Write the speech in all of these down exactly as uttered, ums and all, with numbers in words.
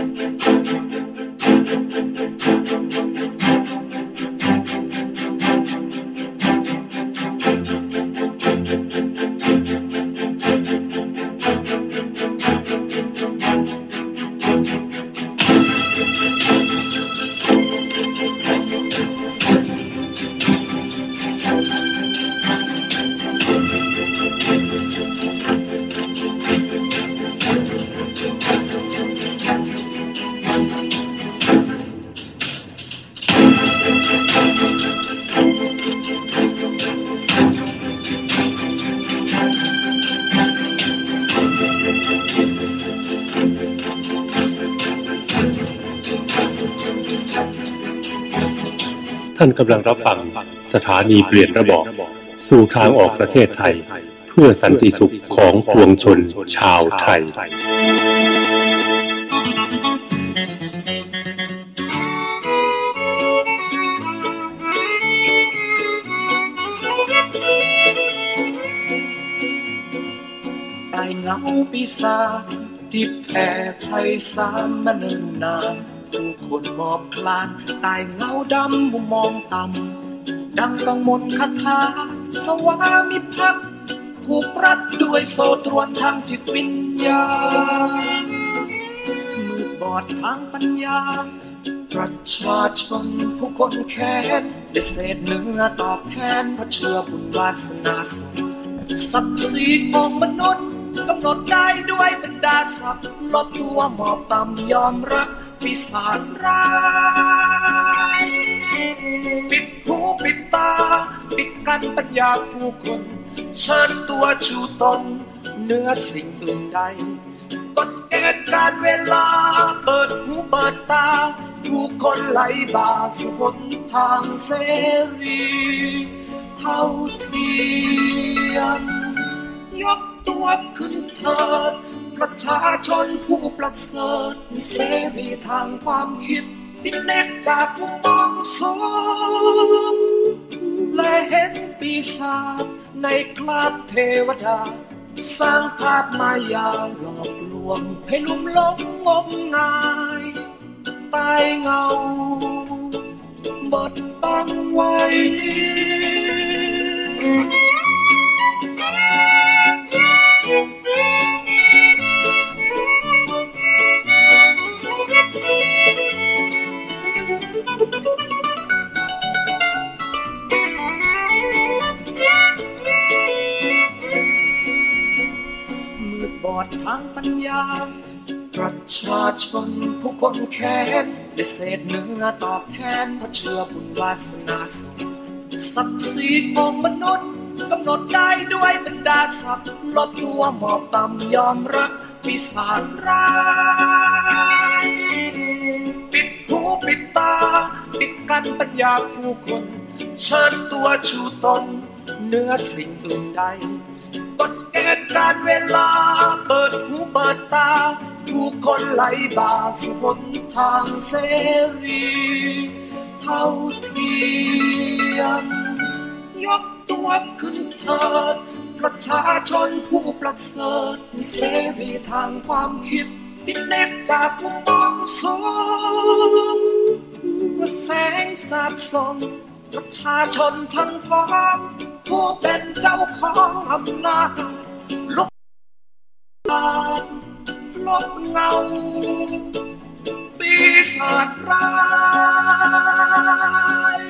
ท่านกำลังรับฟังสถานีเปลี่ยนระบอบสู่ทางออกประเทศไทยเพื่อสันติสุขของปวงชนชาวไทยใต้เงาปีศาจที่แผ่ไพศาลมาเนิ่นนานผู้คนหมอบคลานใต้เงาดำมุมมองต่ำดังต้องมนต์คาถาสวามิภักดิ์ผูกรัดด้วยโซ่ตรวนทางจิตวิญญาณมืดบอดทางปัญญาประชาชนผู้คนแค้นได้เศษเนื้อตอบแทนเพราะเชื่อบุญวาสนาสูงศักดิ์ศรีของมนุษย์กำหนดได้ด้วยบรรดาศักดิ์ลดตัวหมอบต่ำยอมรับปีศาจร้ายปิดหูปิดตาปิดกั้นปัญญาผู้คนเชิญตัวชูตนเหนือสิ่งอื่นใดกฎเกณฑ์การเวลาเปิดหูเปิดตาผู้คนไหลบ่าสู่หนทางเสรีเท่าเทียมยกตัวขึ้นเถิดประชาชนผู้ประเสริฐมีเสรีทางความคิดดิ้นเน็ตจากมุมมองสูงและเห็นปีศาจในคราบเทวดาสร้างภาพมายาหลอกลวงให้ลุ่มหลงงมงายใต้เงาบดบังไว้มืดบอดทางปัญญาประชาชนผู้คนแค้นได้เศษเนื้อตอบแทนเพราะเชื่อบุญวาสนาสูงศักดิ์ศรีของมนุษย์กำหนดได้ด้วยบรรดาศักดิ์ลดตัวหมอบต่ำยอมรับปีศาจร้ายปิดหูปิดตาปิดกั้นปัญญาผู้คนเชิญตัวชูตนเหนือสิ่งอื่นใดกฎเกณฑ์การเวลาเปิดหูเปิดตาผู้คนไหลบ่าสู่หนทางเสรีเท่าเทียมยกตัวขึ้นเถิดประชาชนผู้ประเสริฐมีเสรีทางความคิดดิ้นเน็ตจากมุมมองสูงว่าแสงสาดส่องประชาชนทั้งพ้องผู้เป็นเจ้าของอำนาจลุกลบเงาปีศาจร้าย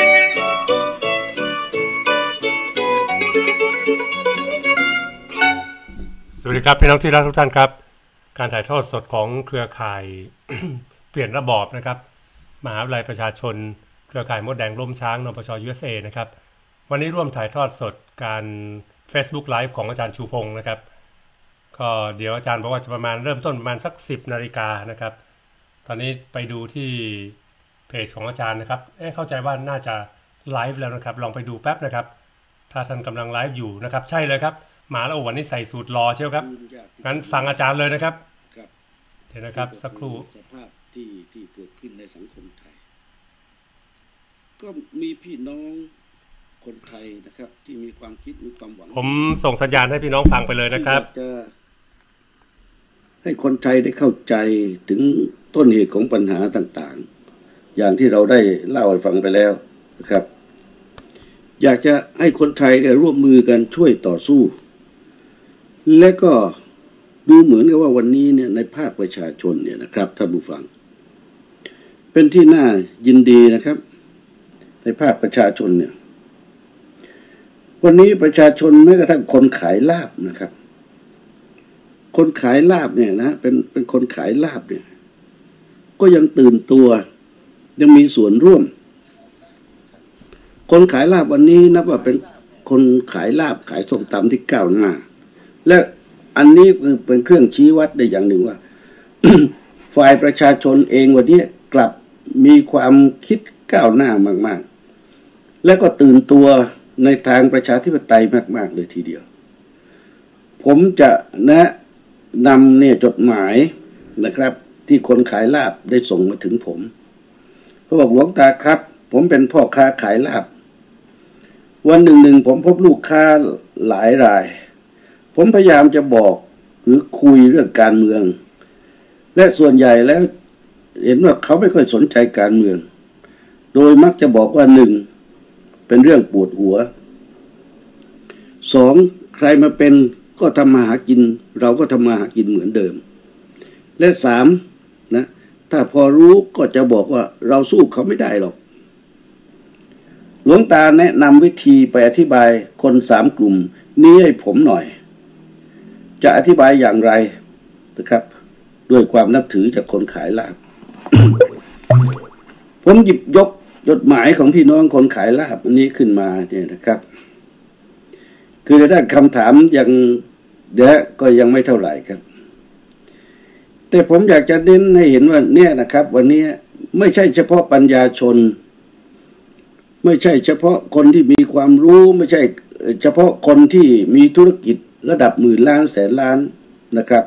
สวัสดีครับพี่น้องที่รักทุกท่านครับการถ่ายทอดสดของเครือข่าย เปลี่ยนระบอบนะครับมหาวิทยาลัยประชาชนเครือข่ายมดแดงร่มช้างนปช ยู เอส เอ นะครับวันนี้ร่วมถ่ายทอดสดการ Facebook Live ของอาจารย์ชูพงศ์นะครับก็เดี๋ยวอาจารย์บอกว่าจะประมาณเริ่มต้นประมาณสักสิบนาฬิกานะครับตอนนี้ไปดูที่เพจของอาจารย์นะครับเอ๊ะเข้าใจว่าน่าจะไลฟ์แล้วนะครับลองไปดูแป๊บนะครับถ้าท่านกำลังไลฟ์อยู่นะครับใช่เลยครับมาแล้ววันนี้ใส่สูตรรอเชียวครับงั้นฟังอาจารย์เลยนะครับเดี๋ยวนะครับสักครู่สภาพที่ที่เกิดขึ้นในสังคมไทยก็มีพี่น้องคนไทยนะครับที่มีความคิดมีความหวังผมส่งสัญญาณให้พี่น้องฟังไปเลยนะครับจะให้คนไทยได้เข้าใจถึงต้นเหตุของปัญหาต่างๆอย่างที่เราได้เล่าให้ฟังไปแล้วนะครับอยากจะให้คนไทยได้ร่วมมือกันช่วยต่อสู้และก็ดูเหมือนกับว่าวันนี้เนี่ยในภาคประชาชนเนี่ยนะครับท่านผู้ฟังเป็นที่น่ายินดีนะครับในภาคประชาชนเนี่ยวันนี้ประชาชนแม้กระทั่งคนขายลาบนะครับคนขายลาบเนี่ยนะเป็นเป็นคนขายลาบเนี่ยก็ยังตื่นตัวยังมีส่วนร่วมคนขายลาบวันนี้นับว่าเป็นคนขายลาบขายส้มตำที่ก้าวหน้าและอันนี้คือเป็นเครื่องชี้วัดได้อย่างหนึ่งว่า ฝ่ายประชาชนเองวันนี้กลับมีความคิดก้าวหน้ามากๆและก็ตื่นตัวในทางประชาธิปไตยมากๆเลยทีเดียวผมจะแนะนำเนี่ยจดหมายนะครับที่คนขายลาบได้ส่งมาถึงผมเขาบอกหลวงตาครับผมเป็นพ่อค้าขายลาบวันหนึ่งหนึ่งผมพบลูกค้าหลายรายผมพยายามจะบอกหรือคุยเรื่องการเมืองและส่วนใหญ่แล้วเห็นว่าเขาไม่ค่อยสนใจการเมืองโดยมักจะบอกว่าหนึ่งเป็นเรื่องปวดหัวสองใครมาเป็นก็ทำมาหากินเราก็ทำมาหากินเหมือนเดิมและสามนะถ้าพอรู้ก็จะบอกว่าเราสู้เขาไม่ได้หรอกหลวงตาแนะนำวิธีไปอธิบายคนสามกลุ่มนี้ให้ผมหน่อยจะอธิบายอย่างไรนะครับด้วยความนับถือจากคนขายลาบ ผมหยิบยกจดหมายของพี่น้องคนขายลาบอันนี้ขึ้นมาเนี่ยนะครับคือในด้านคำถามยังเดี๋ยวก็ยังไม่เท่าไหร่ครับแต่ผมอยากจะเน้นให้เห็นว่าเนี่ยนะครับวันนี้ไม่ใช่เฉพาะปัญญาชนไม่ใช่เฉพาะคนที่มีความรู้ไม่ใช่เฉพาะคนที่มีธุรกิจระดับหมื่นล้านแสนล้านนะครับ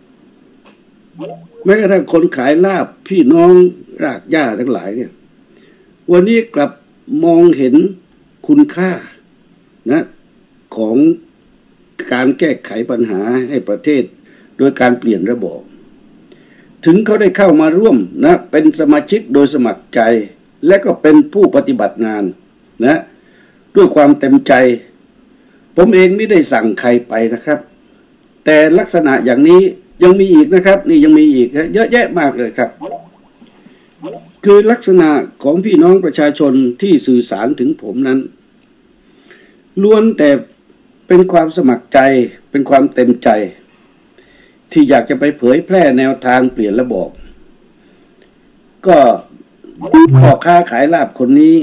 แม้กระทั่งคนขายลาบพี่น้องรากหญ้าทั้งหลายเนี่ยวันนี้กลับมองเห็นคุณค่านะของการแก้ไขปัญหาให้ประเทศโดยการเปลี่ยนระบบถึงเขาได้เข้ามาร่วมนะเป็นสมาชิกโดยสมัครใจและก็เป็นผู้ปฏิบัติงานนะด้วยความเต็มใจผมเองไม่ได้สั่งใครไปนะครับแต่ลักษณะอย่างนี้ยังมีอีกนะครับนี่ยังมีอีกเยอะแยะมากเลยครับคือลักษณะของพี่น้องประชาชนที่สื่อสารถึงผมนั้นล้วนแต่เป็นความสมัครใจเป็นความเต็มใจที่อยากจะไปเผยแพร่แนวทางเปลี่ยนระบบก็พ่อค้าขายลาบคนนี้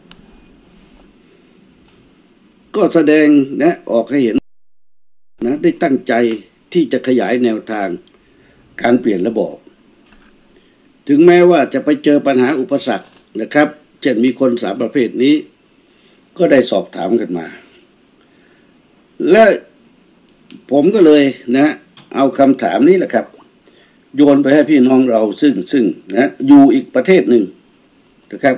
ก็แสดงนะออกให้เห็นนะได้ตั้งใจที่จะขยายแนวทางการเปลี่ยนระบบถึงแม้ว่าจะไปเจอปัญหาอุปสรรคนะครับเช่นมีคนสามประเภทนี้ก็ได้สอบถามกันมาและผมก็เลยนะเอาคำถามนี้แหละครับโยนไปให้พี่น้องเราซึ่งซึ่งนะอยู่อีกประเทศหนึ่งนะครับ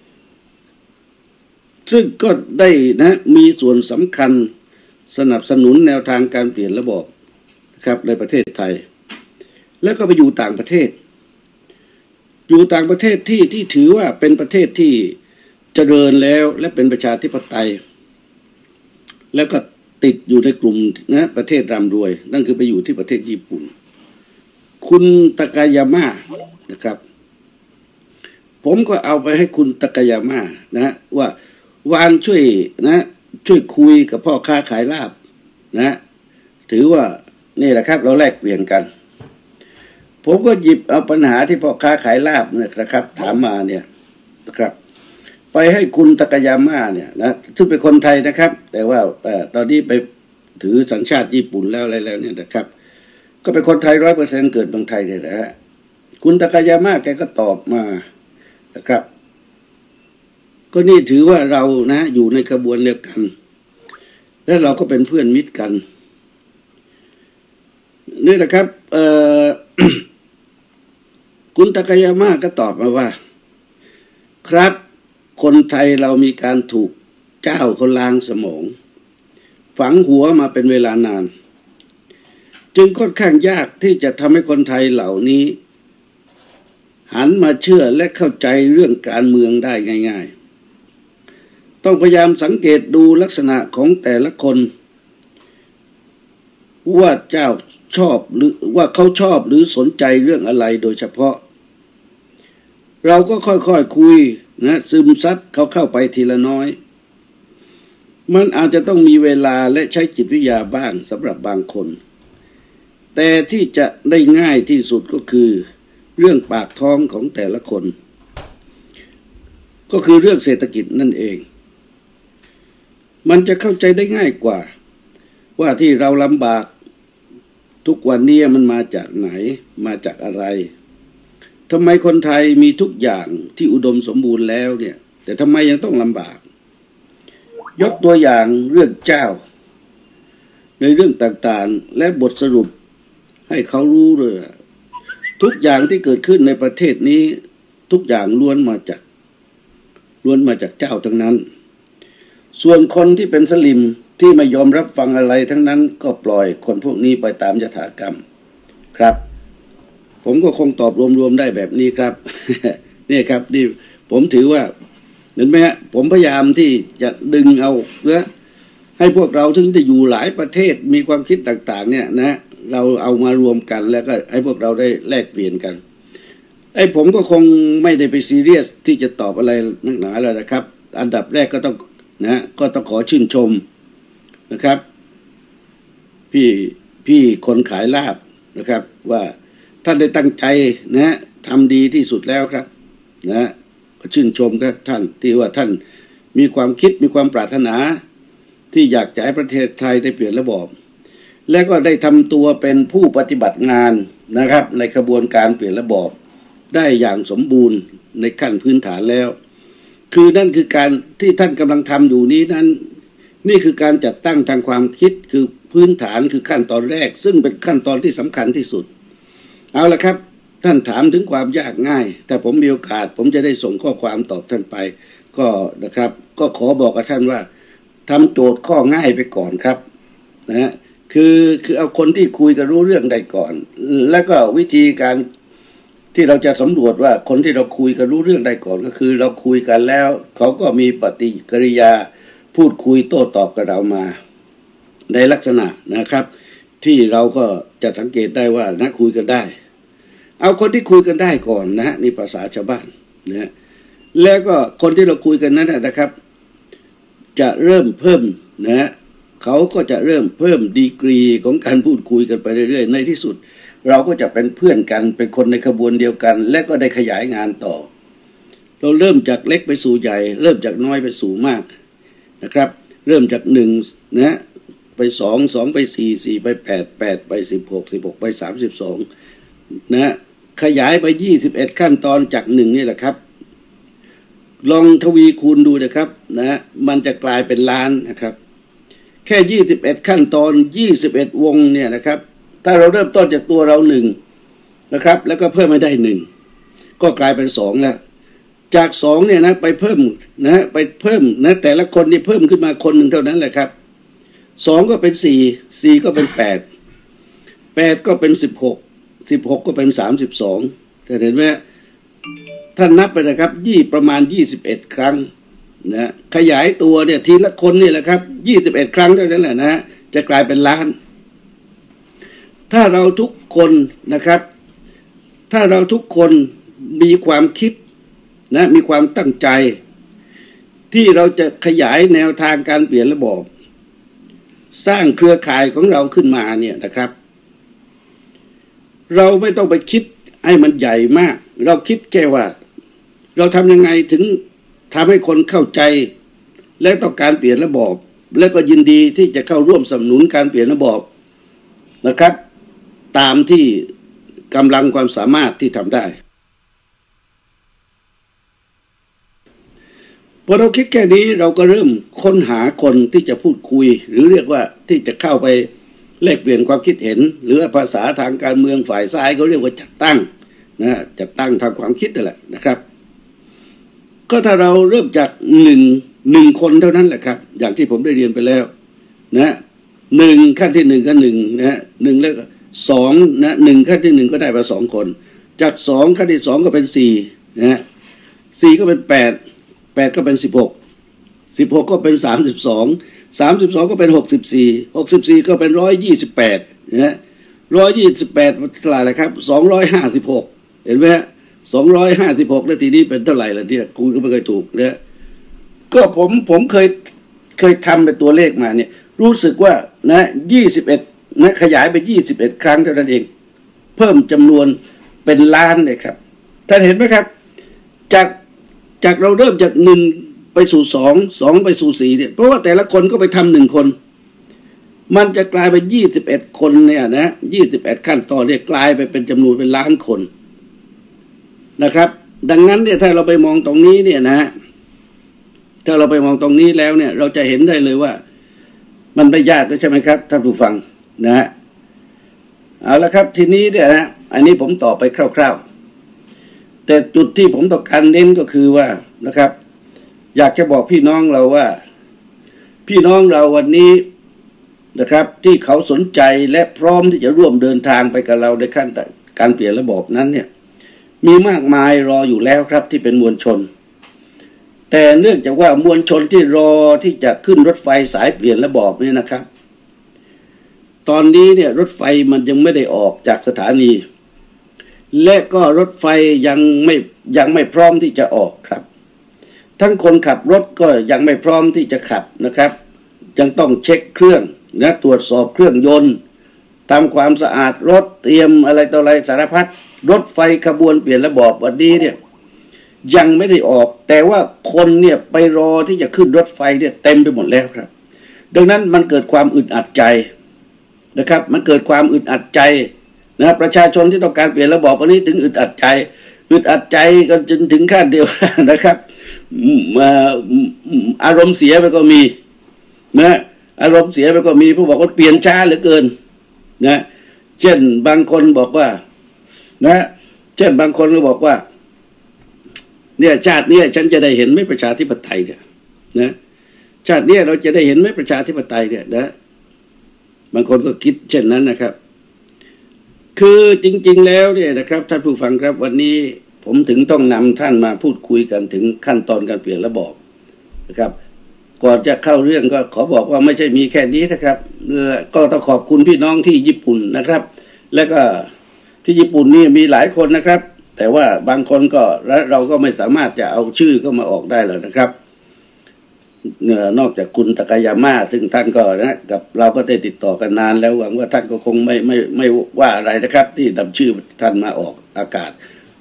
ซึ่งก็ได้นะมีส่วนสำคัญสนับสนุนแนวทางการเปลี่ยนระบบนะครับในประเทศไทยแล้วก็ไปอยู่ต่างประเทศอยู่ต่างประเทศที่ที่ถือว่าเป็นประเทศที่เจริญแล้วและเป็นประชาธิปไตยแล้วก็ติดอยู่ในกลุ่มนะประเทศร่ำรวยนั่นคือไปอยู่ที่ประเทศญี่ปุ่นคุณตากายาม่านะครับผมก็เอาไปให้คุณตากายาม่านะว่าวานช่วยนะช่วยคุยกับพ่อค้าขายลาบนะถือว่านี่แหละครับเราแลกเปลี่ยนกันผมก็หยิบเอาปัญหาที่พ่อค้าขายลาบเนี่ยนะครับถามมาเนี่ยนะครับไปให้คุณตากายาม่าเนี่ยนะซึ่งเป็นคนไทยนะครับแต่ว่าตอนนี้ไปถือสัญชาติญี่ปุ่นแล้วอะไรแล้วเนี่ยนะครับก็เป็นคนไทยร้อยเปอร์เซ็นต์เกิดเมืองไทยเลยนะฮะคุณตากายาม่าแกก็ตอบมานะครับก็นี่ถือว่าเรานะอยู่ในกระบวนเดียวกันและเราก็เป็นเพื่อนมิตรกันนี่นะครับเอ่อ คุณตากายาม่าก็ตอบมาว่าครับคนไทยเรามีการถูกเจ้าเขาล้างสมองฝังหัวมาเป็นเวลานานจึงค่อนข้างยากที่จะทำให้คนไทยเหล่านี้หันมาเชื่อและเข้าใจเรื่องการเมืองได้ง่ายๆต้องพยายามสังเกตดูลักษณะของแต่ละคนว่าเจ้าชอบหรือว่าเขาชอบหรือสนใจเรื่องอะไรโดยเฉพาะเราก็ค่อยๆ ค, คุยนะซึมซับเขาเข้าไปทีละน้อยมันอาจจะต้องมีเวลาและใช้จิตวิทยาบ้างสำหรับบางคนแต่ที่จะได้ง่ายที่สุดก็คือเรื่องปากท้องของแต่ละคนก็คือเรื่องเศรษฐกิจนั่นเองมันจะเข้าใจได้ง่ายกว่าว่าที่เราลำบากทุกวันนี้มันมาจากไหนมาจากอะไรทำไมคนไทยมีทุกอย่างที่อุดมสมบูรณ์แล้วเนี่ยแต่ทำไมยังต้องลำบากยกตัวอย่างเรื่องเจ้าในเรื่องต่างๆและบทสรุปให้เขารู้เลยทุกอย่างที่เกิดขึ้นในประเทศนี้ทุกอย่างล้วนมาจากล้วนมาจากเจ้าทั้งนั้นส่วนคนที่เป็นสลิมที่ไม่ยอมรับฟังอะไรทั้งนั้นก็ปล่อยคนพวกนี้ไปตามยถากรรมครับผมก็คงตอบรวมๆได้แบบนี้ครับ นี่ครับนี่ผมถือว่าเห็นไหมฮะผมพยายามที่จะดึงเอาเพื่อให้พวกเราถึงจะอยู่หลายประเทศมีความคิดต่างๆเนี่ยนะเราเอามารวมกันแล้วก็ให้พวกเราได้แลกเปลี่ยนกันไอ้ผมก็คงไม่ได้ไปซีเรียสที่จะตอบอะไรนักหนาแล้วนะครับอันดับแรกก็ต้องนะก็ต้องขอชื่นชมนะครับพี่พี่คนขายลาบนะครับว่าท่านได้ตั้งใจนะทำดีที่สุดแล้วครับนะก็ชื่นชมครับท่านที่ว่าท่านมีความคิดมีความปรารถนาที่อยากจะให้ประเทศไทยได้เปลี่ยนระบอบและก็ได้ทำตัวเป็นผู้ปฏิบัติงานนะครับในกระบวนการเปลี่ยนระบอบได้อย่างสมบูรณ์ในขั้นพื้นฐานแล้วคือนั่นคือการที่ท่านกำลังทำอยู่นี้นั้นนี่คือการจัดตั้งทางความคิดคือพื้นฐานคือขั้นตอนแรกซึ่งเป็นขั้นตอนที่สำคัญที่สุดเอาละครับท่านถามถึงความยากง่ายแต่ผมมีโอกาสผมจะได้ส่งข้อความตอบท่านไปก็นะครับก็ขอบอกกับท่านว่าทำโจทย์ข้อง่ายไปก่อนครับนะฮะคือคือเอาคนที่คุยกันรู้เรื่องได้ก่อนแล้วก็วิธีการที่เราจะสำรวจว่าคนที่เราคุยกันรู้เรื่องได้ก่อนก็คือเราคุยกันแล้วเขาก็มีปฏิกิริยาพูดคุยโต้ตอบกับเรามาในลักษณะนะครับที่เราก็จะสังเกตได้ว่านะคุยกันได้เอาคนที่คุยกันได้ก่อนนะฮะนี่ภาษาชาวบ้านนะฮะแล้วก็คนที่เราคุยกันนั้นนะครับจะเริ่มเพิ่มนะฮะเขาก็จะเริ่มเพิ่มดีกรีของการพูดคุยกันไปเรื่อยๆในที่สุดเราก็จะเป็นเพื่อนกันเป็นคนในขบวนเดียวกันและก็ได้ขยายงานต่อเราเริ่มจากเล็กไปสู่ใหญ่เริ่มจากน้อยไปสู่มากนะครับเริ่มจากหนึ่งนะไปสองสองไปสี่สี่ไปแปดแปดไปสิบหกสิบหกไปสามสิบสองนะขยายไปยี่สิบเอ็ดขั้นตอนจากหนึ่งนี่แหละครับลองทวีคูณดูนะครับนะมันจะกลายเป็นล้านนะครับแค่ยี่สิบเอ็ดขั้นตอนยี่สิบเอ็ดวงเนี่ยนะครับถ้าเราเริ่มต้นจากตัวเราหนึ่งนะครับแล้วก็เพิ่มให้ได้หนึ่งก็กลายเป็นสองแล้วจากสองเนี่ยนะไปเพิ่มนะไปเพิ่มนะแต่ละคนนี่เพิ่มขึ้นมาคนหนึ่งเท่านั้นแหละครับสองก็เป็นสี่สี่ก็เป็นแปดแปดก็เป็นสิบหกสิบหกก็เป็นสามสิบสองแต่เห็นไหมท่านนับไปนะครับยี่ประมาณยี่สิบเอ็ดครั้งนะขยายตัวเนี่ยทีละคนนี่แหละครับยี่สิบเอ็ดครั้งเท่านั้นแหละนะจะกลายเป็นล้านถ้าเราทุกคนนะครับถ้าเราทุกคนมีความคิดนะมีความตั้งใจที่เราจะขยายแนวทางการเปลี่ยนระบอบสร้างเครือข่ายของเราขึ้นมาเนี่ยนะครับเราไม่ต้องไปคิดให้มันใหญ่มากเราคิดแค่ว่าเราทำยังไงถึงทำให้คนเข้าใจและต้องการเปลี่ยนระบอบและก็ยินดีที่จะเข้าร่วมสนับสนุนการเปลี่ยนระบอบนะครับตามที่กำลังความสามารถที่ทำได้พอเราคิดแค่นี้เราก็เริ่มค้นหาคนที่จะพูดคุยหรือเรียกว่าที่จะเข้าไปแลกเปลี่ยนความคิดเห็นหรือภาษาทางการเมืองฝ่ายซ้ายเขาเรียกว่าจัดตั้งนะจัดตั้งทางความคิดนั่นแหละนะครับก็ถ้าเราเริ่มจากหนึ่งหนึ่งคนเท่านั้นแหละครับอย่างที่ผมได้เรียนไปแล้วนะหนึ่งขั้นที่หนึ่งก็หนึ่งนะหนึ่งแล้วสองนะหนึ่งขั้นที่หนึ่งก็ได้มาสองคนจากสองขั้นที่สองก็เป็นสี่นะฮะสี่ก็เป็นแปดแปดก็เป็นสิบหกสิบหกก็เป็นสามสิบสองสามสิบสองก็เป็นหกสิบสี่หกสิบสี่ก็เป็นร้อยยี่สิบแปดนะฮะร้อยยี่สิบแปดเท่าไหร่ละครับสองร้อยห้าสิบหกเห็นไหมฮะสองร้อยห้าสิบหกแล้วทีนี้เป็นเท่าไหร่ละเนี่ยคุณก็ไม่เคยถูกนะก็ผมผมเคยเคยทำเป็นตัวเลขมาเนี่ยรู้สึกว่านะยี่สิบเอ็ดนะขยายไปยี่สิบเอ็ดครั้งเท่านั้นเองเพิ่มจำนวนเป็นล้านเลยครับท่านเห็นไหมครับจากจากเราเริ่มจากหนึ่งไปสู่สองสองไปสู่สี่เนี่ยเพราะว่าแต่ละคนก็ไปทำหนึ่งคนมันจะกลายเป็นยี่สิบเอ็ดคนเนี่ยนะยี่สิบเอ็ดขั้นตอนเนี่ยกลายไปเป็นจำนวนเป็นล้านคนนะครับดังนั้นเนี่ยถ้าเราไปมองตรงนี้เนี่ยนะถ้าเราไปมองตรงนี้แล้วเนี่ยเราจะเห็นได้เลยว่ามันไม่ยากใช่ไหมครับท่านผู้ฟังนะฮะเอาละครับทีนี้เนี่ยนะอันนี้ผมตอบไปคร่าวๆแต่จุดที่ผมต้องการเน้นก็คือว่านะครับอยากจะบอกพี่น้องเราว่าพี่น้องเราวันนี้นะครับที่เขาสนใจและพร้อมที่จะร่วมเดินทางไปกับเราในขั้นการเปลี่ยนระบบนั้นเนี่ยมีมากมายรออยู่แล้วครับที่เป็นมวลชนแต่เนื่องจากว่ามวลชนที่รอที่จะขึ้นรถไฟสายเปลี่ยนระบบนี่นะครับตอนนี้เนี่ยรถไฟมันยังไม่ได้ออกจากสถานีและก็รถไฟยังไม่ยังไม่พร้อมที่จะออกครับท่านคนขับรถก็ยังไม่พร้อมที่จะขับนะครับยังต้องเช็คเครื่องนะตรวจสอบเครื่องยนต์ทำความสะอาดรถเตรียมอะไรต่ออะไรสารพัดรถไฟขบวนเปลี่ยนระบบวันนี้เนี่ยยังไม่ได้ออกแต่ว่าคนเนี่ยไปรอที่จะขึ้นรถไฟเนี่ยเต็มไปหมดแล้วครับดังนั้นมันเกิดความอึดอัดใจนะครับมันเกิดความอึดอัดใจนะประชาชนที่ต้องการเปลี่ยนระบบวันนี้ถึงอึดอัดใจอึดอัดใจกันจนถึงขั้นเดียวนะครับอารมณ์เสียไปก็มีนะอารมณ์เสียไปก็มีผู้บอกว่าเปลี่ยนช้าเหลือเกินนะเช่นบางคนบอกว่านะเช่นบางคนก็บอกว่าเนี่ยชาตินี้ฉันจะได้เห็นไหมประชาธิปไตยเนี่ยนะชาตินี้เราจะได้เห็นไหมประชาธิปไตยเนี่ยนะบางคนก็คิดเช่นนั้นนะครับคือจริงๆแล้วเนี่ยนะครับท่านผู้ฟังครับวันนี้ผมถึงต้องนำท่านมาพูดคุยกันถึงขั้นตอนการเปลี่ยนระบบนะครับก่อนจะเข้าเรื่องก็ขอบอกว่าไม่ใช่มีแค่นี้นะครับก็ต้องขอบคุณพี่น้องที่ญี่ปุ่นนะครับแล้วก็ที่ญี่ปุ่นนี่มีหลายคนนะครับแต่ว่าบางคนก็เราก็ไม่สามารถจะเอาชื่อเข้ามาออกได้แล้วนะครับนอกจากคุณตากายาม่าซึ่งท่านก็นะกับเราก็ได้ติดต่อกันนานแล้วหวังว่าท่านก็คงไม่ไม่ไม่ว่าอะไรนะครับที่นำชื่อท่านมาออกอากาศ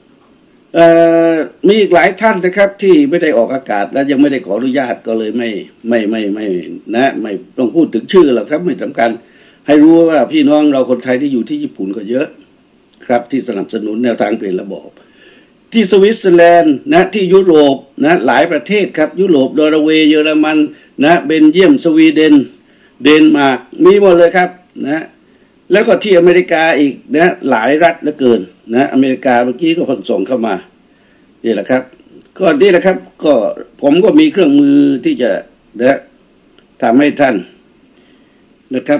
มีอีกหลายท่านนะครับที่ไม่ได้ออกอากาศและยังไม่ได้ขออนุญาตก็เลยไม่ไม่ไม่ไม่นะไม่ต้องพูดถึงชื่อหรอกครับไม่สำคัญให้รู้ว่าพี่น้องเราคนไทยที่อยู่ที่ญี่ปุ่นก็เยอะครับที่สนับสนุนแนวทางเปลี่ยนระบบที่สวิตเซอร์แลนด์นะที่ยุโรปนะหลายประเทศครับยุโรปนอร์เวย์เยอรมันนะเบลเยียมสวีเดนเดนมาร์กมีหมดเลยครับนะแล้วก็ที่อเมริกาอีกนะหลายรัฐเหลือเกินนะอเมริกาเมื่อกี้ก็เพิ่งส่งเข้ามานี่แหละครับก็นี่แหละครับก็ผมก็มีเครื่องมือที่จะนะทำให้ท่านนะครับ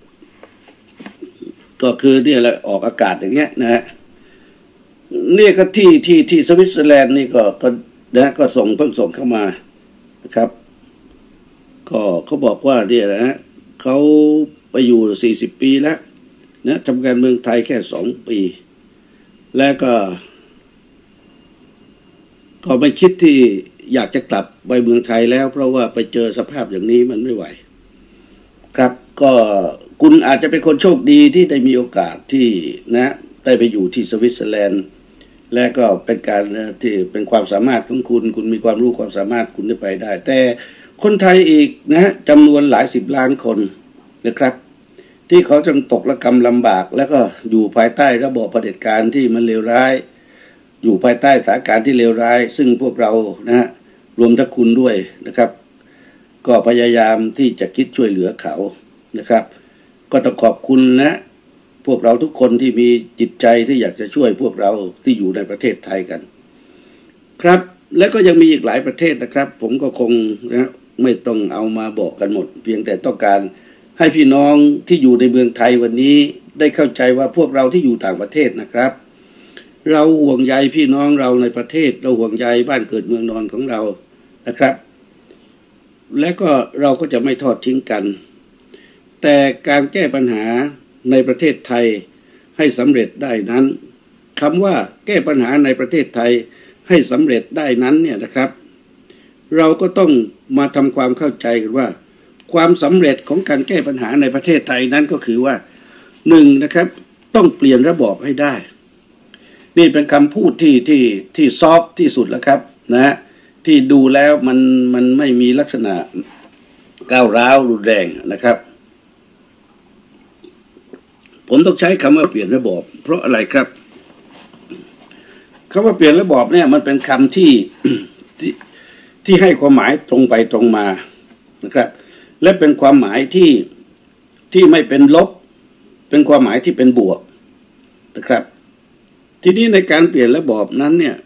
ก็คือเนี่ยแหละออกอากาศอย่างเงี้ยนะฮะนี่ก็ที่ที่ที่สวิตเซอร์แลนด์นี่ก็ก็นะก็ส่งเพิ่งส่งเข้ามานะครับก็เขาบอกว่าเนี่ยนะฮะเขาไปอยู่สี่สิบปีแล้วนะทำงานเมืองไทยแค่สองปีแล้วก็ก็ไม่คิดที่อยากจะกลับไปเมืองไทยแล้วเพราะว่าไปเจอสภาพอย่างนี้มันไม่ไหวครับก็คุณอาจจะเป็นคนโชคดีที่ได้มีโอกาสที่นะได้ไปอยู่ที่สวิตเซอร์แลนด์และก็เป็นการที่เป็นความสามารถของคุณคุณมีความรู้ความสามารถคุณได้ไปได้แต่คนไทยอีกนะจำนวนหลายสิบล้านคนนะครับที่เขาจงตกระกำลำบากแล้วก็อยู่ภายใต้ระบอบเผด็จการที่มันเลวร้ายอยู่ภายใต้สถานการณ์ที่เลวร้ายซึ่งพวกเรานะรวมทั้งคุณด้วยนะครับก็พยายามที่จะคิดช่วยเหลือเขานะครับก็ต้องขอบคุณนะพวกเราทุกคนที่มีจิตใจที่อยากจะช่วยพวกเราที่อยู่ในประเทศไทยกันครับและก็ยังมีอีกหลายประเทศนะครับผมก็คงนะไม่ต้องเอามาบอกกันหมดเพียงแต่ต้องการให้พี่น้องที่อยู่ในเมืองไทยวันนี้ได้เข้าใจว่าพวกเราที่อยู่ต่างประเทศนะครับเราห่วงใยพี่น้องเราในประเทศเราห่วงใยบ้านเกิดเมืองนอนของเรานะครับและก็เราก็จะไม่ทอดทิ้งกันแต่การแก้ปัญหาในประเทศไทยให้สำเร็จได้นั้นคำว่าแก้ปัญหาในประเทศไทยให้สำเร็จได้นั้นเนี่ยนะครับเราก็ต้องมาทำความเข้าใจกันว่าความสำเร็จของการแก้ปัญหาในประเทศไทยนั้นก็คือว่าหนึ่งนะครับต้องเปลี่ยนระบอบให้ได้นี่เป็นคำพูดที่ที่ที่ซอฟที่สุดแล้วครับนะที่ดูแล้วมันมันไม่มีลักษณะก้าวร้าวรุนแรงนะครับผมต้องใช้คำว่าเปลี่ยนระบอบเพราะอะไรครับคำว่าเปลี่ยนระบอบเนี่ยมันเป็นคำที่ ที่ที่ให้ความหมายตรงไปตรงมานะครับและเป็นความหมายที่ที่ไม่เป็นลบเป็นความหมายที่เป็นบวกนะครับทีนี้ในการเปลี่ยนระบอบนั้นเนี่ย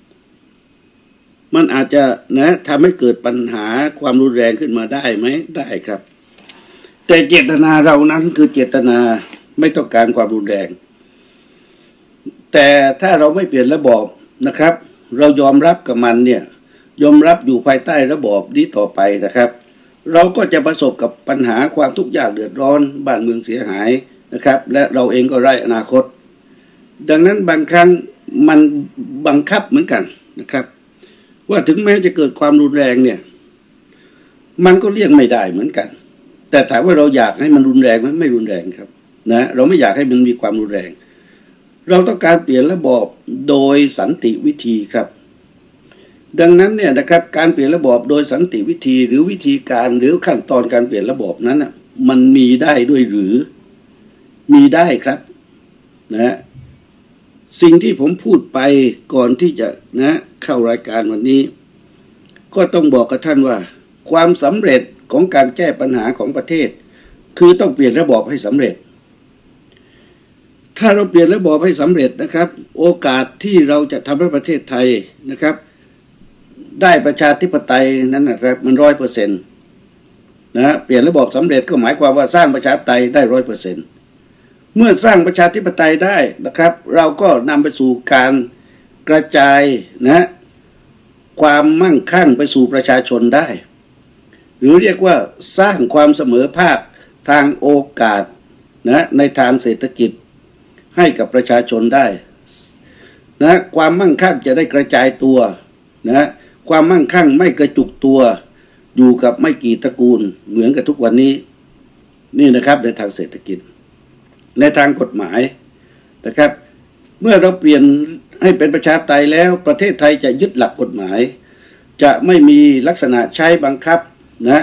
มันอาจจะนะทำให้เกิดปัญหาความรุนแรงขึ้นมาได้ไหมได้ครับแต่เจตนาเรานั้นคือเจตนาไม่ต้องการความรุนแรงแต่ถ้าเราไม่เปลี่ยนระบอบนะครับเรายอมรับกับมันเนี่ยยอมรับอยู่ภายใต้ระบอบนี้ต่อไปนะครับเราก็จะประสบกับปัญหาความทุกข์ยากเดือดร้อนบ้านเมืองเสียหายนะครับและเราเองก็ไร้อนาคตดังนั้นบางครั้งมันบังคับเหมือนกันนะครับว่าถึงแม้จะเกิดความรุนแรงเนี่ยมันก็เลี่ยงไม่ได้เหมือนกันแต่ถามว่าเราอยากให้มันรุนแรงมันไม่รุนแรงครับนะเราไม่อยากให้มันมีความรุนแรงเราต้องการเปลี่ยนระบอบโดยสันติวิธีครับดังนั้นเนี่ยนะครับการเปลี่ยนระบอบโดยสันติวิธีหรือวิธีการหรือขั้นตอนการเปลี่ยนระบอบนั้นอ่ะมันมีได้ด้วยหรือมีได้ครับนะสิ่งที่ผมพูดไปก่อนที่จะนะเข้ารายการวันนี้ก็ต้องบอกกับท่านว่าความสำเร็จของการแก้ปัญหาของประเทศคือต้องเปลี่ยนระบอบให้สำเร็จถ้าเราเปลี่ยนระบอบให้สำเร็จนะครับโอกาสที่เราจะทำให้ประเทศไทยนะครับได้ประชาธิปไตยนั้นนะครับมันร้อยเปอร์เซ็นต์นะเปลี่ยนระบอบสำเร็จก็หมายความว่าสร้างประชาธิปไตยได้ร้อยเปอร์เซ็นต์เมื่อสร้างประชาธิปไตยได้นะครับเราก็นำไปสู่การกระจายนะความมั่งคั่งไปสู่ประชาชนได้หรือเรียกว่าสร้างความเสมอภาคทางโอกาสนะในทางเศรษฐกิจให้กับประชาชนได้นะความมั่งคั่งจะได้กระจายตัวนะความมั่งคั่งไม่กระจุกตัวอยู่กับไม่กี่ตระกูลเหมือนกับทุกวันนี้นี่นะครับในทางเศรษฐกิจในทางกฎหมายนะครับเมื่อเราเปลี่ยนให้เป็นประชาธิปไตยแล้วประเทศไทยจะยึดหลักกฎหมายจะไม่มีลักษณะใช้บังคับนะ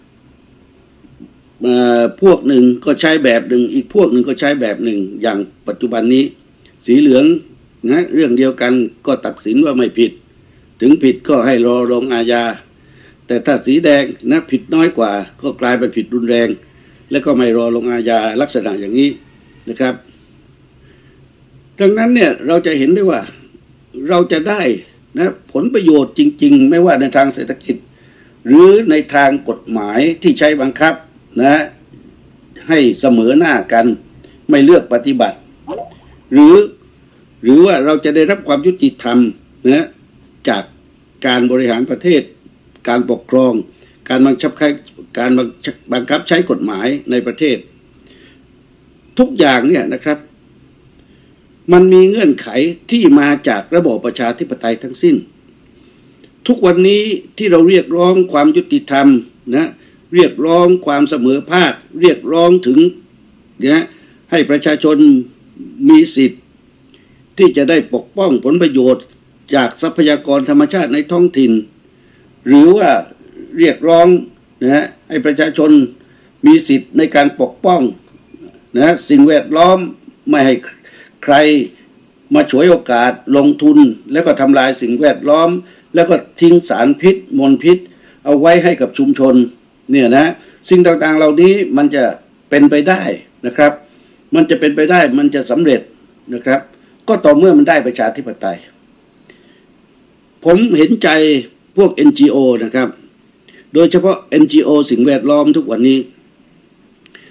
พวกหนึ่งก็ใช้แบบหนึ่งอีกพวกหนึ่งก็ใช้แบบหนึ่งอย่างปัจจุบันนี้สีเหลืองนะเรื่องเดียวกันก็ตัดสินว่าไม่ผิดถึงผิดก็ให้รอลงอาญาแต่ถ้าสีแดงนะผิดน้อยกว่าก็กลายเป็นผิดรุนแรงและก็ไม่รอลงอาญาลักษณะอย่างนี้นะครับดังนั้นเนี่ยเราจะเห็นได้ว่าเราจะได้นะผลประโยชน์จริงๆไม่ว่าในทางเศรษฐกิจหรือในทางกฎหมายที่ใช้บังคับนะให้เสมอหน้ากันไม่เลือกปฏิบัติหรือหรือว่าเราจะได้รับความยุติธรรมนะจากการบริหารประเทศการปกครองการบังคับใช้การบังคับใช้กฎหมายในประเทศทุกอย่างเนี่ยนะครับมันมีเงื่อนไขที่มาจากระบอบประชาธิปไตยทั้งสิ้นทุกวันนี้ที่เราเรียกร้องความยุติธรรมนะเรียกร้องความเสมอภาคเรียกร้องถึงนะให้ประชาชนมีสิทธิ์ที่จะได้ปกป้องผลประโยชน์จากทรัพยากรธรรมชาติในท้องถิ่นหรือว่าเรียกร้องนะให้ประชาชนมีสิทธิ์ในการปกป้องนะสิ่งแวดล้อมไม่ให้ใครมาฉวยโอกาสลงทุนแล้วก็ทำลายสิ่งแวดล้อมแล้วก็ทิ้งสารพิษมลพิษเอาไว้ให้กับชุมชนเนี่ยนะสิ่งต่างๆเหล่านี้มันจะเป็นไปได้นะครับมันจะเป็นไปได้มันจะสำเร็จนะครับก็ต่อเมื่อมันได้ประชาธิปไตยผมเห็นใจพวก เอ็น จี โอ นะครับโดยเฉพาะ เอ็น จี โอ สิ่งแวดล้อมทุกวันนี้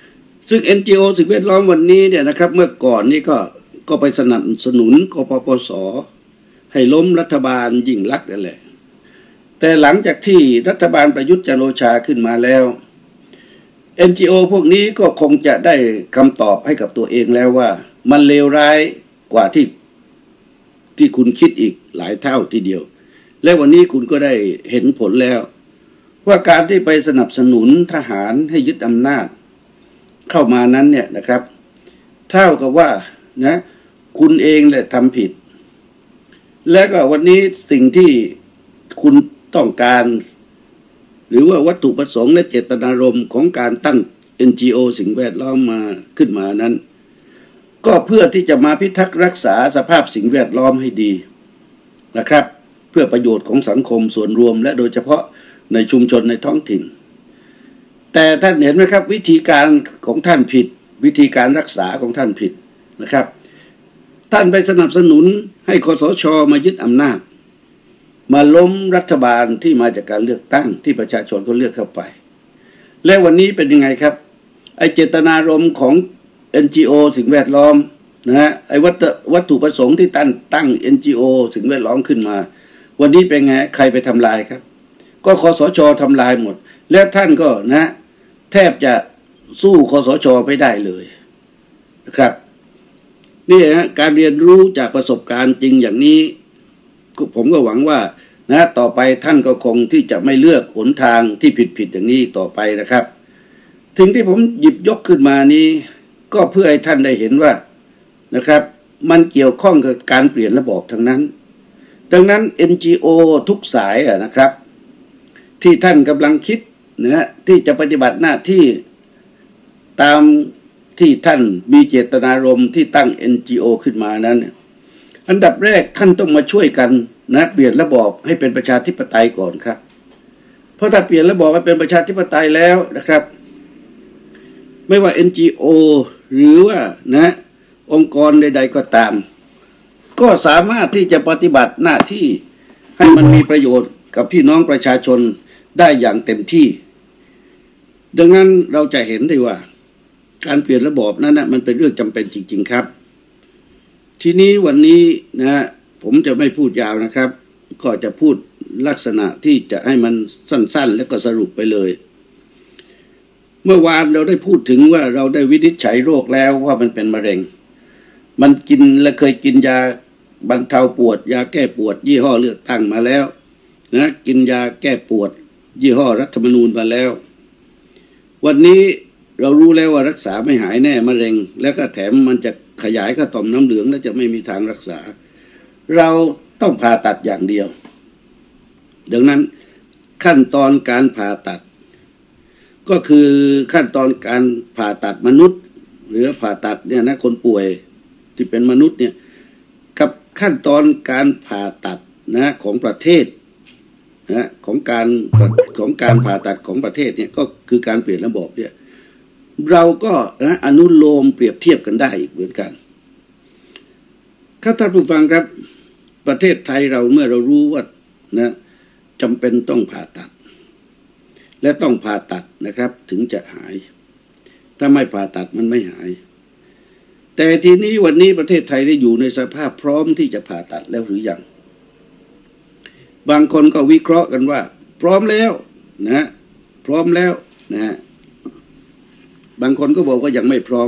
ซึ่ง เอ็น จี โอ สิ่งแวดล้อมวันนี้เนี่ยนะครับเมื่อก่อนนี่ก็ก็ไปสนับสนุนกปปส.ให้ล้มรัฐบาลยิ่งลักษณ์นั่นแหละแต่หลังจากที่รัฐบาลประยุทธ์จันทร์โอชาขึ้นมาแล้ว เอ็น จี โอ พวกนี้ก็คงจะได้คำตอบให้กับตัวเองแล้วว่ามันเลวร้ายกว่าที่ที่คุณคิดอีกหลายเท่าทีเดียวและวันนี้คุณก็ได้เห็นผลแล้วว่าการที่ไปสนับสนุนทหารให้ยึดอำนาจเข้ามานั้นเนี่ยนะครับเท่ากับว่านะคุณเองแหละทำผิดและก็วันนี้สิ่งที่คุณต้องการหรือว่าวัตถุประสงค์และเจตนารมณ์ของการตั้ง เอ็น จี โอ สิ่งแวดล้อมมาขึ้นมานั้นก็เพื่อที่จะมาพิทักษ์รักษาสภาพสิ่งแวดล้อมให้ดีนะครับเพื่อประโยชน์ของสังคมส่วนรวมและโดยเฉพาะในชุมชนในท้องถิ่นแต่ท่านเห็นไหมครับวิธีการของท่านผิดวิธีการรักษาของท่านผิดนะครับท่านไปสนับสนุนให้คสช.มายึดอำนาจมาล้มรัฐบาลที่มาจากการเลือกตั้งที่ประชาชนก็เลือกเข้าไปและวันนี้เป็นยังไงครับไอเจตนารมณ์ของ เอ็น จี โอ สิ่งแวดล้อมนะฮะไอวัตวัตถุประสงค์ที่ตั้งตั้ง เอ็น จี โอ สิ่งแวดล้อมขึ้นมาวันนี้เป็นไงใครไปทำลายครับก็คสช.ทำลายหมดแล้วท่านก็นะแทบจะสู้คสช.ไม่ได้เลยนะครับนี่ฮะการเรียนรู้จากประสบการณ์จริงอย่างนี้ผมก็หวังว่านะต่อไปท่านก็คงที่จะไม่เลือกหนทางที่ผิดๆอย่างนี้ต่อไปนะครับถึงที่ผมหยิบยกขึ้นมานี้ก็เพื่อให้ท่านได้เห็นว่านะครับมันเกี่ยวข้องกับการเปลี่ยนระบอบทั้งนั้นดังนั้น เอ็น จี โอ ทุกสายอะนะครับที่ท่านกำลังคิดนะที่จะปฏิบัติหน้าที่ตามที่ท่านมีเจตนารมณ์ที่ตั้ง เอ็น จี โอ ขึ้นมานั้นอันดับแรกท่านต้องมาช่วยกันนะเปลี่ยนระบอบให้เป็นประชาธิปไตยก่อนครับเพราะถ้าเปลี่ยนระบอบให้เป็นประชาธิปไตยแล้วนะครับไม่ว่า เอ็น จี โอ หรือว่านะองค์กรใดๆก็ตามก็สามารถที่จะปฏิบัติหน้าที่ให้มันมีประโยชน์กับพี่น้องประชาชนได้อย่างเต็มที่ดังนั้นเราจะเห็นได้ว่าการเปลี่ยนระบอบนั้นนะมันเป็นเรื่องจำเป็นจริงๆครับทีนี้วันนี้นะผมจะไม่พูดยาวนะครับก็จะพูดลักษณะที่จะให้มันสั้นๆแล้วก็สรุปไปเลยเมื่อวานเราได้พูดถึงว่าเราได้วินิจฉัยโรคแล้วว่ามันเป็นมะเร็งมันกินและเคยกินยาบรรเทาปวดยาแก้ปวดยี่ห้อเลือกตั้งมาแล้วนะกินยาแก้ปวดยี่ห้อรัฐธรรมนูญมาแล้ววันนี้เรารู้แล้วว่ารักษาไม่หายแน่มะเร็งแล้วก็แถมมันจะขยายข้าต่อมน้ำเหลืองและจะไม่มีทางรักษาเราต้องผ่าตัดอย่างเดียวดังนั้นขั้นตอนการผ่าตัดก็คือขั้นตอนการผ่าตัดมนุษย์หรือผ่าตัดเนี่ยนะคนป่วยที่เป็นมนุษย์เนี่ยกับขั้นตอนการผ่าตัดนะของประเทศนะของการของการผ่าตัดของประเทศเนี่ยก็คือการเปลี่ยนระบบเนี่ยเราก็นะอนุโลมเปรียบเทียบกันได้อีกเหมือนกันครับท่านผู้ฟังครับประเทศไทยเราเมื่อเรารู้ว่านะจำเป็นต้องผ่าตัดและต้องผ่าตัดนะครับถึงจะหายถ้าไม่ผ่าตัดมันไม่หายแต่ทีนี้วันนี้ประเทศไทยได้อยู่ในสภาพพร้อมที่จะผ่าตัดแล้วหรือยังบางคนก็วิเคราะห์กันว่าพร้อมแล้วนะพร้อมแล้วนะบางคนก็บอกว่ายังไม่พร้อม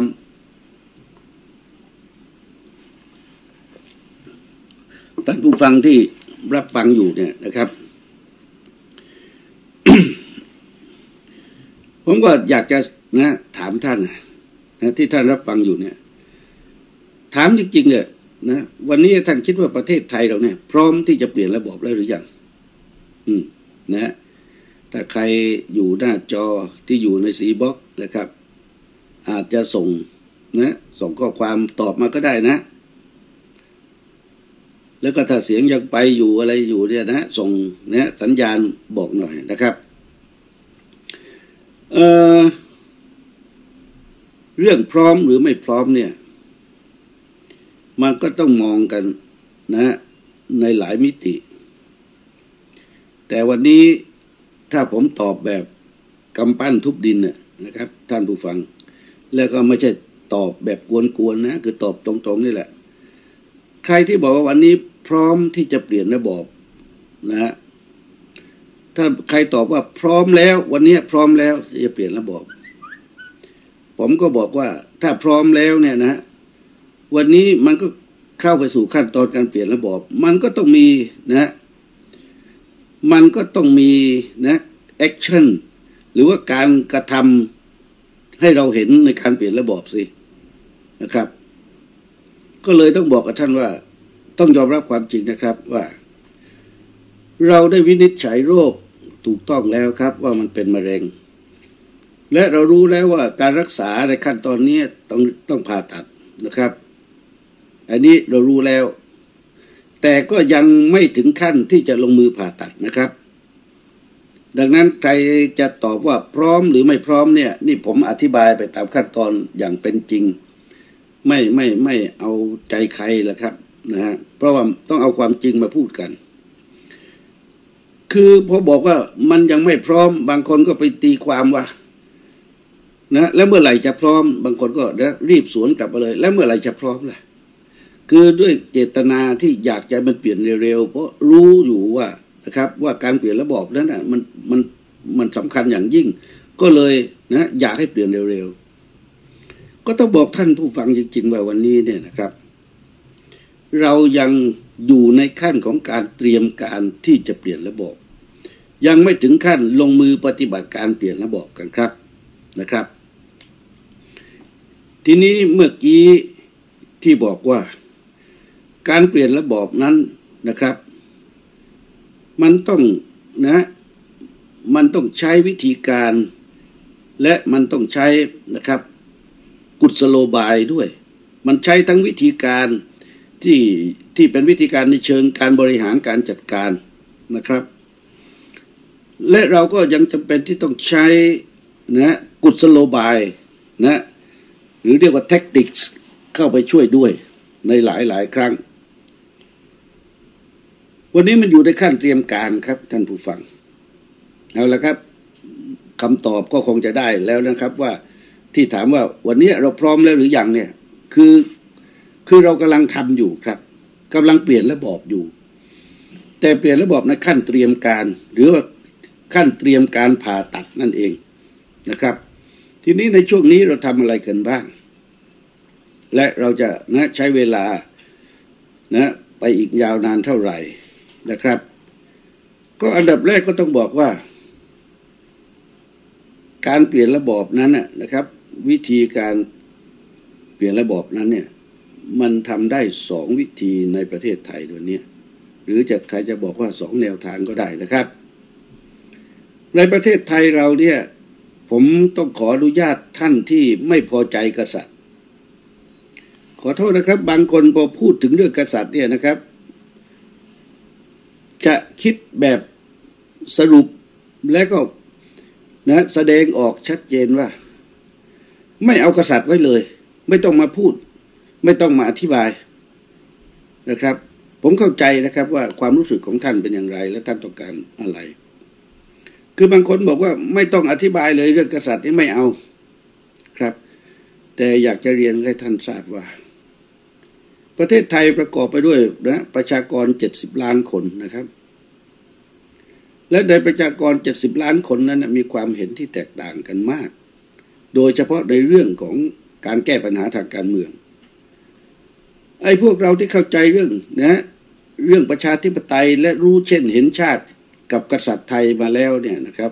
ท่านผู้ฟังที่รับฟังอยู่เนี่ยนะครับ ผมก็อยากจะนะถามท่านนะที่ท่านรับฟังอยู่เนี่ยถามจริงๆเลยนะวันนี้ท่านคิดว่าประเทศไทยเราเนี่ยพร้อมที่จะเปลี่ยนระบบแล้วหรือยังอืมนะถ้าใครอยู่หน้าจอที่อยู่ในสีบล็อกนะครับอาจจะส่งนะส่งข้อความตอบมาก็ได้นะแล้วก็ถ้าเสียงยังไปอยู่อะไรอยู่เนี่ยนะส่งนะสัญญาณบอกหน่อยนะครับเอ่อเรื่องพร้อมหรือไม่พร้อมเนี่ยมันก็ต้องมองกันนะในหลายมิติแต่วันนี้ถ้าผมตอบแบบกำปั้นทุบดินเนี่ยนะครับท่านผู้ฟังแล้วก็ไม่ใช่ตอบแบบกวนๆนะคือตอบตรงๆนี่แหละใครที่บอกว่าวันนี้พร้อมที่จะเปลี่ยนระบอบนะฮะถ้าใครตอบว่าพร้อมแล้ววันนี้พร้อมแล้วที่จะเปลี่ยนระบอบผมก็บอกว่าถ้าพร้อมแล้วเนี่ยนะวันนี้มันก็เข้าไปสู่ขั้นตอนการเปลี่ยนระบอบมันก็ต้องมีนะมันก็ต้องมีนะแอคชั่นหรือว่าการกระทำให้เราเห็นในการเปลี่ยนระบอบสินะครับก็เลยต้องบอกกับท่านว่าต้องยอมรับความจริงนะครับว่าเราได้วินิจฉัยโรคถูกต้องแล้วครับว่ามันเป็นมะเร็งและเรารู้แล้วว่าการรักษาในขั้นตอนนี้ต้องต้องผ่าตัดนะครับอันนี้เรารู้แล้วแต่ก็ยังไม่ถึงขั้นที่จะลงมือผ่าตัดนะครับดังนั้นใครจะตอบว่าพร้อมหรือไม่พร้อมเนี่ยนี่ผมอธิบายไปตามขั้นตอนอย่างเป็นจริงไม่ไม่ไม่เอาใจใครละครับนะฮะเพราะว่าต้องเอาความจริงมาพูดกันคือพอบอกว่ามันยังไม่พร้อมบางคนก็ไปตีความว่านะแล้วเมื่อไหร่จะพร้อมบางคนก็รีบสวนกลับมาเลยแล้วเมื่อไหร่จะพร้อมล่ะคือด้วยเจตนาที่อยากจะมันเปลี่ยนเร็วๆเพราะรู้อยู่ว่านะครับว่าการเปลี่ยนระบอบนั้นนะมันมันมันสำคัญอย่างยิ่งก็เลยนะอยากให้เปลี่ยนเร็วๆก็ต้องบอกท่านผู้ฟังจริงๆว่าวันนี้เนี่ยนะครับเรายังอยู่ในขั้นของการเตรียมการที่จะเปลี่ยนระบบยังไม่ถึงขั้นลงมือปฏิบัติการเปลี่ยนระบบกันครับนะครับทีนี้เมื่อกี้ที่บอกว่าการเปลี่ยนระบบนั้นนะครับมันต้องนะมันต้องใช้วิธีการและมันต้องใช้นะครับกุศโลบายด้วยมันใช้ทั้งวิธีการที่ที่เป็นวิธีการในเชิงการบริหารการจัดการนะครับและเราก็ยังจำเป็นที่ต้องใช้นะกุศโลบายนะหรือเรียกว่า tactics เข้าไปช่วยด้วยในหลายหลายครั้งวันนี้มันอยู่ในขั้นเตรียมการครับท่านผู้ฟังเอาละครับคำตอบก็คงจะได้แล้วนะครับว่าที่ถามว่าวันนี้เราพร้อมแล้วหรือยังเนี่ยคือคือเรากำลังทำอยู่ครับกำลังเปลี่ยนระบอบอยู่แต่เปลี่ยนระบอบในขั้นเตรียมการหรือว่าขั้นเตรียมการผ่าตัดนั่นเองนะครับทีนี้ในช่วงนี้เราทำอะไรกันบ้างและเราจะนะใช้เวลานะไปอีกยาวนานเท่าไหร่นะครับก็อันดับแรกก็ต้องบอกว่าการเปลี่ยนระบอบนั้นนะครับวิธีการเปลี่ยนระบอบนั้นเนี่ยมันทำได้สองวิธีในประเทศไทยตัวนี้หรือจะใครจะบอกว่าสองแนวทางก็ได้นะครับในประเทศไทยเราเนี่ยผมต้องขออนุญาตท่านที่ไม่พอใจกษัตริย์ขอโทษนะครับบางคนพอพูดถึงเรื่องกษัตริย์เนี่ยนะครับจะคิดแบบสรุปและก็นะแสดงออกชัดเจนว่าไม่เอากษัตริย์ไว้เลยไม่ต้องมาพูดไม่ต้องมาอธิบายนะครับผมเข้าใจนะครับว่าความรู้สึกของท่านเป็นอย่างไรและท่านต้องการอะไรคือบางคนบอกว่าไม่ต้องอธิบายเลยเรื่องกษัตริย์นี่ไม่เอาครับแต่อยากจะเรียนให้ท่านทราบว่าประเทศไทยประกอบไปด้วยนะประชากรเจ็ดสิบล้านคนนะครับและในประชากรเจ็ดสิบล้านคนนั้นมีความเห็นที่แตกต่างกันมากโดยเฉพาะในเรื่องของการแก้ปัญหาทางการเมืองไอ้พวกเราที่เข้าใจเรื่องนะเรื่องประชาธิปไตยและรู้เช่นเห็นชาติกับกษัตริย์ไทยมาแล้วเนี่ยนะครับ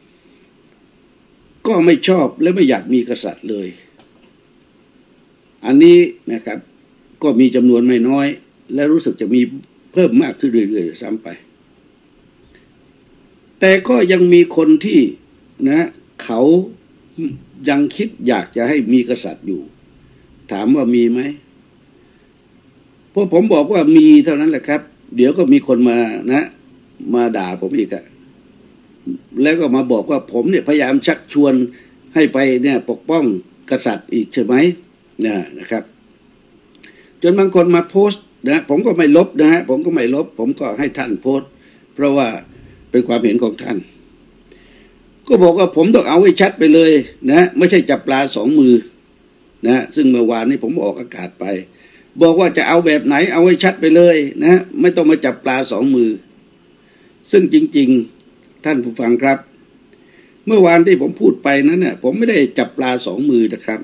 ก็ไม่ชอบและไม่อยากมีกษัตริย์เลยอันนี้นะครับก็มีจำนวนไม่น้อยและรู้สึกจะมีเพิ่มมากขึ้นเรื่อยๆซ้ำไปแต่ก็ยังมีคนที่นะเขายังคิดอยากจะให้มีกษัตริย์อยู่ถามว่ามีไหมพอผมบอกว่ามีเท่านั้นแหละครับเดี๋ยวก็มีคนมานะมาด่าผมอีกอะแล้วก็มาบอกว่าผมเนี่ยพยายามชักชวนให้ไปเนี่ยปกป้องกษัตริย์อีกใช่ไหมนะนะครับจนบางคนมาโพสต์นะผมก็ไม่ลบนะฮะผมก็ไม่ลบผมก็ให้ท่านโพสต์เพราะว่าเป็นความเห็นของท่านก็บอกว่าผมต้องเอาให้ชัดไปเลยนะไม่ใช่จับปลาสองมือนะซึ่งเมื่อวานนี้ผมออกอากาศไปบอกว่าจะเอาแบบไหนเอาให้ชัดไปเลยนะไม่ต้องมาจับปลาสองมือซึ่งจริงๆท่านผู้ฟังครับเมื่อวานที่ผมพูดไปนั้นเนี่ยผมไม่ได้จับปลาสองมือนะครับ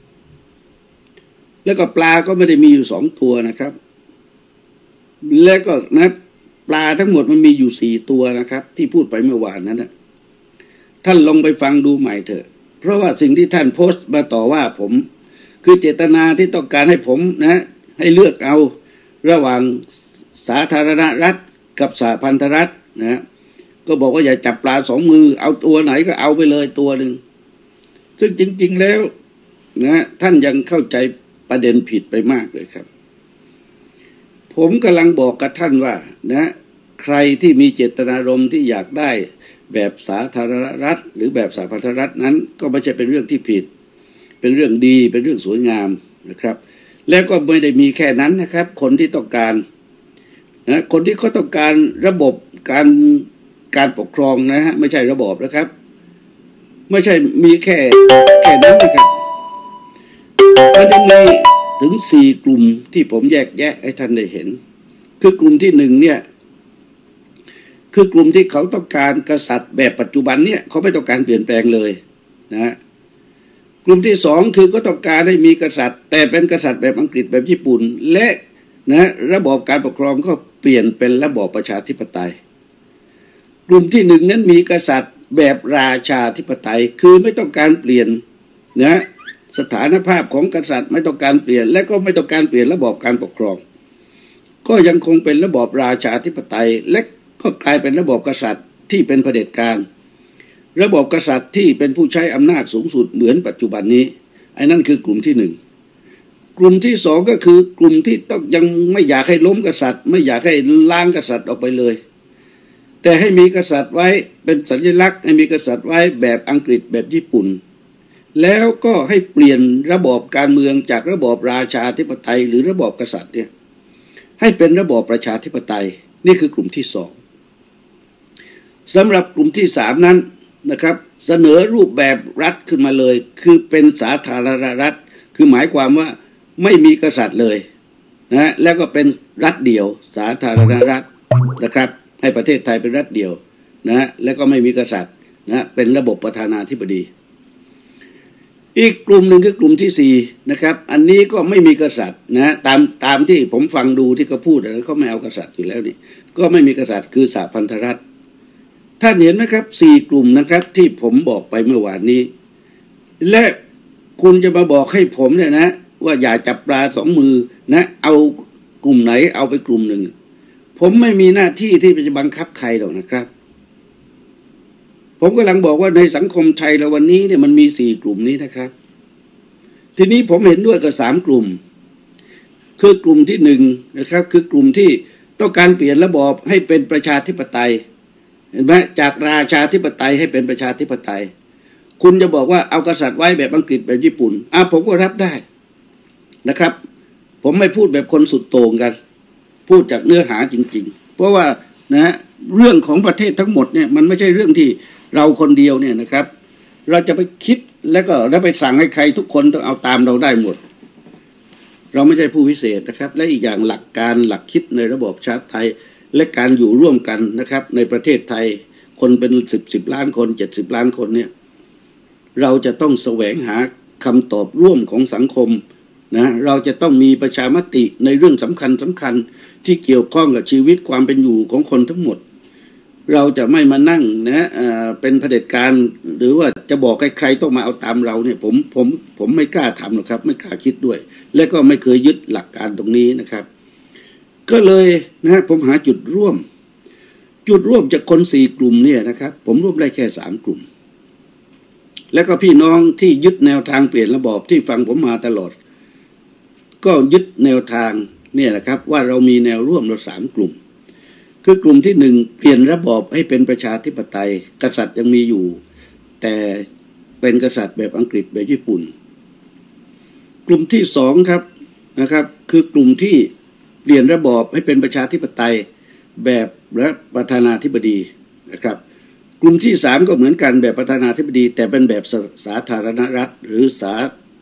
แล้วก็ปลาก็ไม่ได้มีอยู่สองตัวนะครับแล้วก็นะปลาทั้งหมดมันมีอยู่สี่ตัวนะครับที่พูดไปเมื่อวานนั้นนะท่านลองไปฟังดูใหม่เถอะเพราะว่าสิ่งที่ท่านโพสต์มาต่อว่าผมคือเจตนาที่ต้องการให้ผมนะให้เลือกเอาระหว่างสาธารณรัฐกับสหพันธรัฐนะก็บอกว่าอย่าจับปลาสองมือเอาตัวไหนก็เอาไปเลยตัวหนึ่งซึ่งจริงๆแล้วนะท่านยังเข้าใจประเด็นผิดไปมากเลยครับผมกำลังบอกกับท่านว่านะใครที่มีเจตนารมณ์ที่อยากได้แบบสาธารณรัฐหรือแบบสหพันธรัฐนั้นก็ไม่ใช่เป็นเรื่องที่ผิดเป็นเรื่องดีเป็นเรื่องสวยงามนะครับแล้วก็ไม่ได้มีแค่นั้นนะครับคนที่ต้องการนะคนที่เขาต้องการระบบการการปกครองนะฮะไม่ใช่ระบอบนะครับไม่ใช่มีแค่แค่นั้นนะครับมันจะมีถึงสี่กลุ่มที่ผมแยกแยะให้ท่านได้เห็นคือกลุ่มที่หนึ่งเนี่ยคือกลุ่มที่เขาต้องการกษัตริย์แบบปัจจุบันเนี่ยเขาไม่ต้องการเปลี่ยนแปลงเลยนะกลุ่มที่สองคือก็ต้องการให้มีกษัตริย์แต่เป็นกษัตริย์แบบอังกฤษแบบญี่ปุ่นและนะระบอบการปกครองก็เปลี่ยนเป็นระบอบประชาธิปไตยกลุ่มที่หนึ่งนั้นมีกษัตริย์แบบราชาธิปไตยคือไม่ต้องการเปลี่ยนนะสถานภาพของกษัตริย์ไม่ต้องการเปลี่ยนและก็ไม่ต้องการเปลี่ยนระบอบการปกครองก็ยังคงเป็นระบอบราชาธิปไตยและก็กลายเป็นระบอบกษัตริย์ที่เป็นเผด็จการระบอบกษัตริย์ที่เป็นผู้ใช้อำนาจสูงสุดเหมือนปัจจุบันนี้ไอ้นั่นคือกลุ่มที่หนึ่งกลุ่มที่สองก็คือกลุ่มที่ต้องยังไม่อยากให้ล้มกษัตริย์ไม่อยากให้ล้างกษัตริย์ออกไปเลยแต่ให้มีกษัตริย์ไว้เป็นสัญลักษณ์ให้มีกษัตริย์ไว้แบบอังกฤษแบบญี่ปุ่นแล้วก็ให้เปลี่ยนระบอบการเมืองจากระบอบราชาธิปไตยหรือระบอบกษัตริย์เนี่ยให้เป็นระบอบประชาธิปไตยนี่คือกลุ่มที่สองสำหรับกลุ่มที่สามนั้นนะครับเสนอรูปแบบรัฐขึ้นมาเลยคือเป็นสาธารณรัฐคือหมายความว่าไม่มีกษัตริย์เลยนะแล้วก็เป็นรัฐเดียวสาธารณรัฐนะครับให้ประเทศไทยเป็นรัฐเดียวนะแล้วก็ไม่มีกษัตริย์นะเป็นระบบประธานาธิบดีอีกกลุ่มหนึ่งคือกลุ่มที่สี่นะครับอันนี้ก็ไม่มีกษัตริย์นะตามตามที่ผมฟังดูที่เขาพูดแล้วเขาไม่เอากษัตริย์อยู่แล้วนี่ก็ไม่มีกษัตริย์คือสหพันธรัฐท่านเห็นไหมครับสี่กลุ่มนะครับที่ผมบอกไปเมื่อวานนี้และคุณจะมาบอกให้ผมเนี่ยนะว่าอย่าจับปลาสองมือนะเอากลุ่มไหนเอาไปกลุ่มหนึ่งผมไม่มีหน้าที่ที่จะบังคับใครหรอกนะครับผมกำลังบอกว่าในสังคมไทยเราวันนี้เนี่ยมันมีสี่กลุ่มนี้นะครับทีนี้ผมเห็นด้วยกับสามกลุ่มคือกลุ่มที่หนึ่งนะครับคือกลุ่มที่ต้องการเปลี่ยนระบอบให้เป็นประชาธิปไตยเห็นไหมจากราชาธิปไตยให้เป็นประชาธิปไตยคุณจะบอกว่าเอากษัตริย์ไว้แบบอังกฤษแบบญี่ปุ่นอ่ะผมก็รับได้นะครับผมไม่พูดแบบคนสุดโต่งกันพูดจากเนื้อหาจริงๆเพราะว่านะเรื่องของประเทศทั้งหมดเนี่ยมันไม่ใช่เรื่องที่เราคนเดียวเนี่ยนะครับเราจะไปคิดแล้วก็แล้วไปสั่งให้ใครทุกคนต้องเอาตามเราได้หมดเราไม่ใช่ผู้พิเศษนะครับและอีกอย่างหลักการหลักคิดในระบอบชาติไทยและการอยู่ร่วมกันนะครับในประเทศไทยคนเป็นสิบสิบล้านคนเจ็ดสิบล้านคนเนี่ยเราจะต้องแสวงหาคำตอบร่วมของสังคมนะเราจะต้องมีประชามติในเรื่องสำคัญสำคัญที่เกี่ยวข้องกับชีวิตความเป็นอยู่ของคนทั้งหมดเราจะไม่มานั่งนะเอ่อเป็นเผด็จการหรือว่าจะบอกให้ใครต้องมาเอาตามเราเนี่ยผมผมผมไม่กล้าทำหรอกครับไม่กล้าคิดด้วยและก็ไม่เคยยึดหลักการตรงนี้นะครับก็เลยนะผมหาจุดร่วมจุดร่วมจากคนสี่กลุ่มเนี่ยนะครับผมรวบได้แค่สามกลุ่มแล้วก็พี่น้องที่ยึดแนวทางเปลี่ยนระบอบที่ฟังผมมาตลอดก็ยึดแนวทางเนี่ยนะครับว่าเรามีแนวร่วมเราสามกลุ่มคือกลุ่มที่หนึ่งเปลี่ยนระบอบให้เป็นประชาธิปไตยกษัตริย์ยังมีอยู่แต่เป็นกษัตริย์แบบอังกฤษแบบญี่ปุ่นกลุ่มที่สองครับนะครับคือกลุ่มที่เปลี่ยนระบอบให้เป็นประชาธิปไตยแบบและประธานาธิบดีนะครับกลุ่มที่สามก็เหมือนกันแบบประธานาธิบดีแต่เป็นแบบสาธารณรัฐหรือสา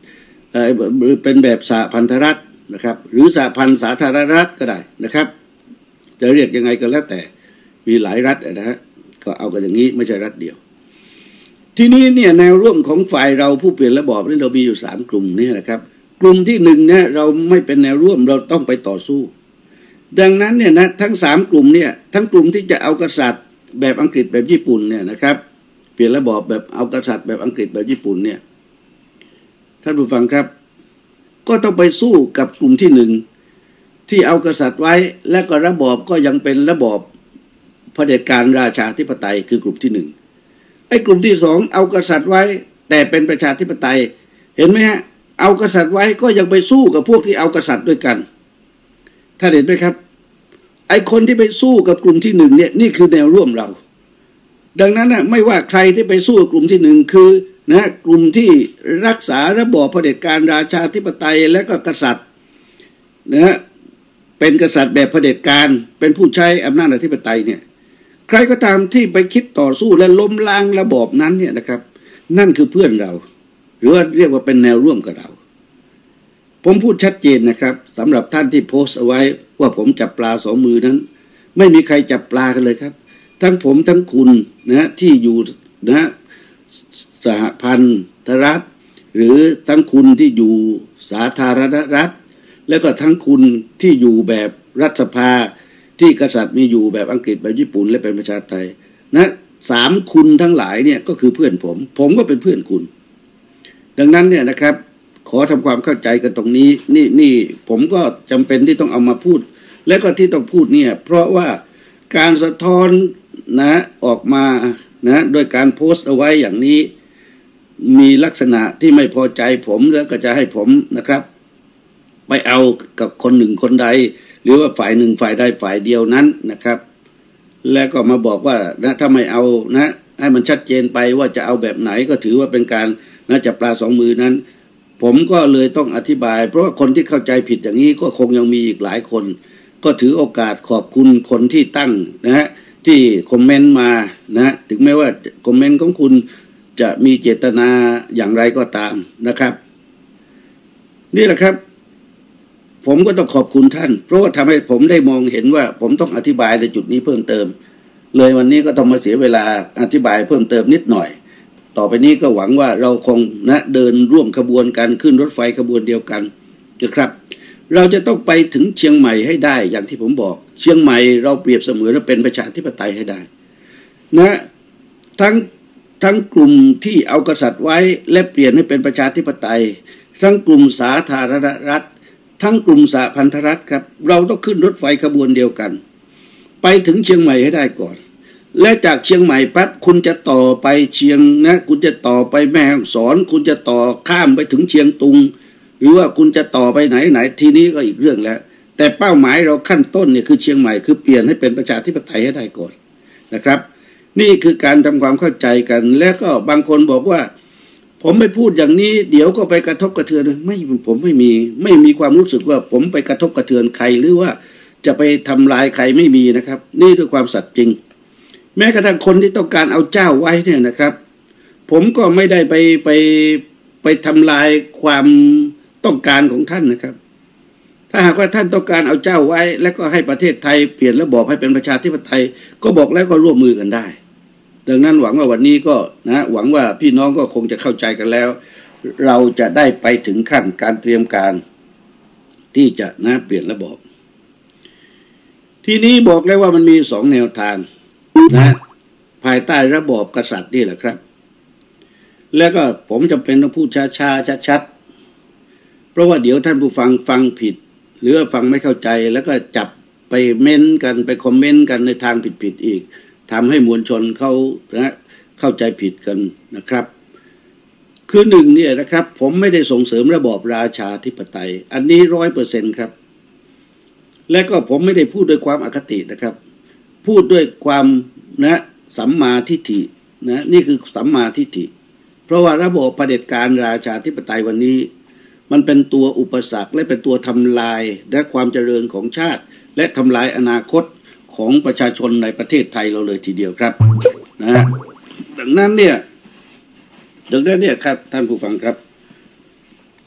หรือเป็นแบบสหพันธรัฐนะครับหรือสหพันธ์สาธารณรัฐก็ได้นะครับจะเรียกยังไงก็แล้วแต่มีหลายรัฐนะฮะก็เอากันอย่างนี้ไม่ใช่รัฐเดียวทีนี้เนี่ยแนวร่วมของฝ่ายเราผู้เปลี่ยนระบอบนี่เรามีอยู่สามกลุ่มนี่นะครับกลุ่มที่หนึ่งเนี่ยเราไม่เป็นแนวร่วมเราต้องไปต่อสู้ดังนั้นเนี่ยนะทั้งสามกลุ่มเนี่ยทั้งกลุ่มที่จะเอากษัตริย์แบบอังกฤษแบบญี่ปุ่นเนี่ยนะครับเปลี่ยนระบอบแบบเอากษัตริย์แบบอังกฤษแบบญี่ปุ่นเนี่ยท่านผู้ฟังครับก็ต้องไปสู้กับกลุ่มที่หนึ่งที่เอากษัตริย์ไว้และก็ระบอบก็ยังเป็นระบอบเผด็จการราชาธิปไตยคือกลุ่มที่หนึ่งไอ้กลุ่มที่สองเอากษัตริย์ไว้แต่เป็นประชาธิปไตยเห็นไหมฮะเอากษัตริย์ไว้ก็ยังไปสู้กับพวกที่เอากษัตริย์ด้วยกันท่านเห็นไหมครับไอ้คนที่ไปสู้กับกลุ่มที่หนึ่งเนี่ยนี่คือแนวร่วมเราดังนั้นนะไม่ว่าใครที่ไปสู้กับกลุ่มที่หนึ่งคือนะกลุ่มที่รักษาระบอบเผด็จการราชาธิปไตยและก็กษัตริย์นะเป็นกษัตริย์แบบเผด็จการเป็นผู้ใช้อำนาจอธิปไตยเนี่ยใครก็ตามที่ไปคิดต่อสู้และล้มล้างระบอบนั้นเนี่ยนะครับนั่นคือเพื่อนเราหรือว่าเรียกว่าเป็นแนวร่วมกับเราผมพูดชัดเจนนะครับสำหรับท่านที่โพสต์เอาไว้ว่าผมจับปลาสองมือนั้นไม่มีใครจับปลากันเลยครับทั้งผมทั้งคุณนะที่อยู่นะสหพันธรัฐหรือทั้งคุณที่อยู่สาธารณรัฐแล้วก็ทั้งคุณที่อยู่แบบรัฐสภาที่กษัตริย์มีอยู่แบบอังกฤษแบบญี่ปุ่นและเป็นประชาธิปไตยนะสามคุณทั้งหลายเนี่ยก็คือเพื่อนผมผมก็เป็นเพื่อนคุณดังนั้นเนี่ยนะครับขอทำความเข้าใจกันตรงนี้นี่นี่ผมก็จำเป็นที่ต้องเอามาพูดและก็ที่ต้องพูดเนี่ยเพราะว่าการสะท้อนนะออกมานะโดยการโพสต์เอาไว้อย่างนี้มีลักษณะที่ไม่พอใจผมแล้วก็จะให้ผมนะครับไปเอากับคนหนึ่งคนใดหรือว่าฝ่ายหนึ่งฝ่ายใดฝ่ายเดียวนั้นนะครับแล้วก็มาบอกว่านะถ้าไม่เอานะให้มันชัดเจนไปว่าจะเอาแบบไหนก็ถือว่าเป็นการนะจับปลาสองมือนั้นผมก็เลยต้องอธิบายเพราะว่าคนที่เข้าใจผิดอย่างนี้ก็คงยังมีอีกหลายคนก็ถือโอกาสขอบคุณคนที่ตั้งนะฮะที่คอมเมนต์มานะถึงแม้ว่าคอมเมนต์ของคุณจะมีเจตนาอย่างไรก็ตามนะครับนี่แหละครับผมก็ต้องขอบคุณท่านเพราะว่าทำให้ผมได้มองเห็นว่าผมต้องอธิบายในจุดนี้เพิ่มเติมเลยวันนี้ก็ต้องมาเสียเวลาอธิบายเพิ่มเติมนิดหน่อยต่อไปนี้ก็หวังว่าเราคงนะเดินร่วมขบวนกันขึ้นรถไฟขบวนเดียวกันนะครับเราจะต้องไปถึงเชียงใหม่ให้ได้อย่างที่ผมบอกเชียงใหม่เราเปรียบเสมือนว่าเป็นประชาธิปไตยให้ได้นะทั้งทั้งกลุ่มที่เอากษัตริย์ไว้และเปลี่ยนให้เป็นประชาธิปไตยทั้งกลุ่มสาธารณรัฐทั้งกลุ่มสหพันธรัฐครับเราต้องขึ้นรถไฟขบวนเดียวกันไปถึงเชียงใหม่ให้ได้ก่อนและจากเชียงใหม่ปั๊บคุณจะต่อไปเชียงนะคุณจะต่อไปแม่ฮ่องสอนคุณจะต่อข้ามไปถึงเชียงตุงหรือว่าคุณจะต่อไปไหนไหนทีนี้ก็อีกเรื่องแล้วแต่เป้าหมายเราขั้นต้นเนี่ยคือเชียงใหม่คือเปลี่ยนให้เป็นประชาธิปไตยให้ได้ก่อนนะครับนี่คือการทำความเข้าใจกันและก็บางคนบอกว่าผมไม่พูดอย่างนี้เดี๋ยวก็ไปกระทบกระเทือนไม่ผมไม่มีไม่มีความรู้สึกว่าผมไปกระทบกระเทือนใครหรือว่าจะไปทำลายใครไม่มีนะครับนี่ด้วยความสัตย์จริงแม้กระทั่งคนที่ต้องการเอาเจ้าไว้เนี่ยนะครับผมก็ไม่ได้ไปไปไปทำลายความต้องการของท่านนะครับถ้าหากว่าท่านต้องการเอาเจ้าไว้แล้วก็ให้ประเทศไทยเปลี่ยนระบอบให้เป็นประชาธิปไตยก็บอกแล้วก็ร่วมมือกันได้ดังนั้นหวังว่าวันนี้ก็นะหวังว่าพี่น้องก็คงจะเข้าใจกันแล้วเราจะได้ไปถึงขั้นการเตรียมการที่จะนะเปลี่ยนระบอบทีนี้บอกแล้วว่ามันมีสองแนวทางนะภายใต้ระบอบกษัตริย์นี่แหละครับแล้วก็ผมจำเป็นต้องพูดช้าๆชัดๆเพราะว่าเดี๋ยวท่านผู้ฟังฟังผิดหรือฟังไม่เข้าใจแล้วก็จับไปเม้นกันไปคอมเมนต์กันในทางผิดๆอีกทำให้มวลชนเขานะเข้าใจผิดกันนะครับคือหนึ่งเนี่ยนะครับผมไม่ได้ส่งเสริมระบอบราชาธิปไตยอันนี้ร้อยเปอร์เซ็นต์ครับและก็ผมไม่ได้พูดด้วยความอคตินะครับพูดด้วยความนะสัมมาทิฏฐินะนี่คือสัมมาทิฏฐิเพราะว่าระบบเผด็จการราชาธิปไตยวันนี้มันเป็นตัวอุปสรรคและเป็นตัวทำลายและความเจริญของชาติและทำลายอนาคตของประชาชนในประเทศไทยเราเลยทีเดียวครับนะดังนั้นเนี่ยดังนั้นเนี่ยครับท่านผู้ฟังครับ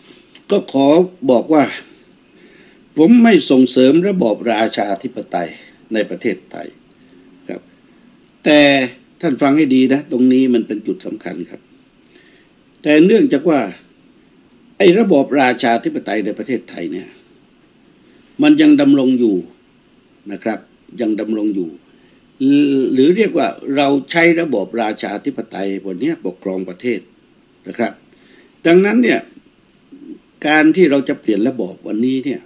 ก็ขอบอกว่าผมไม่ส่งเสริมระบอบราชาธิปไตยในประเทศไทยครับแต่ท่านฟังให้ดีนะตรงนี้มันเป็นจุดสำคัญครับแต่เนื่องจากว่าไอ้ระบอบราชาธิปไตยในประเทศไทยเนี่ยมันยังดำรงอยู่นะครับยังดำรงอยู่หรือเรียกว่าเราใช้ระบอบราชาธิปไตยบนนี้ปกครองประเทศนะครับดังนั้นเนี่ยการที่เราจะเปลี่ยนระบอบวันนี้เนี่ย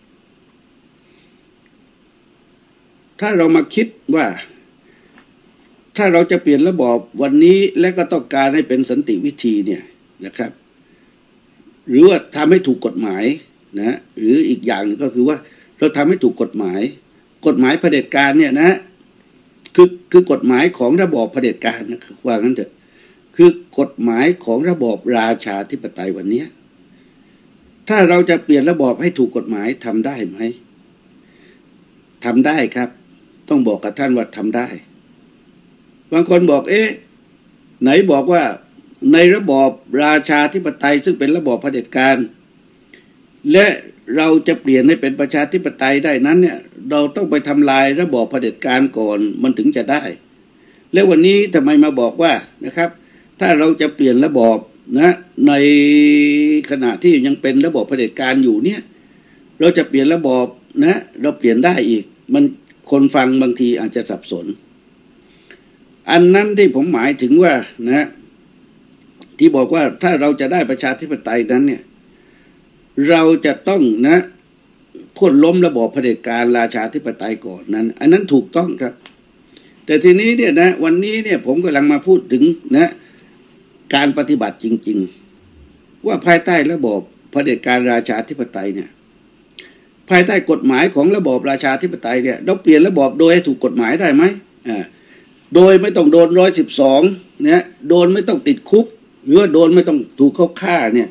ถ้าเรามาคิดว่าถ้าเราจะเปลี่ยนระบอบวันนี้และก็ต้องการให้เป็นสันติวิธีเนี่ยนะครับหรือว่าทำให้ถูกกฎหมายนะหรืออีกอย่างนึงก็คือว่าเราทำให้ถูกกฎหมายกฎหมายเผด็จการเนี่ยนะคือคือกฎหมายของระบอบเผด็จการนะว่างั้นเถอะคือกฎหมายของระบอบราชาธิปไตยวันนี้ถ้าเราจะเปลี่ยนระบอบให้ถูกกฎหมายทำได้ไหมทำได้ครับต้องบอกกับท่านว่าทำได้บางคนบอกเอ๊ะไหนบอกว่าในระบอบราชาธิปไตยซึ่งเป็นระบอบเผด็จการและเราจะเปลี่ยนให้เป็นประชาธิปไตยได้นั้นเนี่ยเราต้องไปทำลายระบอบเผด็จการก่อนมันถึงจะได้แล้ววันนี้ทำไมมาบอกว่านะครับถ้าเราจะเปลี่ยนระบอบนะในขณะที่ยังเป็นระบอบเผด็จการอยู่เนี่ยเราจะเปลี่ยนระบอบนะเราเปลี่ยนได้อีกมันคนฟังบางทีอาจจะสับสนอันนั้นที่ผมหมายถึงว่านะที่บอกว่าถ้าเราจะได้ประชาธิปไตยนั้นเนี่ยเราจะต้องนะโค่นล้มระบอบเผด็จการราชาธิปไตยก่อนนั้นอันนั้นถูกต้องครับแต่ทีนี้เนี่ยนะวันนี้เนี่ยผมกำลังมาพูดถึงนะการปฏิบัติจริงๆว่าภายใต้ระบอบเผด็จการราชาธิปไตยเนี่ยภายใต้กฎหมายของระบอบราชาธิปไตยเนี่ยเราเปลี่ยนระบอบโดยให้ถูกกฎหมายได้ไหมอ่าโดยไม่ต้องโดนร้อยสิบสองเนี่ยโดนไม่ต้องติดคุกหรือว่าโดนไม่ต้องถูกเขาฆ่าเนี่ย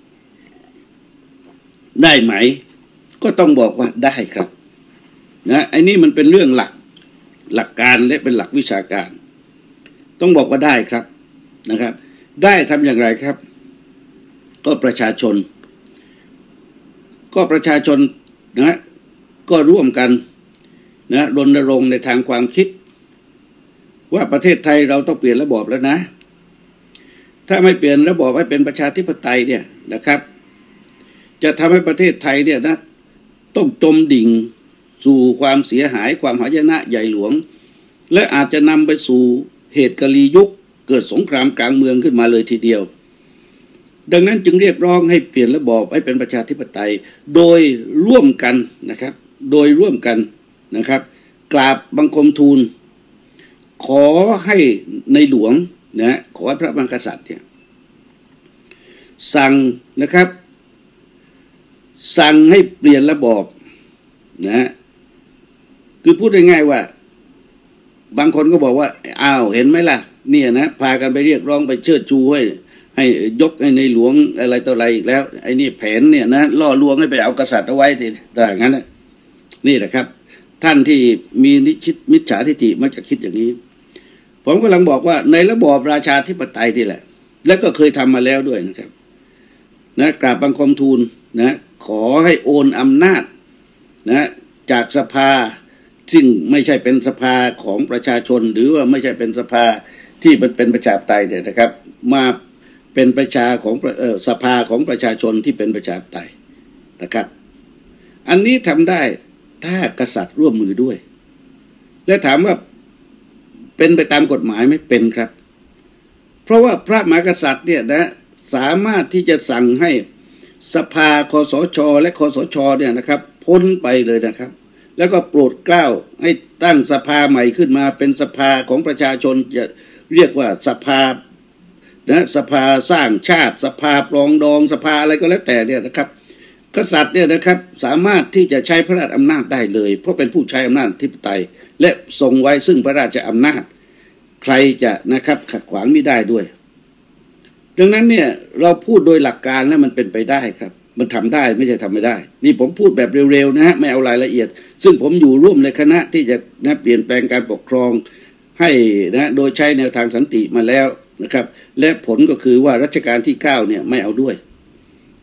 ได้ไหมก็ต้องบอกว่าได้ครับนะไอ้นี่มันเป็นเรื่องหลักหลักการและเป็นหลักวิชาการต้องบอกว่าได้ครับนะครับได้ทำอย่างไรครับก็ประชาชนก็ประชาชนนะก็ร่วมกันนะรณรงค์ในทางความคิดว่าประเทศไทยเราต้องเปลี่ยนระบอบแล้วนะถ้าไม่เปลี่ยนระบอบให้เป็นประชาธิปไตยเนี่ยนะครับจะทำให้ประเทศไทยเนี่ยนะต้องจมดิ่งสู่ความเสียหายความหายนะใหญ่หลวงและอาจจะนำไปสู่เหตุกลียุคเกิดสงครามกลางเมืองขึ้นมาเลยทีเดียวดังนั้นจึงเรียกร้องให้เปลี่ยนระบอบให้เป็นประชาธิปไตยโดยร่วมกันนะครับโดยร่วมกันนะครับกราบบังคมทูลขอให้ในหลวงนะขอให้พระมหากษัตริย์เนี่ยสั่งนะครับสั่งให้เปลี่ยนระบอบนะคือพูดง่ายๆว่าบางคนก็บอกว่าอ้าวเห็นไหมล่ะเนี่ยนะพากันไปเรียกร้องไปเชิดชูให้ให้ยกให้ในหลวงอะไรต่ออะไรอีกแล้วไอ้นี่แผนเนี่ยนะล่อลวงให้ไปเอากษัตริย์เอาไว้แต่อย่างนั้นนี่แหละครับท่านที่มีนิชิตมิจฉาทิฏฐิมักจะคิดอย่างนี้ผมกำลังบอกว่าในระบอบราชาธิปไตยนี่แหละแล้วก็เคยทำมาแล้วด้วยนะครับนะกราบบังคมทูลนะขอให้โอนอำนาจนะจากสภาซึ่งไม่ใช่เป็นสภาของประชาชนหรือว่าไม่ใช่เป็นสภาที่มันเป็นประชาธิปไตยเนี่ยนะครับมาเป็นประชาของเอ่อสภาของประชาชนที่เป็นประชาธิปไตยนะครับอันนี้ทำได้ถ้ากษัตริย์ร่วมมือด้วยและถามว่าเป็นไปตามกฎหมายไหมเป็นครับเพราะว่าพระมหากษัตริย์เนี่ยนะสามารถที่จะสั่งให้สภาคสช.และคสช.เนี่ยนะครับพ้นไปเลยนะครับแล้วก็โปรดเกล้าให้ตั้งสภาใหม่ขึ้นมาเป็นสภาของประชาชนจะเรียกว่าสภานะสภาสร้างชาติสภาปรองดองสภาอะไรก็แล้วแต่เนี่ยนะครับกษัตริย์เนี่ยนะครับสามารถที่จะใช้พระราชอำนาจได้เลยเพราะเป็นผู้ใช้อำนาจอธิปไตยและทรงไว้ซึ่งพระราชอำนาจใครจะนะครับขัดขวางไม่ได้ด้วยดังนั้นเนี่ยเราพูดโดยหลักการแล้วมันเป็นไปได้ครับมันทำได้ไม่ใช่ทำไม่ได้นี่ผมพูดแบบเร็วๆนะฮะไม่เอารายละเอียดซึ่งผมอยู่ร่วมในคณะที่จะนะเปลี่ยนแปลงการปกครองให้นะโดยใช้แนวทางสันติมาแล้วนะครับและผลก็คือว่ารัชกาลที่เก้าเนี่ยไม่เอาด้วย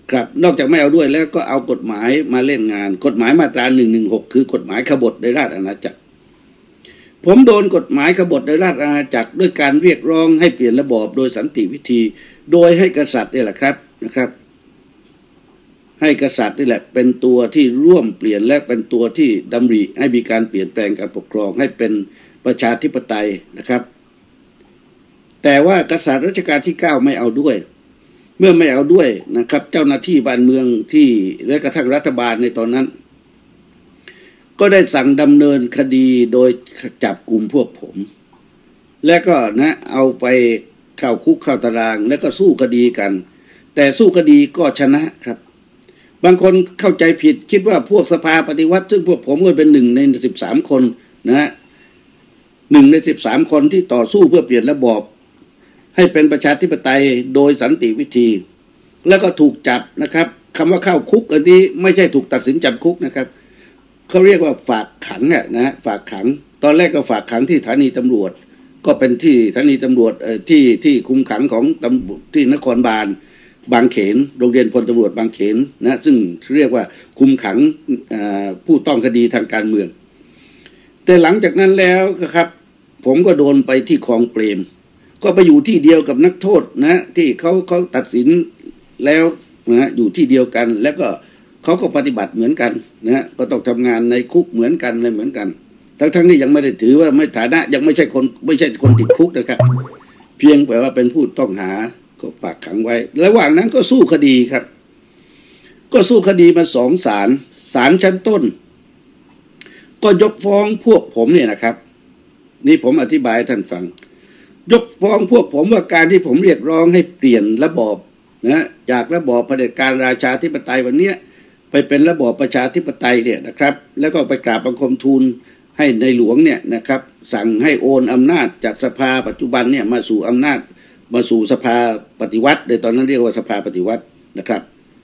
ครับนอกจากไม่เอาด้วยแล้วก็เอากฎหมายมาเล่นงานกฎหมายมาตราหนึ่งหนึ่งหกคือกฎหมายขบฏในราชอาณาจักรผมโดนกฎหมายขบฏในราชอาณาจักรด้วยการเรียกร้องให้เปลี่ยนระบอบโดยสันติวิธีโดยให้กษัตริย์นี่แหละครับนะครับให้กษัตริย์นี่แหละเป็นตัวที่ร่วมเปลี่ยนและเป็นตัวที่ดำริให้มีการเปลี่ยนแปลงการปกครองให้เป็นประชาธิปไตยนะครับแต่ว่ากษัตริย์รัชกาลที่เก้าไม่เอาด้วยเมื่อไม่เอาด้วยนะครับเจ้าหน้าที่บ้านเมืองที่และกระทั่งรัฐบาลในตอนนั้นก็ได้สั่งดำเนินคดีโดยจับกลุ่มพวกผมและก็นะเอาไปเข้าคุกเข้าตารางแล้วก็สู้คดีกันแต่สู้คดีก็ชนะครับบางคนเข้าใจผิดคิดว่าพวกสภาปฏิวัติซึ่งพวกผมก็เป็นหนึ่งในสิบสามคนนะหนึ่งในสิบสามคนที่ต่อสู้เพื่อเปลี่ยนระบอบให้เป็นประชาธิปไตยโดยสันติวิธีแล้วก็ถูกจับนะครับคำว่าเข้าคุกอันนี้ไม่ใช่ถูกตัดสินจำคุกนะครับเขาเรียกว่าฝากขังเนี่ยนะฝากขังตอนแรกก็ฝากขังที่สถานีตำรวจก็เป็นที่สถานีตำรวจเอ่อที่ที่คุมขังของตำที่นครบาลบางเขนโรงเรียนพลตำรวจบางเขนนะซึ่งเรียกว่าคุมขังผู้ต้องคดีทางการเมืองแต่หลังจากนั้นแล้วครับผมก็โดนไปที่คลองเปรมก็ไปอยู่ที่เดียวกับนักโทษนะที่เขาเขาตัดสินแล้วนะอยู่ที่เดียวกันแล้วก็เขาก็ปฏิบัติเหมือนกันนะก็ต้องทำงานในคุกเหมือนกันเลยเหมือนกันทั้งทั้งนี้ยังไม่ได้ถือว่าไม่ฐานะยังไม่ใช่คนไม่ใช่คนติดคุกนะครับเพียงแต่ว่าเป็นผู้ต้องหาก็ฝากขังไว้ระหว่างนั้นก็สู้คดีครับก็สู้คดีมาสองศาลศาลชั้นต้นก็ยกฟ้องพวกผมเนี่ยนะครับนี่ผมอธิบายให้ท่านฟังยกฟ้องพวกผมว่าการที่ผมเรียกร้องให้เปลี่ยนระบอบนะจากระบอบเผด็จการราชาธิปไตยวันนี้ไปเป็นระบอบประชาธิปไตยเนี่ยนะครับแล้วก็ไปกราบบังคมทูลให้ในหลวงเนี่ยนะครับสั่งให้โอนอำนาจจากสภาปัจจุบันเนี่ยมาสู่อำนาจมาสู่สภาปฏิวัติในตอนนั้นเรียกว่าสภาปฏิวัตินะครับ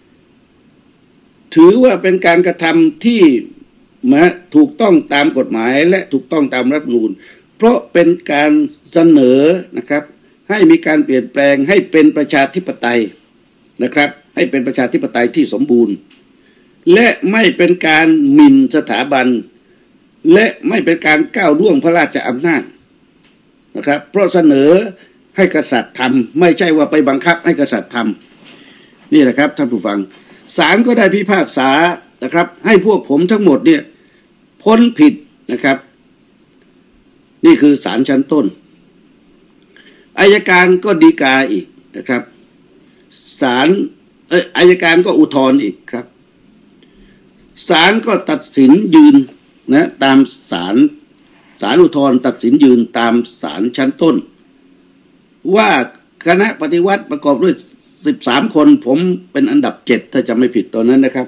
ถือว่าเป็นการกระทำที่มาถูกต้องตามกฎหมายและถูกต้องตามรัฐธรรมนูญเพราะเป็นการเสนอนะครับให้มีการเปลี่ยนแปลงให้เป็นประชาธิปไตยนะครับให้เป็นประชาธิปไตยที่สมบูรณ์และไม่เป็นการหมิ่นสถาบันและไม่เป็นการก้าวล่วงพระราชอำนาจนะครับเพราะเสนอให้กษัตริย์ทำไม่ใช่ว่าไปบังคับให้กษัตริย์ทำนี่แหละครับท่านผู้ฟังศาลก็ได้พิพากษานะครับให้พวกผมทั้งหมดเนี่ยพ้นผิดนะครับนี่คือศาลชั้นต้นอัยการก็ฎีกาอีกนะครับศาลเอ่ออัยการก็อุทธรณ์อีกครับศาลก็ตัดสินยืนนะตามศาลศาลอุทธรณ์ตัดสินยืนตามศาลชั้นต้นว่าคณะปฏิวัติประกอบด้วยสิบสามคนผมเป็นอันดับเจ็ดถ้าจำไม่ผิดตอนนั้นนะครับ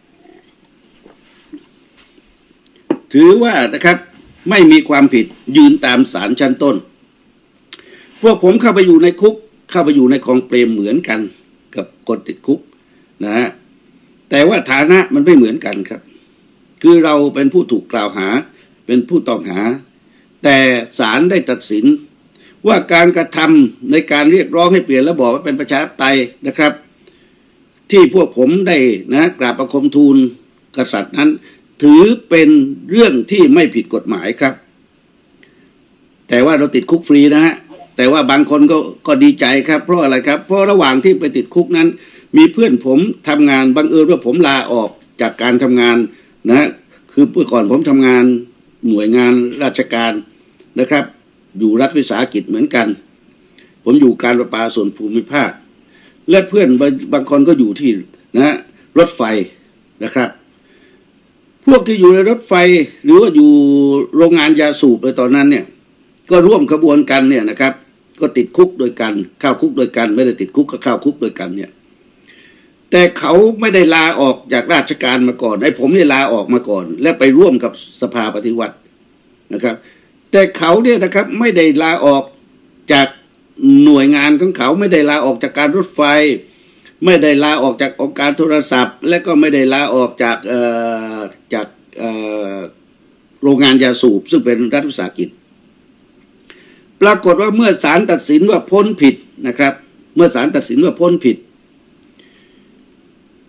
ถือว่านะครับไม่มีความผิดยืนตามศาลชั้นต้นพวกผมเข้าไปอยู่ในคุกเข้าไปอยู่ในคลองเปรมเหมือนกันกับคนติดคุกนะฮะแต่ว่าฐานะมันไม่เหมือนกันครับคือเราเป็นผู้ถูกกล่าวหาเป็นผู้ต้องหาแต่ศาลได้ตัดสินว่าการกระทำในการเรียกร้องให้เปลี่ยนระบอบให้เป็นประชาธิปไตยนะครับที่พวกผมได้นะกราบบังคมทูลกษัตริย์นั้นถือเป็นเรื่องที่ไม่ผิดกฎหมายครับแต่ว่าเราติดคุกฟรีนะฮะแต่ว่าบางคนก็ก็ดีใจครับเพราะอะไรครับเพราะระหว่างที่ไปติดคุกนั้นมีเพื่อนผมทำงานบังเอิญว่าผมลาออกจากการทำงานนะคือเมื่อก่อนผมทำงานหน่วยงานราชการนะครับอยู่รัฐวิสาหกิจเหมือนกันผมอยู่การประปาส่วนภูมิภาคและเพื่อนบางคนก็อยู่ที่นะรถไฟนะครับพวกที่อยู่ในรถไฟหรือว่าอยู่โรงงานยาสูบในตอนนั้นเนี่ยก็ร่วมขบวนกันเนี่ยนะครับก็ติดคุกโดยกันเข้าคุกโดยกันไม่ได้ติดคุกก็เข้าคุกโดยกันเนี่ยแต่เขาไม่ได้ลาออกจากราชการมาก่อนไอ้ผมเนี่ยลาออกมาก่อนและไปร่วมกับสภาปฏิวัตินะครับแต่เขาเนี่ยนะครับไม่ได้ลาออกจากหน่วยงานของเขาไม่ได้ลาออกจากการรถไฟไม่ได้ลาออกจากองค์การโทรศัพท์และก็ไม่ได้ลาออกจากเอ่อจากเอ่อโรงงานยาสูบซึ่งเป็นรัฐวิสาหกิจปรากฏว่าเมื่อศาลตัดสินว่าพ้นผิดนะครับเมื่อศาลตัดสินว่าพ้นผิด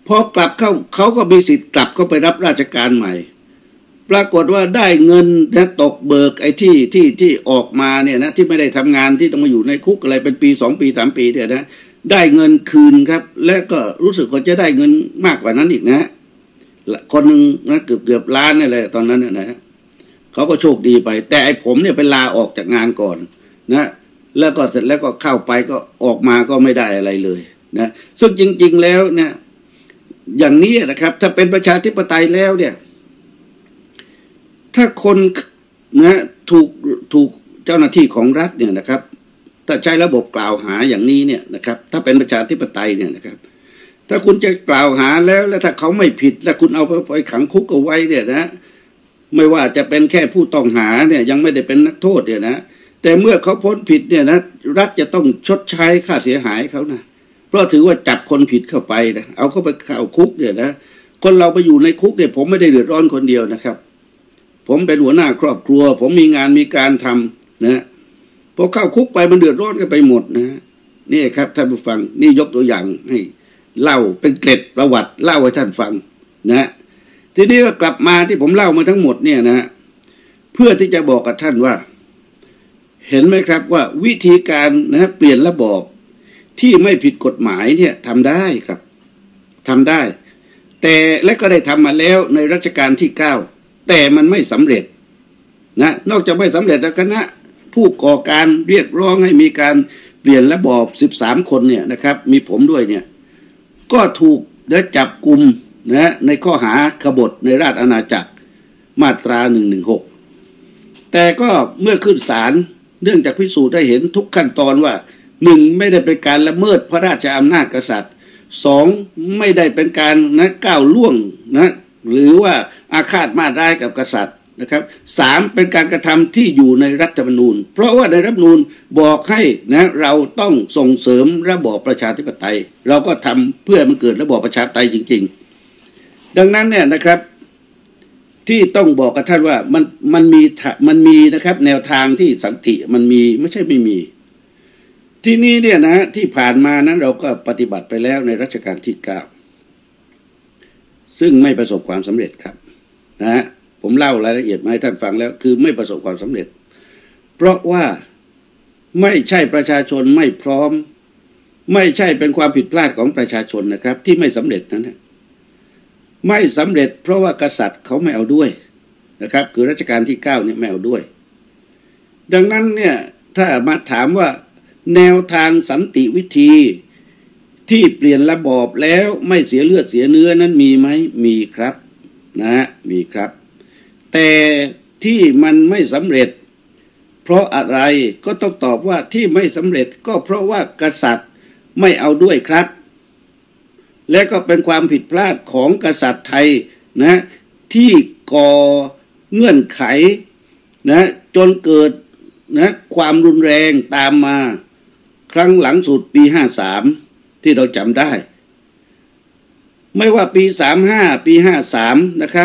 พอกลับเข้าเขาก็มีสิทธิ์กลับเข้าไปรับราชการใหม่ปรากฏว่าได้เงินนะตกเบิกไอ้ที่ที่ที่ออกมาเนี่ยนะที่ไม่ได้ทำงานที่ต้องมาอยู่ในคุกอะไรเป็นปีสองปีสามปีเนี่ยนะได้เงินคืนครับและก็รู้สึกว่าจะได้เงินมากกว่านั้นอีกนะคนนึงนะเกือบเกือบล้านนี่แหละตอนนั้นเนี่ยนะเขาก็โชคดีไปแต่ไอ้ผมเนี่ยไปลาออกจากงานก่อนนะแล้วก็เสร็จแล้วก็เข้าไปก็ออกมาก็ไม่ได้อะไรเลยนะซึ่งจริงๆแล้วเนี่ยอย่างนี้นะครับถ้าเป็นประชาธิปไตยแล้วเนี่ยถ้าคนนะถูกถูกเจ้าหน้าที่ของรัฐเนี่ยนะครับถ้าใช้ระบบกล่าวหาอย่างนี้เนี่ยนะครับถ้าเป็นประชาธิปไตยเนี่ยนะครับถ้าคุณจะกล่าวหาแล้วแล้วถ้าเขาไม่ผิดแล้วคุณเอาไปขังคุกเอาไว้เนี่ยนะไม่ว่าจะเป็นแค่ผู้ต้องหาเนี่ยยังไม่ได้เป็นนักโทษเนี่ยนะแต่เมื่อเขาพ้นผิดเนี่ยนะรัฐจะต้องชดใช้ค่าเสียหายเขานะเพราะถือว่าจับคนผิดเข้าไปนะเอาเข้าไปเข้าคุกเนี่ยนะคนเราไปอยู่ในคุกเนี่ยผมไม่ได้เดือดร้อนคนเดียวนะครับผมเป็นหัวหน้าครอบครัวผมมีงานมีการทำนะพอเข้าคุกไปมันเดือดร้อนกันไปหมดนะนี่ครับท่านผู้ฟังนี่ยกตัวอย่างให้เล่าเป็นเกร็ดประวัติเล่าให้ท่านฟังนะทีนี้ก็กลับมาที่ผมเล่ามาทั้งหมดเนี่ยนะเพื่อที่จะบอกกับท่านว่าเห็นไหมครับว่าวิธีการนะเปลี่ยนระบอบที่ไม่ผิดกฎหมายเนี่ยทำได้ครับทำได้แต่และก็ได้ทำมาแล้วในรัชกาลที่เก้าแต่มันไม่สำเร็จนะนอกจากไม่สำเร็จแล้วคณะผู้ก่อการเรียกร้องให้มีการเปลี่ยนระบอบสิบสามคนเนี่ยนะครับมีผมด้วยเนี่ยก็ถูกและจับกุมนะในข้อหาขบฏในราชอาณาจักรมาตราหนึ่งหนึ่งหกแต่ก็เมื่อขึ้นศาลเนื่องจากพิสูจน์ได้เห็นทุกขั้นตอนว่าหนึ่งไม่ได้เป็นการละเมิดพระราชอำนาจกษัตริย์สองไม่ได้เป็นการนะก้าวล่วงนะหรือว่าอาฆาตมาตร้ายกับกษัตริย์นะครับสามเป็นการกระทำที่อยู่ในรัฐธรรมนูญเพราะว่าในรัฐธรรมนูญบอกให้นะเราต้องส่งเสริมระบอบประชาธิปไตยเราก็ทำเพื่อมันเกิดระบอบประชาธิปไตยจริงๆดังนั้นเนี่ยนะครับที่ต้องบอกกับท่านว่ามันมันมีมันมีนะครับแนวทางที่สันติมันมีไม่ใช่ไม่มีที่นี้เนี่ยนะที่ผ่านมานั้นเราก็ปฏิบัติไปแล้วในรัชกาลที่เก้าซึ่งไม่ประสบความสำเร็จครับนะผมเล่ารายละเอียดมาให้ท่านฟังแล้วคือไม่ประสบความสำเร็จเพราะว่าไม่ใช่ประชาชนไม่พร้อมไม่ใช่เป็นความผิดพลาดของประชาชนนะครับที่ไม่สำเร็จนั้นไม่สำเร็จเพราะว่ากษัตริย์เขาไม่เอาด้วยนะครับคือรัชกาลที่เก้าเนี่ยไม่เอาด้วยดังนั้นเนี่ยถ้ามาถามว่าแนวทางสันติวิธีที่เปลี่ยนระบอบแล้วไม่เสียเลือดเสียเนื้อนั้นมีไหมมีครับนะมีครับแต่ที่มันไม่สำเร็จเพราะอะไรก็ต้องตอบว่าที่ไม่สำเร็จก็เพราะว่ากษัตริย์ไม่เอาด้วยครับและก็เป็นความผิดพลาดของกษัตริย์ไทยนะที่ก่อเงื่อนไขนะจนเกิดนะความรุนแรงตามมาครั้งหลังสุดปีห้าสามที่เราจำได้ไม่ว่าปีสามห้าปีห้าสามนะครับ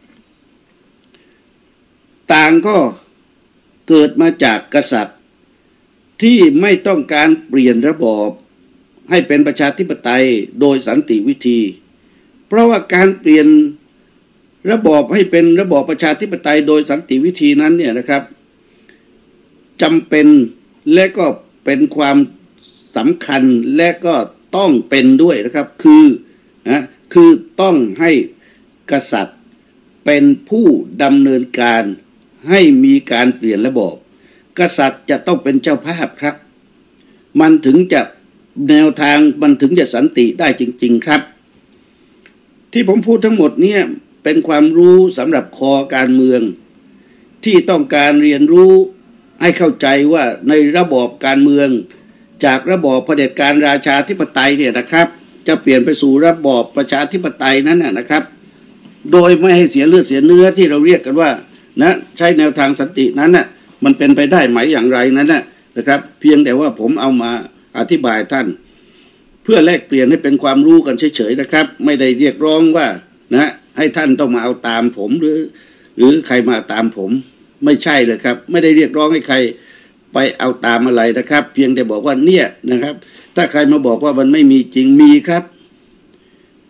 ต่างก็เกิดมาจากกษัตริย์ที่ไม่ต้องการเปลี่ยนระบอบให้เป็นประชาธิปไตยโดยสันติวิธีเพราะว่าการเปลี่ยนระบอบให้เป็นระบอบประชาธิปไตยโดยสันติวิธีนั้นเนี่ยนะครับจำเป็นและก็เป็นความสำคัญและก็ต้องเป็นด้วยนะครับคือนะคือต้องให้กษัตริย์เป็นผู้ดำเนินการให้มีการเปลี่ยนระบอบกษัตริย์จะต้องเป็นเจ้าภาพครับมันถึงจะแนวทางมันถึงจะสันติได้จริงๆครับที่ผมพูดทั้งหมดเนี่ยเป็นความรู้สำหรับคอการเมืองที่ต้องการเรียนรู้ให้เข้าใจว่าในระบอบการเมืองจากระบอบเผด็จการราชาธิปไตยเนี่ยนะครับจะเปลี่ยนไปสู่ระบอบประชาธิปไตยนั้นนะครับโดยไม่ให้เสียเลือดเสียเนื้อที่เราเรียกกันว่านะใช้แนวทางสันตินั้นน่ะมันเป็นไปได้ไหมอย่างไรนั้นน่ะนะครับเพียงแต่ว่าผมเอามาอธิบายท่านเพื่อแลกเปลี่ยนให้เป็นความรู้กันเฉยๆนะครับไม่ได้เรียกร้องว่านะให้ท่านต้องมาเอาตามผมหรือหรือใครมาตามผมไม่ใช่เลยครับไม่ได้เรียกร้องให้ใครไปเอาตามอะไรนะครับเพียงแต่บอกว่าเนี่ยนะครับถ้าใครมาบอกว่ามันไม่มีจริงมีครับ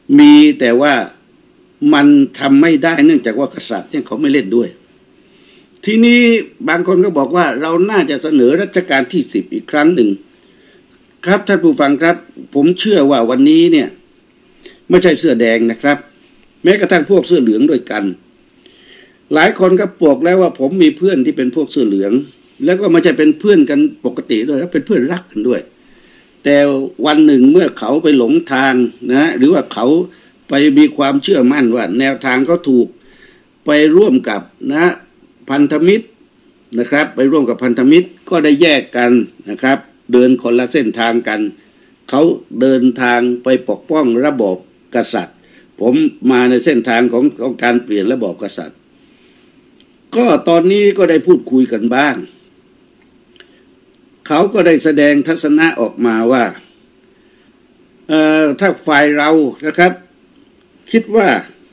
มีแต่ว่ามันทำไม่ได้เนื่องจากว่ากษัตริย์เนี่ยเขาไม่เล่นด้วยทีนี้บางคนก็บอกว่าเราน่าจะเสนอรัชกาลที่สิบอีกครั้งหนึ่งครับท่านผู้ฟังครับผมเชื่อว่าวันนี้เนี่ยไม่ใช่เสื้อแดงนะครับแม้กระทั่งพวกเสื้อเหลืองด้วยกันหลายคนก็บอกแล้วว่าผมมีเพื่อนที่เป็นพวกเสื้อเหลืองแล้วก็ไม่ใช่เป็นเพื่อนกันปกติด้วยแล้วเป็นเพื่อนรักกันด้วยแต่วันหนึ่งเมื่อเขาไปหลงทางนะหรือว่าเขาไปมีความเชื่อมั่นว่าแนวทางเขาถูกไปร่วมกับนะพันธมิตรนะครับไปร่วมกับพันธมิตรก็ได้แยกกันนะครับเดินคนละเส้นทางกันเขาเดินทางไปปกป้องระบอบกษัตริย์ผมมาในเส้นทางของของการเปลี่ยนระบอบกษัตริย์ก็ตอนนี้ก็ได้พูดคุยกันบ้างเขาก็ได้แสดงทัศนะออกมาว่าเอ่อถ้าฝ่ายเรานะครับคิดว่า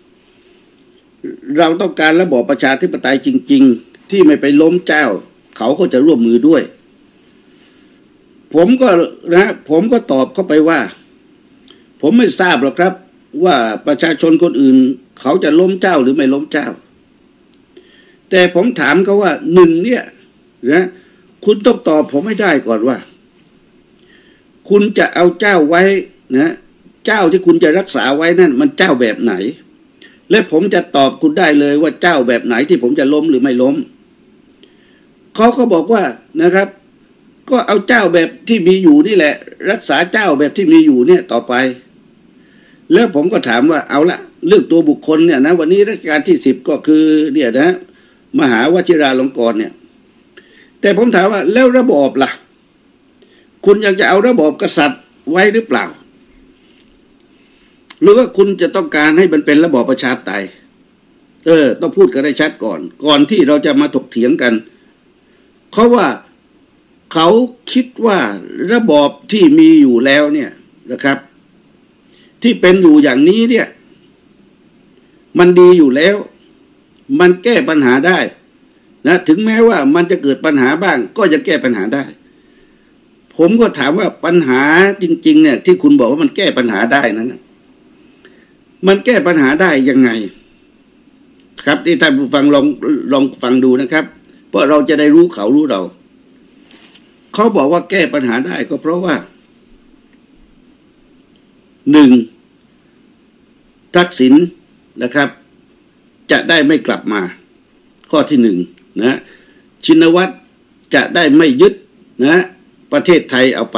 เราต้องการระบอบประชาธิปไตยจริงๆที่ไม่ไปล้มเจ้าเขาก็จะร่วมมือด้วยผมก็นะผมก็ตอบเข้าไปว่าผมไม่ทราบหรอกครับว่าประชาชนคนอื่นเขาจะล้มเจ้าหรือไม่ล้มเจ้าแต่ผมถามเขาว่าหนึ่งเนี่ยนะคุณต้องตอบผมให้ได้ก่อนว่าคุณจะเอาเจ้าไว้นะเจ้าที่คุณจะรักษาไว้นั่นมันเจ้าแบบไหนและผมจะตอบคุณได้เลยว่าเจ้าแบบไหนที่ผมจะล้มหรือไม่ล้มเขาก็บอกว่านะครับก็เอาเจ้าแบบที่มีอยู่นี่แหละรักษาเจ้าแบบที่มีอยู่เนี่ยต่อไปแล้วผมก็ถามว่าเอาละเรื่องตัวบุคคลเนี่ยนะวันนี้รัชกาลที่สิบก็คือเนี่ยนะมหาวชิราลงกรณ์เนี่ยแต่ผมถามว่าแล้วระบอบล่ะคุณยังจะเอาระบอบกษัตริย์ไว้หรือเปล่าหรือว่าคุณจะต้องการให้มันเป็นระบอบประชาธิปไตยเออต้องพูดกันให้ชัดก่อนก่อนที่เราจะมาถกเถียงกันเพราะว่าเขาคิดว่าระบอบที่มีอยู่แล้วเนี่ยนะครับที่เป็นอยู่อย่างนี้เนี่ยมันดีอยู่แล้วมันแก้ปัญหาได้นะถึงแม้ว่ามันจะเกิดปัญหาบ้างก็จะแก้ปัญหาได้ผมก็ถามว่าปัญหาจริงๆเนี่ยที่คุณบอกว่ามันแก้ปัญหาได้นั้นมันแก้ปัญหาได้ยังไงครับที่ท่านผู้ฟังลองลองฟังดูนะครับเพราะเราจะได้รู้เขารู้เราเขาบอกว่าแก้ปัญหาได้ก็เพราะว่าหนึ่งทักษิณนะครับจะได้ไม่กลับมาข้อที่หนึ่งนะชินวัตรจะได้ไม่ยึดนะประเทศไทยเอาไป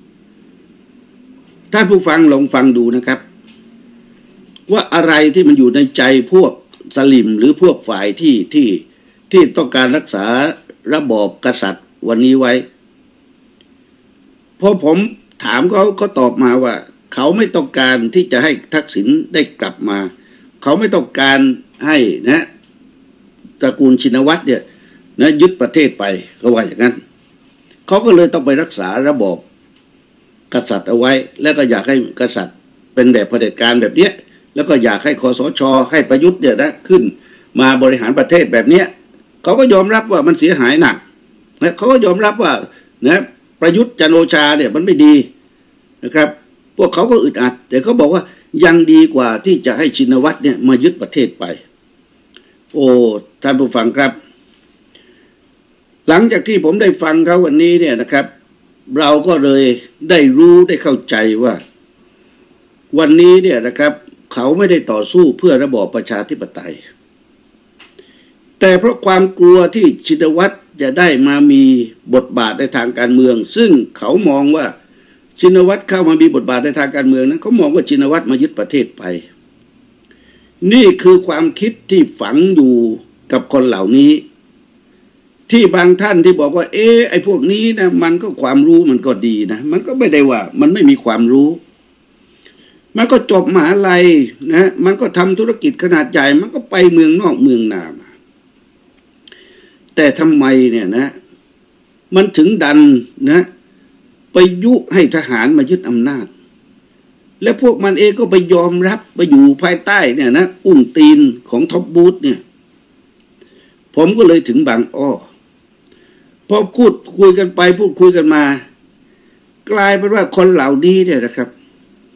ท่านผู้ฟังลองฟังดูนะครับว่าอะไรที่มันอยู่ในใจพวกสลิมหรือพวกฝ่ายที่ที่ที่ต้องการรักษาระบอบกษัตริย์วันนี้ไว้พอผมถามเขาเขาตอบมาว่าเขาไม่ต้องการที่จะให้ทักษิณได้กลับมาเขาไม่ต้องการให้นะตระกูลชินวัตรเนี่ยนะยึดประเทศไปเขาว่าอย่างนั้นเขาก็เลยต้องไปรักษาระบอบกษัตริย์เอาไว้แล้วก็อยากให้กษัตริย์เป็นแบบเผด็จการแบบเนี้ยแล้วก็อยากให้คสช.ให้ประยุทธ์เนี่ยนะขึ้นมาบริหารประเทศแบบเนี้ยเขาก็ยอมรับว่ามันเสียหายหนักนะเขาก็ยอมรับว่านะประยุทธ์จันทร์โอชาเนี่ยมันไม่ดีนะครับพวกเขาก็อึดอัดแต่เขาบอกว่ายังดีกว่าที่จะให้ชินวัตรเนี่ยมายึดประเทศไปโอ้ท่านผู้ฟังครับหลังจากที่ผมได้ฟังเขาวันนี้เนี่ยนะครับเราก็เลยได้รู้ได้เข้าใจว่าวันนี้เนี่ยนะครับเขาไม่ได้ต่อสู้เพื่อระบอบประชาธิปไตยแต่เพราะความกลัวที่ชินวัตรจะได้มามีบทบาทในทางการเมืองซึ่งเขามองว่าชินวัตรเข้ามามีบทบาทในทางการเมืองนั้นเขามองว่าชินวัตรมายึดประเทศไปนี่คือความคิดที่ฝังอยู่กับคนเหล่านี้ที่บางท่านที่บอกว่าเอ๊ะไอ้พวกนี้นะมันก็ความรู้มันก็ดีนะมันก็ไม่ได้ว่ามันไม่มีความรู้มันก็จบมหาลัยนะมันก็ทำธุรกิจขนาดใหญ่มันก็ไปเมืองนอกเมืองนามาแต่ทำไมเนี่ยนะมันถึงดันนะไปยุให้ทหารมายึดอำนาจและพวกมันเองก็ไปยอมรับไปอยู่ภายใต้เนี่ยนะอุ้งตีนของท็อปบูธเนี่ยผมก็เลยถึงบางอ้อพอพูดคุยกันไปพูดคุยกันมากลายเป็นว่าคนเหล่านี้เนี่ยนะครับ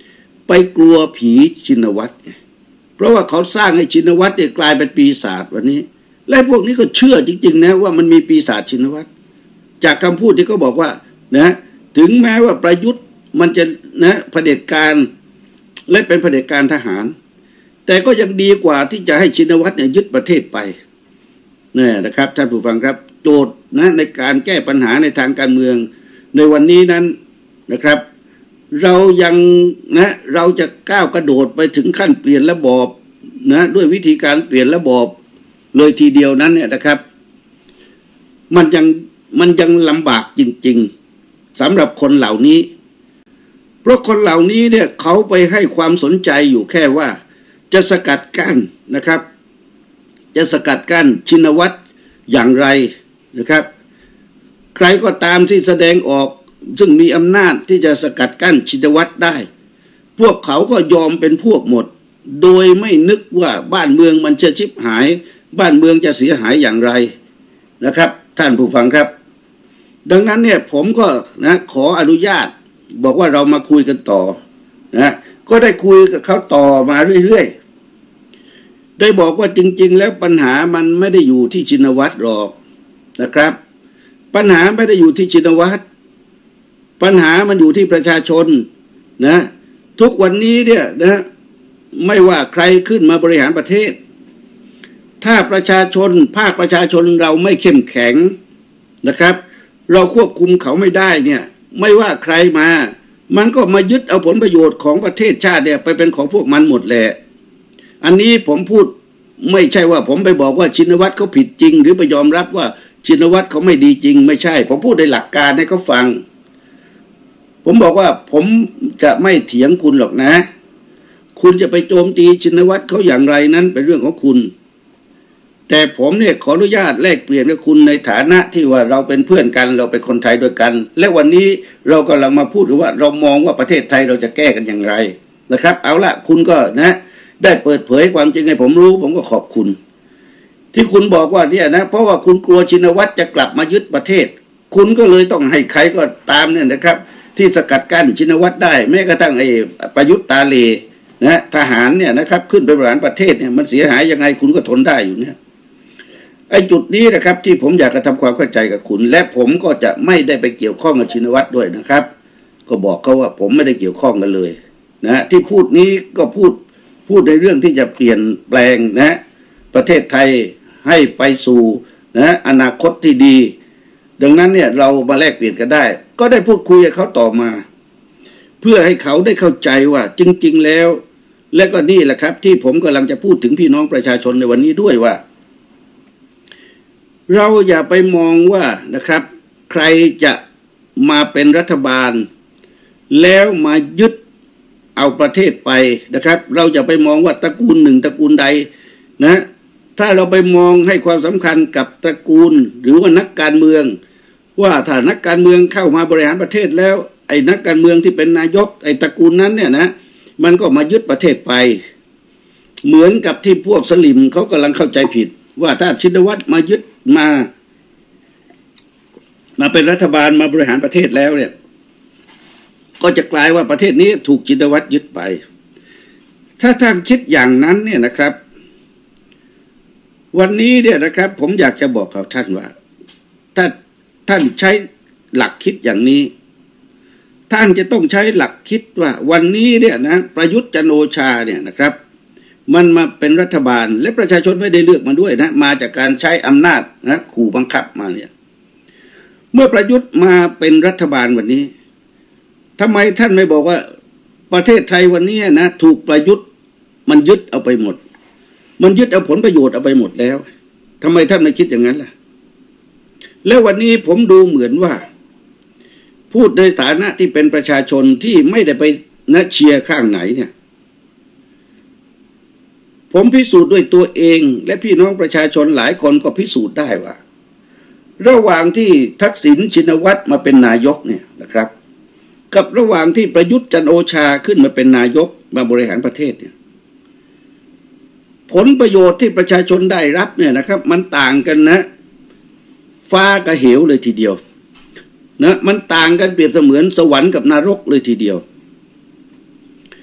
ไปกลัวผีชินวัตรไงเพราะว่าเขาสร้างให้ชินวัตรเนี่ยกลายเป็นปีศาจวันนี้และพวกนี้ก็เชื่อจริงๆนะว่ามันมีปีศาจชินวัตรจากคำพูดที่เขาบอกว่านะถึงแม้ว่าประยุทธ์มันจะนะเผด็จการและเป็นเผด็จการทหารแต่ก็ยังดีกว่าที่จะให้ชินวัตรเนี่ยยึดประเทศไปเนี่ยนะครับท่านผู้ฟังครับโจทย์นะในการแก้ปัญหาในทางการเมืองในวันนี้นั้นนะครับเรายังนะเราจะก้าวกระโดดไปถึงขั้นเปลี่ยนระบอบนะด้วยวิธีการเปลี่ยนระบอบเลยทีเดียวนั้นเนี่ยนะครับมันยังมันยังลำบากจริงๆสำหรับคนเหล่านี้เพราะคนเหล่านี้เนี่ยเขาไปให้ความสนใจอยู่แค่ว่าจะสกัดกั้นนะครับจะสกัดกั้นชินวัตรอย่างไรนะครับใครก็ตามที่แสดงออกซึ่งมีอำนาจที่จะสกัดกั้นชินวัตรได้พวกเขาก็ยอมเป็นพวกหมดโดยไม่นึกว่าบ้านเมืองมันจะชิบหายบ้านเมืองจะเสียหายอย่างไรนะครับท่านผู้ฟังครับดังนั้นเนี่ยผมก็นะขออนุญาตบอกว่าเรามาคุยกันต่อนะก็ได้คุยกับเขาต่อมาเรื่อยๆได้บอกว่าจริงๆแล้วปัญหามันไม่ได้อยู่ที่ชินวัตรหรอกนะครับปัญหาไม่ได้อยู่ที่ชินวัตรปัญหามันอยู่ที่ประชาชนนะทุกวันนี้เนี่ยนะไม่ว่าใครขึ้นมาบริหารประเทศถ้าประชาชนภาคประชาชนเราไม่เข้มแข็งนะครับเราควบคุมเขาไม่ได้เนี่ยไม่ว่าใครมามันก็มายึดเอาผลประโยชน์ของประเทศชาติเนี่ยไปเป็นของพวกมันหมดแหละอันนี้ผมพูดไม่ใช่ว่าผมไปบอกว่าชินวัตรเขาผิดจริงหรือไปยอมรับว่าชินวัตรเขาไม่ดีจริงไม่ใช่ผมพูดในหลักการให้เขาฟังผมบอกว่าผมจะไม่เถียงคุณหรอกนะคุณจะไปโจมตีชินวัตรเขาอย่างไรนั้นเป็นเรื่องของคุณแต่ผมเนี่ยขออนุญาตแลกเปลี่ยนกับคุณในฐานะที่ว่าเราเป็นเพื่อนกันเราเป็นคนไทยด้วยกันและวันนี้เรากำลังมาพูดกันว่าเรามองว่าประเทศไทยเราจะแก้กันอย่างไรนะครับเอาละคุณก็นะได้เปิดเผยความจริงให้ผมรู้ผมก็ขอบคุณที่คุณบอกว่าเนี่ยนะเพราะว่าคุณกลัวชินวัตรจะกลับมายึดประเทศคุณก็เลยต้องให้ใครก็ตามเนี่ยนะครับที่สกัดกั้นชินวัตรได้แม้กระทั่งไอ้ประยุทธ์ตาเลนะทหารเนี่ยนะครับขึ้นไปบริหารประเทศเนี่ยมันเสียหายยังไงคุณก็ทนได้อยู่เนี่ยไอ้จุดนี้นะครับที่ผมอยากจะทำความเข้าใจกับคุณและผมก็จะไม่ได้ไปเกี่ยวข้องกับชินวัตรด้วยนะครับก็บอกเขาว่าผมไม่ได้เกี่ยวข้องกันเลยนะที่พูดนี้ก็พูดพูดในเรื่องที่จะเปลี่ยนแปลงนะประเทศไทยให้ไปสู่นะอนาคตที่ดีดังนั้นเนี่ยเรามาแลกเปลี่ยนกันได้ก็ได้พูดคุยกับเขาต่อมาเพื่อให้เขาได้เข้าใจว่าจริงๆแล้วและก็นี่แหละครับที่ผมกำลังจะพูดถึงพี่น้องประชาชนในวันนี้ด้วยว่าเราอย่าไปมองว่านะครับใครจะมาเป็นรัฐบาลแล้วมายึดเอาประเทศไปนะครับเราอย่าไปมองว่าตระกูลหนึ่งตระกูลใดนะถ้าเราไปมองให้ความสำคัญกับตระกูลหรือว่านักการเมืองว่าถ้านักการเมืองเข้ามาบริหารประเทศแล้วไอ้นักการเมืองที่เป็นนายกไอ้ตระกูลนั้นเนี่ยนะมันก็มายึดประเทศไปเหมือนกับที่พวกสลิมเขากำลังเข้าใจผิดว่าถ้าชินวัตรมายึดมามาเป็นรัฐบาลมาบริหารประเทศแล้วเนี่ยก็จะกลายว่าประเทศนี้ถูกชินวัตรยึดไปถ้าท่านคิดอย่างนั้นเนี่ยนะครับวันนี้เนี่ยนะครับผมอยากจะบอกกับท่านว่าถ้าท่านใช้หลักคิดอย่างนี้ท่านจะต้องใช้หลักคิดว่าวันนี้เนี่ยนะประยุทธ์จันทร์โอชาเนี่ยนะครับมันมาเป็นรัฐบาลและประชาชนไม่ได้เลือกมาด้วยนะมาจากการใช้อำนาจนะขู่บังคับมาเนี่ยเมื่อประยุทธ์มาเป็นรัฐบาลวันนี้ทำไมท่านไม่บอกว่าประเทศไทยวันนี้นะถูกประยุทธ์มันยึดเอาไปหมดมันยึดเอาผลประโยชน์เอาไปหมดแล้วทำไมท่านไม่คิดอย่างนั้นล่ะแล้ววันนี้ผมดูเหมือนว่าพูดในฐานะที่เป็นประชาชนที่ไม่ได้ไปนะเชียร์ข้างไหนเนี่ยผมพิสูจน์ด้วยตัวเองและพี่น้องประชาชนหลายคนก็พิสูจน์ได้ว่าระหว่างที่ทักษิณชินวัตรมาเป็นนายกเนี่ยนะครับกับระหว่างที่ประยุทธ์จันทร์โอชาขึ้นมาเป็นนายกมาบริหารประเทศเนี่ยผลประโยชน์ที่ประชาชนได้รับเนี่ยนะครับมันต่างกันนะฟ้ากับเหวเลยทีเดียวนะมันต่างกันเปรียบเสมือนสวรรค์กับนรกเลยทีเดียว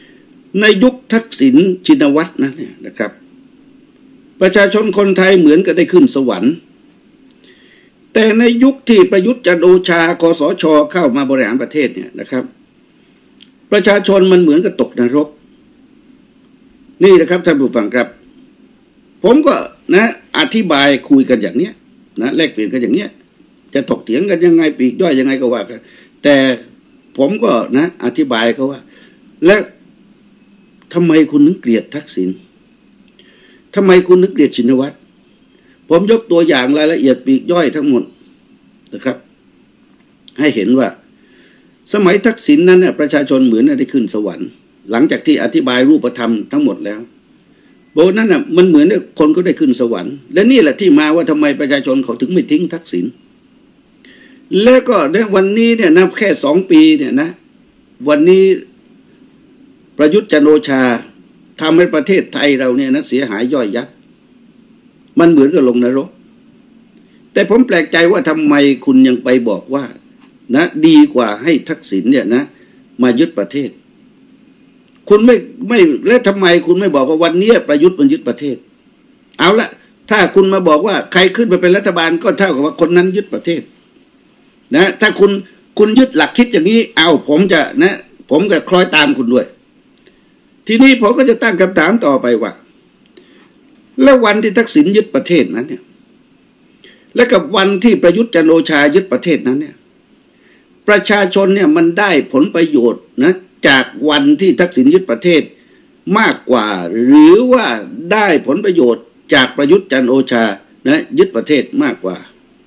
ในยุคทักษิณชินวัตรนั้นเนี่ยนะครับประชาชนคนไทยเหมือนกับได้ขึ้นสวรรค์แต่ในยุคที่ประยุทธ์จันทร์โอชาคสช.เข้ามาบริหารประเทศเนี่ยนะครับประชาชนมันเหมือนกับตกนรกนี่นะครับท่านผู้ฟังครับผมก็นะอธิบายคุยกันอย่างเนี้ยนะแลกเปลี่ยนกันอย่างเนี้ยจะถกเถียงกันยังไงปีกย่อยยังไงก็ว่ากันแต่ผมก็นะอธิบายเขาว่าและทำไมคุณถึงเกลียดทักษิณทำไมคุณถึงเกลียดชินวัตรผมยกตัวอย่างรายละเอียดปีกย่อยทั้งหมดนะครับให้เห็นว่าสมัยทักษิณนั้นเนี่ยประชาชนเหมือนได้ขึ้นสวรรค์หลังจากที่อธิบายรูปธรรมทั้งหมดแล้วโบนั้นน่ะมันเหมือนคนก็ได้ขึ้นสวรรค์และนี่แหละที่มาว่าทำไมประชาชนเขาถึงไม่ทิ้งทักษิณแล้วก็ในวันนี้เนี่ยนับแค่สองปีเนี่ยนะวันนี้ประยุทธ์จันทร์โอชาทำให้ประเทศไทยเราเนี่ยนะเสียหายย่อยยับมันเหมือนกับลงนรกแต่ผมแปลกใจว่าทำไมคุณยังไปบอกว่านะดีกว่าให้ทักษิณเนี่ยนะมายึดประเทศคุณไม่ไม่แล้วทำไมคุณไม่บอกว่าวันนี้ประยุทธ์มันยึดประเทศเอาละถ้าคุณมาบอกว่าใครขึ้นไปเป็นรัฐบาลก็เท่ากับว่าคนนั้นยึดประเทศนะถ้าคุณคุณยึดหลักคิดอย่างนี้เอาผมจะนะผมก็คล้อยตามคุณด้วยทีนี้ผมก็จะตั้งคำถามต่อไปว่าแล้ววันที่ทักษิณยึดประเทศนั้นเนี่ยและกับวันที่ประยุทธ์จันทร์โอชายึดประเทศนั้นเนี่ยประชาชนเนี่ยมันได้ผลประโยชน์นะจากวันที่ทักษิณยึดประเทศมากกว่าหรือว่าได้ผลประโยชน์จากประยุทธ์จันทร์โอชานะยึดประเทศมากกว่า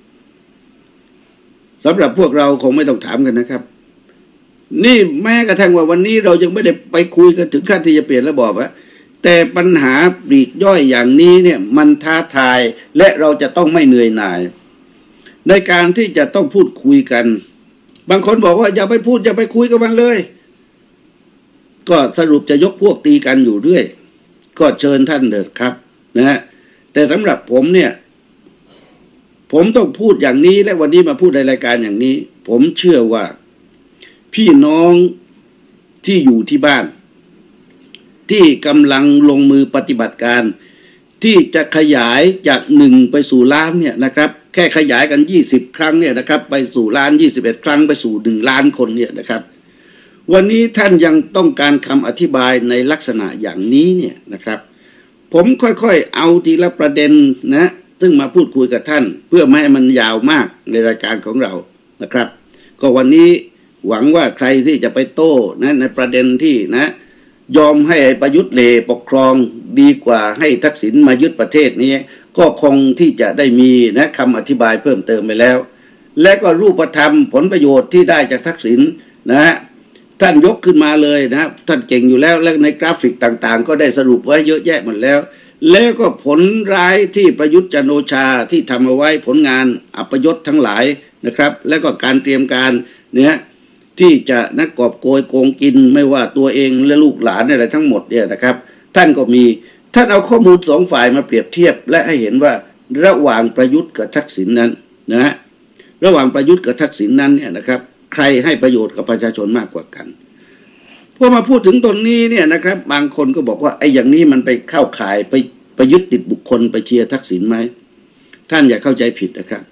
สำหรับพวกเราคงไม่ต้องถามกันนะครับนี่แม้กระทั่งว่าวันนี้เรายังไม่ได้ไปคุยกันถึงขั้นที่จะเปลี่ยนระบอบอะแต่ปัญหาปลีกย่อยอย่างนี้เนี่ยมันท้าทายและเราจะต้องไม่เหนื่อยหน่ายในการที่จะต้องพูดคุยกันบางคนบอกว่าอย่าไปพูดอย่าไปคุยกับมันเลยก็สรุปจะยกพวกตีกันอยู่เรื่อยก็เชิญท่านเถิดครับนะฮะแต่สำหรับผมเนี่ยผมต้องพูดอย่างนี้และวันนี้มาพูดในรายการอย่างนี้ผมเชื่อว่าพี่น้องที่อยู่ที่บ้านที่กำลังลงมือปฏิบัติการที่จะขยายจากหนึ่งไปสู่ล้านเนี่ยนะครับแค่ขยายกันยี่สิบครั้งเนี่ยนะครับไปสู่ล้านยี่สิบเอ็ดครั้งไปสู่หนึ่งล้านคนเนี่ยนะครับวันนี้ท่านยังต้องการคำอธิบายในลักษณะอย่างนี้เนี่ยนะครับผมค่อยๆเอาทีละประเด็นนะซึ่งมาพูดคุยกับท่านเพื่อไม่ให้มันยาวมากในรายการของเรานะครับก็วันนี้หวังว่าใครที่จะไปโต้นะในประเด็นที่นะยอมให้ประยุทธ์เลปกครองดีกว่าให้ทักษิณมายึดประเทศนี้ก็คงที่จะได้มีนะคำอธิบายเพิ่มเติมไปแล้วและก็รูปธรรมผลประโยชน์ที่ได้จากทักษิณนะฮะท่านยกขึ้นมาเลยนะท่านเก่งอยู่แล้วและในกราฟิกต่างๆก็ได้สรุปไว้เยอะแยะหมดแล้วแล้วก็ผลร้ายที่ประยุทธ์จันทร์โอชาที่ทำเอาไว้ผลงานอัปยศทั้งหลายนะครับแล้วก็การเตรียมการเนี่ยที่จะนักกอบโกยโกงกินไม่ว่าตัวเองและลูกหลานอะไรทั้งหมดเนี่ยนะครับท่านก็มีท่านเอาข้อมูลสองฝ่ายมาเปรียบเทียบและให้เห็นว่าระหว่างประยุทธ์กับทักษิณนั้นนะฮะระหว่างประยุทธ์กับทักษิณนั้นเนี่ยนะครับใครให้ประโยชน์กับประชาชนมากกว่ากันพอมาพูดถึงตรงนี้เนี่ยนะครับบางคนก็บอกว่าไอ้อย่างนี้มันไปเข้าข่ายไปไปยึดติดบุคคลไปเชียร์ทักษิณไหมท่านอย่าเข้าใจผิดนะครับ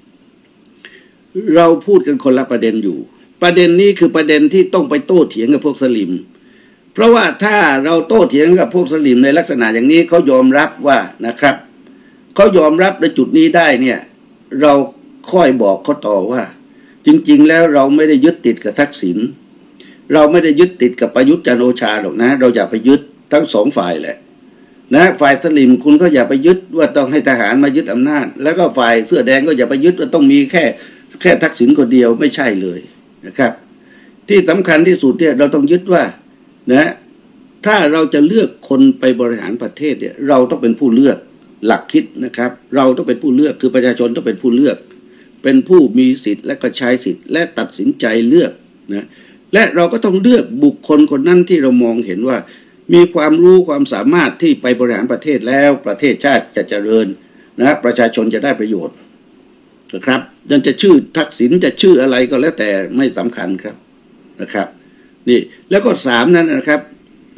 เราพูดกันคนละประเด็นอยู่ประเด็นนี้คือประเด็นที่ต้องไปโต้เถียงกับพวกสลิมเพราะว่าถ้าเราโต้เถียงกับพวกสลิมในลักษณะอย่างนี้เขายอมรับว่านะครับเขายอมรับในจุดนี้ได้เนี่ยเราค่อยบอกเขาต่อว่าจริงๆแล้วเราไม่ได้ยึดติดกับทักษิณเราไม่ได้ยึดติดกับประยุทธ์จันทร์โอชาหรอกนะเราอย่าไปยึดทั้งสองฝ่ายแหละนะฝ่ายสลิมคุณก็อย่าไปยึดว่าต้องให้ทหารมายึดอำนาจแล้วก็ฝ่ายเสื้อแดงก็อย่าไปยึดว่าต้องมีแค่แค่ทักษิณคนเดียวไม่ใช่เลยนะครับที่สำคัญที่สุดเนี่ยเราต้องยึดว่านะถ้าเราจะเลือกคนไปบริหารประเทศเนี่ยเราต้องเป็นผู้เลือกหลักคิดนะครับเราต้องเป็นผู้เลือกคือประชาชนต้องเป็นผู้เลือกเป็นผู้มีสิทธิ์และก็ใช้สิทธิ์และตัดสินใจเลือกนะและเราก็ต้องเลือกบุคคลคนนั้นที่เรามองเห็นว่ามีความรู้ความสามารถที่ไปบริหารประเทศแล้วประเทศชาติจะเจริญนะประชาชนจะได้ประโยชน์นะครับนั่นจะชื่อทักษิณจะชื่ออะไรก็แล้วแต่ไม่สำคัญครับนะครับนี่แล้วก็สามนั้นนะครับ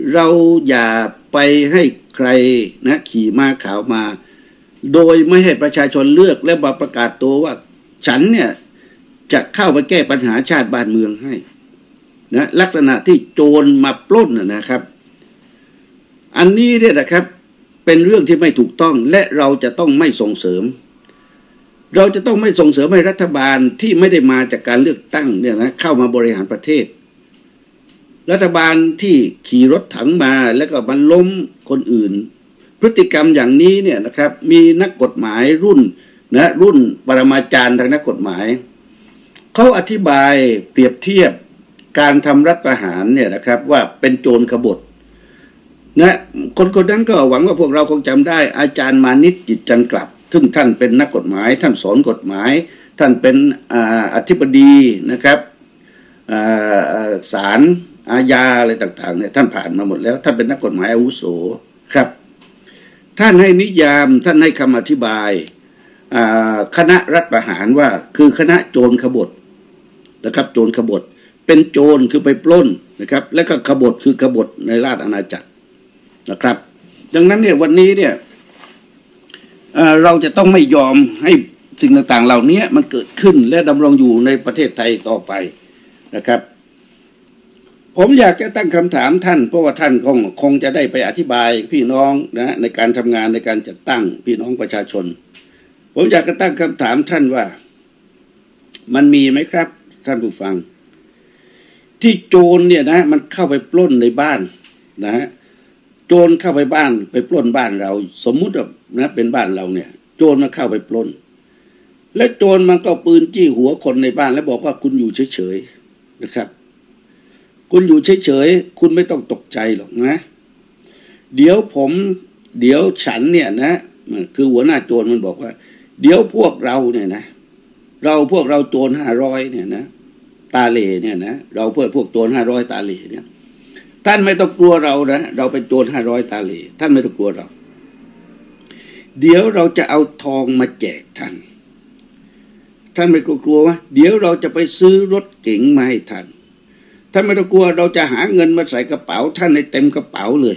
เราอย่าไปให้ใครนะขี่ม้าขาวมาโดยไม่ให้ประชาชนเลือกและมาประกาศตัวว่าฉันเนี่ยจะเข้าไปแก้ปัญหาชาติบ้านเมืองให้นะลักษณะที่โจรมาปล้นนะครับอันนี้เนี่ยนะครับเป็นเรื่องที่ไม่ถูกต้องและเราจะต้องไม่ส่งเสริมเราจะต้องไม่ส่งเสริมให้รัฐบาลที่ไม่ได้มาจากการเลือกตั้งเนี่ยนะเข้ามาบริหารประเทศรัฐบาลที่ขี่รถถังมาแล้วก็มันล้มคนอื่นพฤติกรรมอย่างนี้เนี่ยนะครับมีนักกฎหมายรุ่นนะรุ่นปรมาจารย์ทางนักกฎหมายเขาอธิบายเปรียบเทียบการทำรัฐประหารเนี่ยนะครับว่าเป็นโจรขบฏนะคนคนนั้นก็หวังว่าพวกเราคงจำได้อาจารย์มานิตจิตจันทร์กลับซึ่งท่านเป็นนักกฎหมายท่านสอนกฎหมายท่านเป็นอธิบดีนะครับศาลอาญาอะไรต่างๆเนี่ยท่านผ่านมาหมดแล้วท่านเป็นนักกฎหมายอาวุโสครับท่านให้นิยามท่านให้คำอธิบายคณะรัฐประหารว่าคือคณะโจรขบฏนะครับโจรขบฏเป็นโจรคือไปปล้นนะครับและก็ขบฏคือขบฏในราชอาณาจักรนะครับดังนั้นเนี่ยวันนี้เนี่ยเราจะต้องไม่ยอมให้สิ่งต่างๆเหล่านี้มันเกิดขึ้นและดำรงอยู่ในประเทศไทยต่อไปนะครับผมอยากจะตั้งคำถามท่านเพราะว่าท่านคงคงจะได้ไปอธิบายพี่น้องนะในการทำงานในการจัดตั้งพี่น้องประชาชนผมอยากจะตั้งคำถามท่านว่ามันมีไหมครับท่านผู้ฟังที่โจรเนี่ยนะมันเข้าไปปล้นในบ้านนะฮะโจรเข้าไปบ้านไปปล้นบ้านเราสมมุติว่านะเป็นบ้านเราเนี่ยโจรมันเข้าไปปล้นและโจรมันก็ปืนจี้หัวคนในบ้านแล้วบอกว่าคุณอยู่เฉยๆนะครับคุณอยู่เฉยๆคุณไม่ต้องตกใจหรอกนะเดี๋ยวผมเดี๋ยวฉันเนี่ยนะคือหัวหน้าโจรมันบอกว่าเดี๋ยวพวกเราเนี่ยนะเราพวกเราโจรห้าร้อยเนี่ยนะตาเหล่เนี่ยนะเราเพื่อพวกโจรห้าร้อยตาเหล่เนี่ยท่านไม่ต้องกลัวเรานะเราเป็นโจรห้าร้อยตาเหล่ท่านไม่ต้องกลัวเราเดี๋ยวเราจะเอาทองมาแจกท่านท่านไม่ต้องกลัวว่าเดี๋ยวเราจะไปซื้อรถเก๋งมาให้ท่านท่านไม่ต้องกลัวเราจะหาเงินมาใส่กระเป๋าท่านให้เต็มกระเป๋าเลย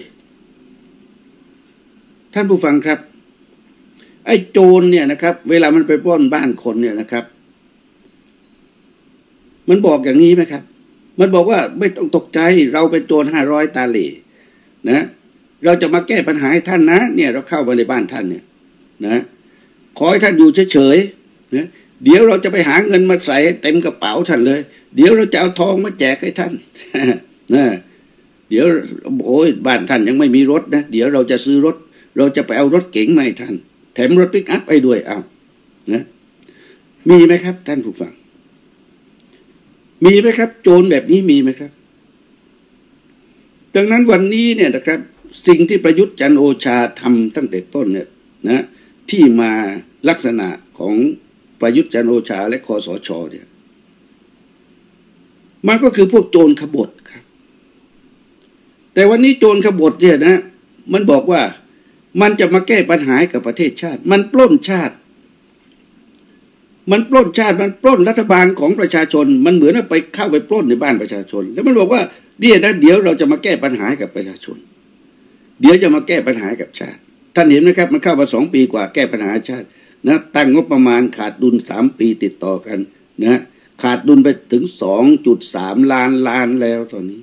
ท่านผู้ฟังครับไอ้โจรเนี่ยนะครับเวลามันไปปล้นบ้านคนเนี่ยนะครับมันบอกอย่างนี้ไหมครับมันบอกว่าไม่ต้องตกใจเราเป็นโจรห้าร้อยตาเหล่นะเราจะมาแก้ปัญหาให้ท่านนะเนี่ยเราเข้ามาในบ้านท่านเนี่ยนะขอให้ท่านอยู่เฉยๆนะเดี๋ยวเราจะไปหาเงินมาใส่เต็มกระเป๋าท่านเลยเดี๋ยวเราจะเอาทองมาแจกให้ท่านนะเดี๋ยวโอ้ยบ้านท่านยังไม่มีรถนะเดี๋ยวเราจะซื้อรถเราจะไปเอารถเก๋งมาให้ท่านแถมรถปิกอัพไปด้วยเอานะมีไหมครับท่านผู้ฟังมีไหมครับโจรแบบนี้มีไหมครับดังนั้นวันนี้เนี่ยนะครับสิ่งที่ประยุทธ์จันทร์โอชาทำตั้งแต่ต้นเนี่ยนะที่มาลักษณะของประยุทธ์จันทร์โอชาและคสช.เนี่ยมันก็คือพวกโจรขบฏครับแต่วันนี้โจรขบฏเนี่ยนะมันบอกว่ามันจะมาแก้ปัญหากับประเทศชาติมันปล้นชาติมันปล้นชาติมันปล้นรัฐบาลของประชาชนมันเหมือนไปเข้าไปปล้นในบ้านประชาชนแล้วมันบอกว่าเดี๋ยวนะเดี๋ยวเราจะมาแก้ปัญหากับประชาชนเดี๋ยวจะมาแก้ปัญหากับชาติท่านเห็นไหมครับมันเข้ามาสองปีกว่าแก้ปัญหาชาตินะตั้งงบประมาณขาดดุลสามปีติดต่อกันนะขาดดุลไปถึงสองจุดสามล้านล้านแล้วตอนนี้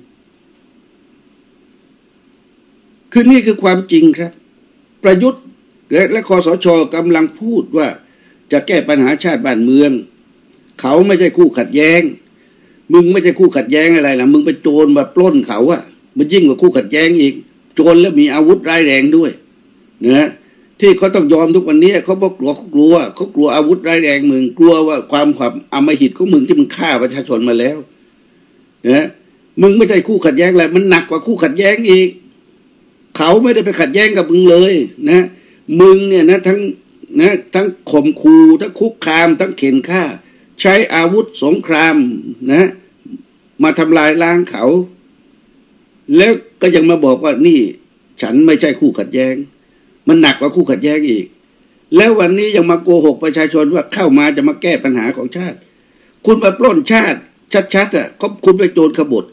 คือนี่คือความจริงครับประยุทธ์และและคสช.กำลังพูดว่าจะแก้ปัญหาชาติบ้านเมืองเขาไม่ใช่คู่ขัดแย้งมึงไม่ใช่คู่ขัดแย้งอะไรล่ะมึงไปโจรมาปล้นเขาอะมันยิ่งกว่าคู่ขัดแย้งอีกโจรแล้วมีอาวุธร้ายแรงด้วยนะที่เขาต้องยอมทุกวันนี้เขาบอกกลัวเขากลัวเขากลัวอาวุธร้ายแรงมึงกลัวว่าความความอำมหิตของมึงที่มึงฆ่าประชาชนมาแล้วนะมึงไม่ใช่คู่ขัดแย้งอะไรมันหนักกว่าคู่ขัดแย้งอีกเขาไม่ได้ไปขัดแย้งกับมึงเลยนะมึงเนี่ยนะทั้งนะทั้งข่มขู่ทั้งคุกคามทั้งเข็นฆ่าใช้อาวุธสงครามนะมาทำลายล้างเขาแล้วก็ยังมาบอกว่านี่ฉันไม่ใช่คู่ขัดแย้งมันหนักกว่าคู่ขัดแย้งอีกแล้ววันนี้ยังมาโกหกประชาชนว่าเข้ามาจะมาแก้ปัญหาของชาติคุณมาปล้นชาติชัดๆอ่ะคุณไปโจรขบฏ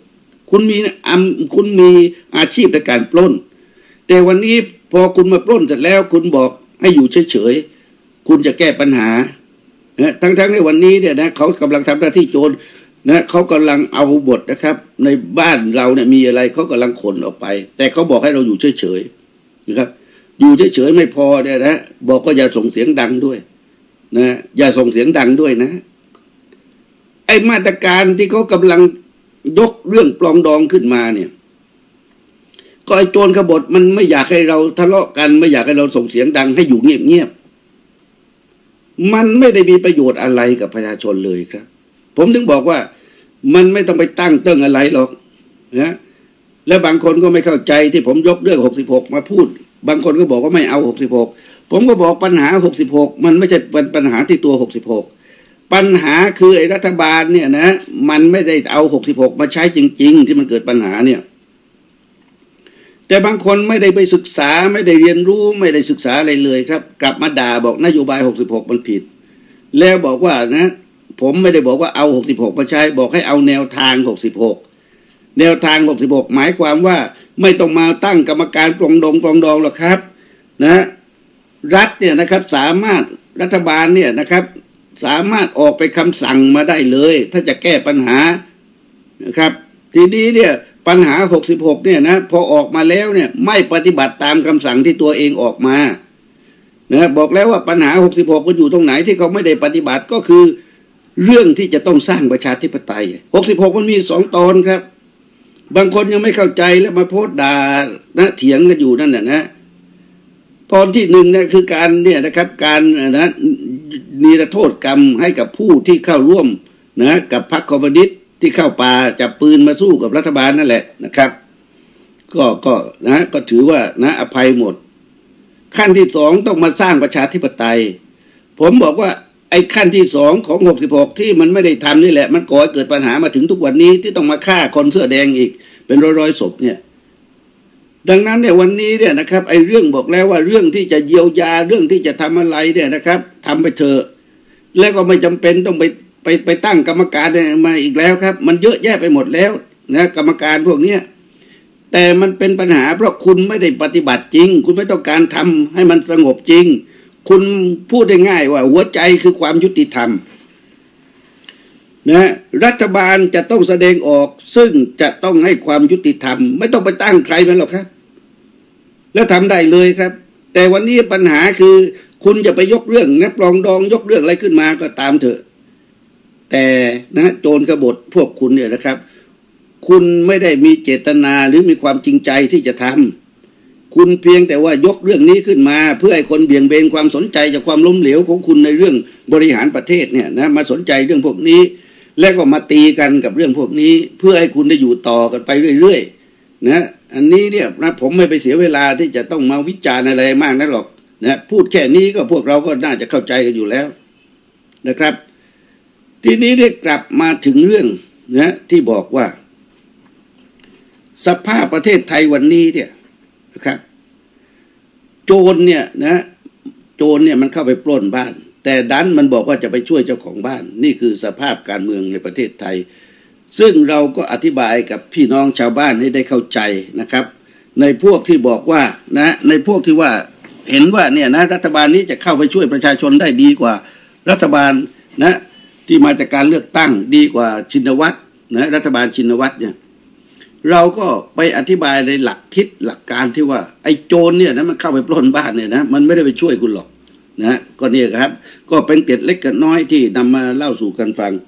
คุณมีคุณมีอาชีพในการปล้นแต่วันนี้พอคุณมาปล้นเสร็จแล้วคุณบอกให้อยู่เฉยๆคุณจะแก้ปัญหานะทั้งๆในวันนี้เนี่ยนะเขากำลังทำหน้าที่โจรนะเขากำลังเอาบทนะครับในบ้านเราเนี่ยมีอะไรเขากำลังขนออกไปแต่เขาบอกให้เราอยู่เฉยๆนะครับอยู่เฉยๆไม่พอเนี่ยนะบอกก็อย่าส่งเสียงดังด้วยนะอย่าส่งเสียงดังด้วยนะไอ้มาตรการที่เขากำลังยกเรื่องปลองดองขึ้นมาเนี่ยก็ไอ้โจรกบฏมันไม่อยากให้เราทะเลาะกันไม่อยากให้เราส่งเสียงดังให้อยู่เงียบๆมันไม่ได้มีประโยชน์อะไรกับประชาชนเลยครับผมถึงบอกว่ามันไม่ต้องไปตั้งเติ้งอะไรหรอกนะแล้วบางคนก็ไม่เข้าใจที่ผมยกเรื่องหกสิบหกมาพูดบางคนก็บอกว่าไม่เอาหกสิบหกผมก็บอกปัญหาหกสิบหกมันไม่ใช่เป็นปัญหาที่ตัวหกสิบหกปัญหาคือไอ้รัฐบาลเนี่ยนะมันไม่ได้เอาหกสิบหกมาใช้จริงๆที่มันเกิดปัญหาเนี่ยแต่บางคนไม่ได้ไปศึกษาไม่ได้เรียนรู้ไม่ได้ศึกษาอะไรเลยครับกลับมาด่าบอกนโยบายหกสิบหกมันผิดแล้วบอกว่านะผมไม่ได้บอกว่าเอาหกสิบหกมาใช้บอกให้เอาแนวทางหกสิบหกแนวทางหกสิบหกหมายความว่าไม่ต้องมาตั้งกรรมการปรองดองปรองดองหรอกครับนะรัฐเนี่ยนะครับสามารถรัฐบาลเนี่ยนะครับสามารถออกไปคำสั่งมาได้เลยถ้าจะแก้ปัญหานะครับทีนี้เนี่ยปัญหาหกสิบหกเนี่ยนะพอออกมาแล้วเนี่ยไม่ปฏิบัติตามคำสั่งที่ตัวเองออกมานะบอกแล้วว่าปัญหาหกสิบหกมันอยู่ตรงไหนที่เขาไม่ได้ปฏิบัติก็คือเรื่องที่จะต้องสร้างประชาธิปไตยหกสิบหกมันมีสองตอนครับบางคนยังไม่เข้าใจแล้วมาโพสต์ด่านะเถียงกันอยู่นั่นน่ะนะตอนที่หนึ่งเนี่ยคือการเนี่ยนะครับการนะนิรโทษกรรมให้กับผู้ที่เข้าร่วมนะกับพรรคคอมมิวนิสต์ที่เข้าป่าจับปืนมาสู้กับรัฐบาลนั่นแหละนะครับก็ก็นะก็ถือว่านะอภัยหมดขั้นที่สองต้องมาสร้างประชาธิปไตยผมบอกว่าไอ้ขั้นที่สองของหกสิบหกที่มันไม่ได้ทำนี่แหละมันก่อให้เกิดปัญหามาถึงทุกวันนี้ที่ต้องมาฆ่าคนเสื้อแดงอีกเป็นร้อยๆศพเนี่ยดังนั้นเนี่ยวันนี้เนี่ยนะครับไอ้เรื่องบอกแล้วว่าเรื่องที่จะเยียวยาเรื่องที่จะทำอะไรเนี่ยนะครับทำไปเถอะแล้วก็ไม่จำเป็นต้องไปไปไปตั้งกรรมการมาอีกแล้วครับมันเยอะแยะไปหมดแล้วนะกรรมการพวกเนี้ยแต่มันเป็นปัญหาเพราะคุณไม่ได้ปฏิบัติจริงคุณไม่ต้องการทำให้มันสงบจริงคุณพูดได้ง่ายว่าหัวใจคือความยุติธรรมนะรัฐบาลจะต้องแสดงออกซึ่งจะต้องให้ความยุติธรรมไม่ต้องไปตั้งใครมันหรอกครับแล้วทำได้เลยครับแต่วันนี้ปัญหาคือคุณจะไปยกเรื่องนะปลองดองยกเรื่องอะไรขึ้นมาก็ตามเถอะแต่นะโจรกบฏพวกคุณเนี่ยนะครับคุณไม่ได้มีเจตนาหรือมีความจริงใจที่จะทำคุณเพียงแต่ว่ายกเรื่องนี้ขึ้นมาเพื่อให้คนเบี่ยงเบนความสนใจจากความล้มเหลวของคุณในเรื่องบริหารประเทศเนี่ยนะมาสนใจเรื่องพวกนี้แล้วก็มาตีกันกับเรื่องพวกนี้เพื่อให้คุณได้อยู่ต่อกันไปเรื่อยๆนะอันนี้เนี่ยนะผมไม่ไปเสียเวลาที่จะต้องมาวิจารณ์อะไรมากนักหรอกนะพูดแค่นี้ก็พวกเราก็น่าจะเข้าใจกันอยู่แล้วนะครับทีนี้ได้กลับมาถึงเรื่องนะที่บอกว่าสภาพประเทศไทยวันนี้เนี่ยนะครับโจรเนี่ยนะโจรเนี่ยมันเข้าไปปล้นบ้านแต่ดันมันบอกว่าจะไปช่วยเจ้าของบ้านนี่คือสภาพการเมืองในประเทศไทยซึ่งเราก็อธิบายกับพี่น้องชาวบ้านให้ได้เข้าใจนะครับในพวกที่บอกว่านะในพวกที่ว่าเห็นว่าเนี่ยนะรัฐบาลนี้จะเข้าไปช่วยประชาชนได้ดีกว่ารัฐบาลนะที่มาจากการเลือกตั้งดีกว่าชินวัตรนะรัฐบาลชินวัตรเนี่ยเราก็ไปอธิบายในหลักคิดหลักการที่ว่าไอ้โจรเนี่ยนะมันเข้าไปปล้นบ้านเนี่ยนะมันไม่ได้ไปช่วยคุณหรอกนะก็เนี่ยครับก็เป็นเกร็ดเล็กเกร็ดน้อยที่นำมาเล่าสู่กันฟัง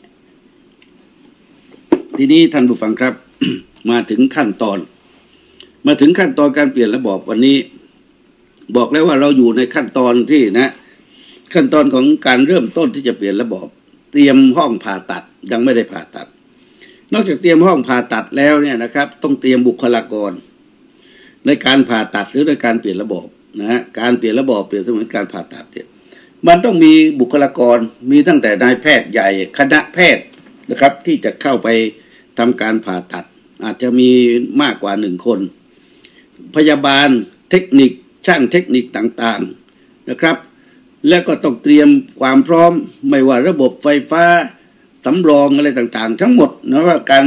ทีนี้ท่านผู้ฟังครับ มาถึงขั้นตอนมาถึงขั้นตอนการเปลี่ยนระบอบวันนี้บอกแล้วว่าเราอยู่ในขั้นตอนที่นะขั้นตอนของการเริ่มต้นที่จะเปลี่ยนระบอบเตรียมห้องผ่าตัดยังไม่ได้ผ่าตัดนอกจากเตรียมห้องผ่าตัดแล้วเนี่ยนะครับต้องเตรียมบุคลากรในการผ่าตัดหรือในการเปลี่ยนระบบนะฮะการเปลี่ยนระบบเปลี่ยนเสมือนการผ่าตัดเนี่ยมันต้องมีบุคลากรมีตั้งแต่นายแพทย์ใหญ่คณะแพทย์นะครับที่จะเข้าไปทำการผ่าตัดอาจจะมีมากกว่าหนึ่งคนพยาบาลเทคนิคช่างเทคนิคต่างๆนะครับแล้วก็ต้องเตรียมความพร้อมไม่ว่าระบบไฟฟ้าสำรองอะไรต่างๆทั้งหมดนะว่าการ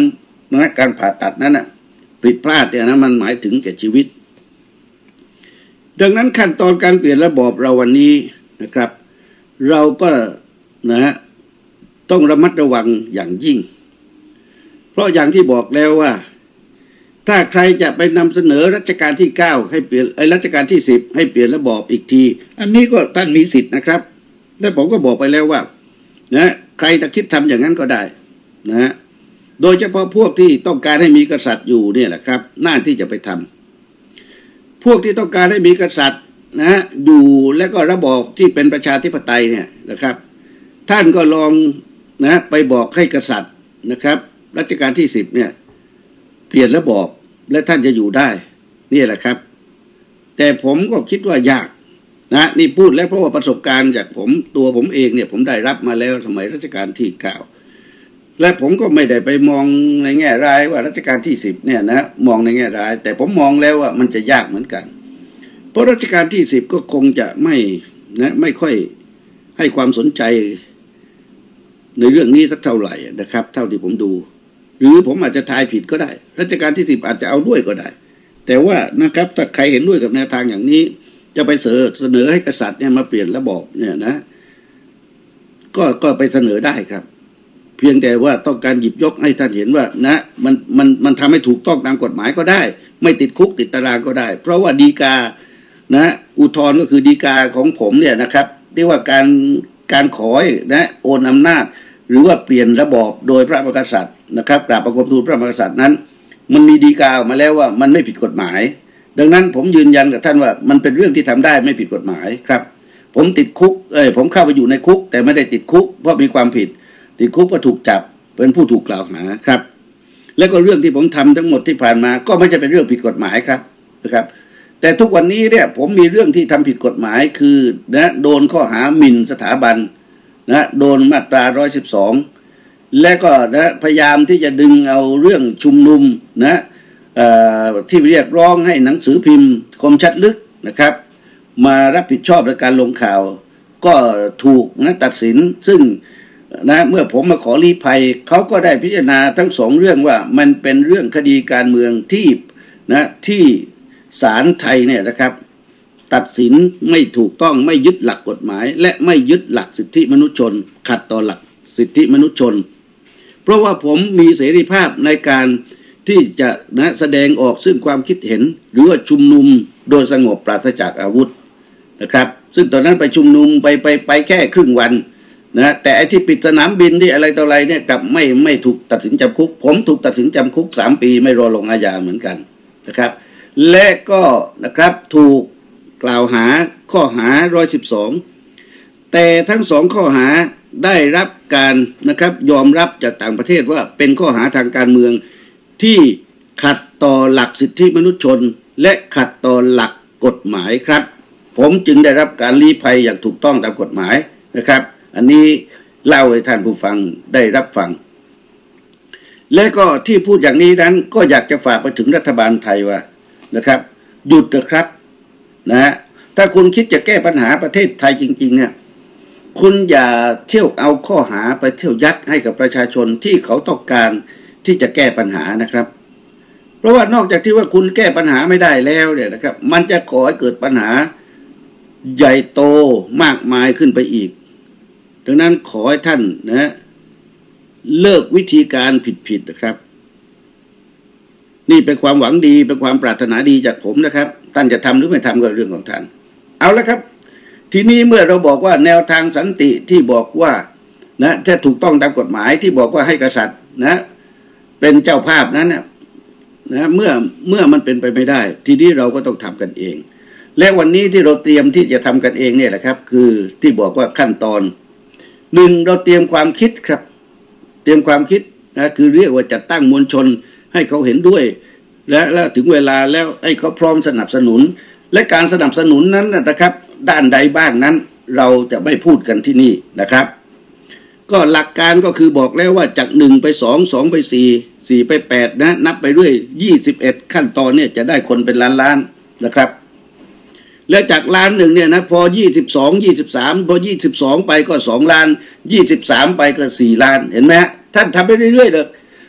นะการผ่าตัดนั้นนะผิดพลาดเนี่ยนะมันหมายถึงแก่ชีวิตดังนั้นขั้นตอนการเปลี่ยนระบอบเราวันนี้นะครับเราก็นะต้องระมัดระวังอย่างยิ่งเพราะอย่างที่บอกแล้วว่าถ้าใครจะไปนำเสนอรัชกาลที่เก้าให้เปลี่ยนไอ้รัชกาลที่สิบให้เปลี่ยนระบอบอีกทีอันนี้ก็ท่านมีสิทธิ์นะครับและผมก็บอกไปแล้วว่านะใครจะคิดทำอย่างนั้นก็ได้นะโดยเฉพาะพวกที่ต้องการให้มีกษัตริย์อยู่เนี่ยแหละครับน่าที่จะไปทำพวกที่ต้องการให้มีกษัตริย์นะอยู่และก็ระบอบที่เป็นประชาธิปไตยเนี่ยนะครับท่านก็ลองนะไปบอกให้กษัตริย์นะครับรัชกาลที่สิบเนี่ยเปลี่ยนระบอบและท่านจะอยู่ได้นี่แหละครับแต่ผมก็คิดว่ายากนะนี่พูดแล้วเพราะว่าประสบการณ์จากผมตัวผมเองเนี่ยผมได้รับมาแล้วสมัยรัชกาลที่เก้าและผมก็ไม่ได้ไปมองในแง่ร้ายว่ารัชกาลที่สิบเนี่ยนะมองในแง่ร้ายแต่ผมมองแล้วว่ามันจะยากเหมือนกันเพราะรัชกาลที่สิบก็คงจะไม่นะไม่ค่อยให้ความสนใจในเรื่องนี้สักเท่าไหร่นะครับเท่าที่ผมดูหรือผมอาจจะทายผิดก็ได้รัชกาลที่สิบอาจจะเอาด้วยก็ได้แต่ว่านะครับถ้าใครเห็นด้วยกับแนวทางอย่างนี้จะไปเสนอให้กษัตริย์เนี่ยมาเปลี่ยนระบอบเนี่ยนะก็ก็ไปเสนอได้ครับเพียงแต่ว่าต้องการหยิบยกให้ท่านเห็นว่านะมันมันมันทำให้ถูกต้องตามกฎหมายก็ได้ไม่ติดคุกติดตารางก็ได้เพราะว่าฎีกานะอุทธรณ์ก็คือฎีกาของผมเนี่ยนะครับที่ว่าการการขอนะโอนอำนาจหรือว่าเปลี่ยนระบอบโดยพระมหากษัตริย์นะครับกราบบังคมทูลพระมหากษัตริย์นั้นมันมีฎีกาออกมาแล้วว่ามันไม่ผิดกฎหมายดังนั้นผมยืนยันกับท่านว่ามันเป็นเรื่องที่ทำได้ไม่ผิดกฎหมายครับผมติดคุกเอ้ยผมเข้าไปอยู่ในคุกแต่ไม่ได้ติดคุกเพราะมีความผิดติดคุกก็ถูกจับเป็นผู้ถูกกล่าวหาครับแล้วก็เรื่องที่ผมทำทั้งหมดที่ผ่านมาก็ไม่ใช่เป็นเรื่องผิดกฎหมายครับนะครับแต่ทุกวันนี้เนี่ยผมมีเรื่องที่ทำผิดกฎหมายคือนะโดนข้อหาหมิ่นสถาบันนะโดนมาตราหนึ่งร้อยสิบสองและก็นะพยายามที่จะดึงเอาเรื่องชุมนุมนะที่เรียกร้องให้หนังสือพิมพ์คมชัดลึกนะครับมารับผิดชอบในการลงข่าวก็ถูกนะตัดสินซึ่งนะเมื่อผมมาขอลี้ภัยเขาก็ได้พิจารณาทั้งสองเรื่องว่ามันเป็นเรื่องคดีการเมืองที่นะที่ศาลไทยเนี่ยนะครับตัดสินไม่ถูกต้องไม่ยึดหลักกฎหมายและไม่ยึดหลักสิทธิมนุษยชนขัดต่อหลักสิทธิมนุษยชนเพราะว่าผมมีเสรีภาพในการที่จะนะแสดงออกซึ่งความคิดเห็นหรือว่าชุมนุมโดยสงบปราศจากอาวุธนะครับซึ่งตอนนั้นไปชุมนุมไปไปไปแค่ครึ่งวันนะแต่ไอ้ที่ปิดสนามบินที่อะไรต่ออะไรเนี่ยกลับไม่ไม่ถูกตัดสินจำคุกผมถูกตัดสินจำคุกสามปีไม่รอลงอาญาเหมือนกันนะครับและก็นะครับถูกกล่าวหาข้อหาหนึ่งร้อยสิบสองแต่ทั้งสองข้อหาได้รับการนะครับยอมรับจากต่างประเทศว่าเป็นข้อหาทางการเมืองที่ขัดต่อหลักสิทธิมนุษยชนและขัดต่อหลักกฎหมายครับผมจึงได้รับการลี้ภัยอย่างถูกต้องตามกฎหมายนะครับอันนี้เล่าให้ท่านผู้ฟังได้รับฟังและก็ที่พูดอย่างนี้นั้นก็อยากจะฝากไปถึงรัฐบาลไทยว่านะครับหยุดเถอะครับนะถ้าคุณคิดจะแก้ปัญหาประเทศไทยจริงๆเนี่ยคุณอย่าเที่ยวเอาข้อหาไปเที่ยวยัดให้กับประชาชนที่เขาต้องการที่จะแก้ปัญหานะครับเพราะว่านอกจากที่ว่าคุณแก้ปัญหาไม่ได้แล้วเนี่ยนะครับมันจะก่อให้เกิดปัญหาใหญ่โตมากมายขึ้นไปอีกดังนั้นขอให้ท่านนะเลิกวิธีการผิดๆนะครับนี่เป็นความหวังดีเป็นความปรารถนาดีจากผมนะครับท่านจะทำหรือไม่ทำก็เรื่องของท่านเอาละครับทีนี้เมื่อเราบอกว่าแนวทางสันติที่บอกว่านะถ้าถูกต้องตามกฎหมายที่บอกว่าให้กษัตริย์นะเป็นเจ้าภาพนั้นนะนะเมื่อเมื่อมันเป็นไปไม่ได้ทีนี้เราก็ต้องทำกันเองและวันนี้ที่เราเตรียมที่จะทำกันเองเนี่ยแหละครับคือที่บอกว่าขั้นตอนหนึ่งเราเตรียมความคิดครับเตรียมความคิดนะคือเรียกว่าจัดตั้งมวลชนให้เขาเห็นด้วยและแล้วถึงเวลาแล้วให้เขาพร้อมสนับสนุนและการสนับสนุนนั้นนะครับด้านใดบ้างนั้นเราจะไม่พูดกันที่นี่นะครับก็หลักการก็คือบอกแล้วว่าจากหนึ่งไปสองสองไปสี่สี่ไปแปดนะนับไปเรื่อยยี่สิบเอ็ดขั้นตอนเนี่ยจะได้คนเป็นล้านล้านนะครับแล้วจากล้านหนึ่งเนี่ยนะพอยี่สิบสองยี่สิบสามพอยี่สิบสองไปก็สองล้านยี่สิบสามไปก็สี่ล้านเห็นไหมฮะท่านทำไปเรื่อยๆเลย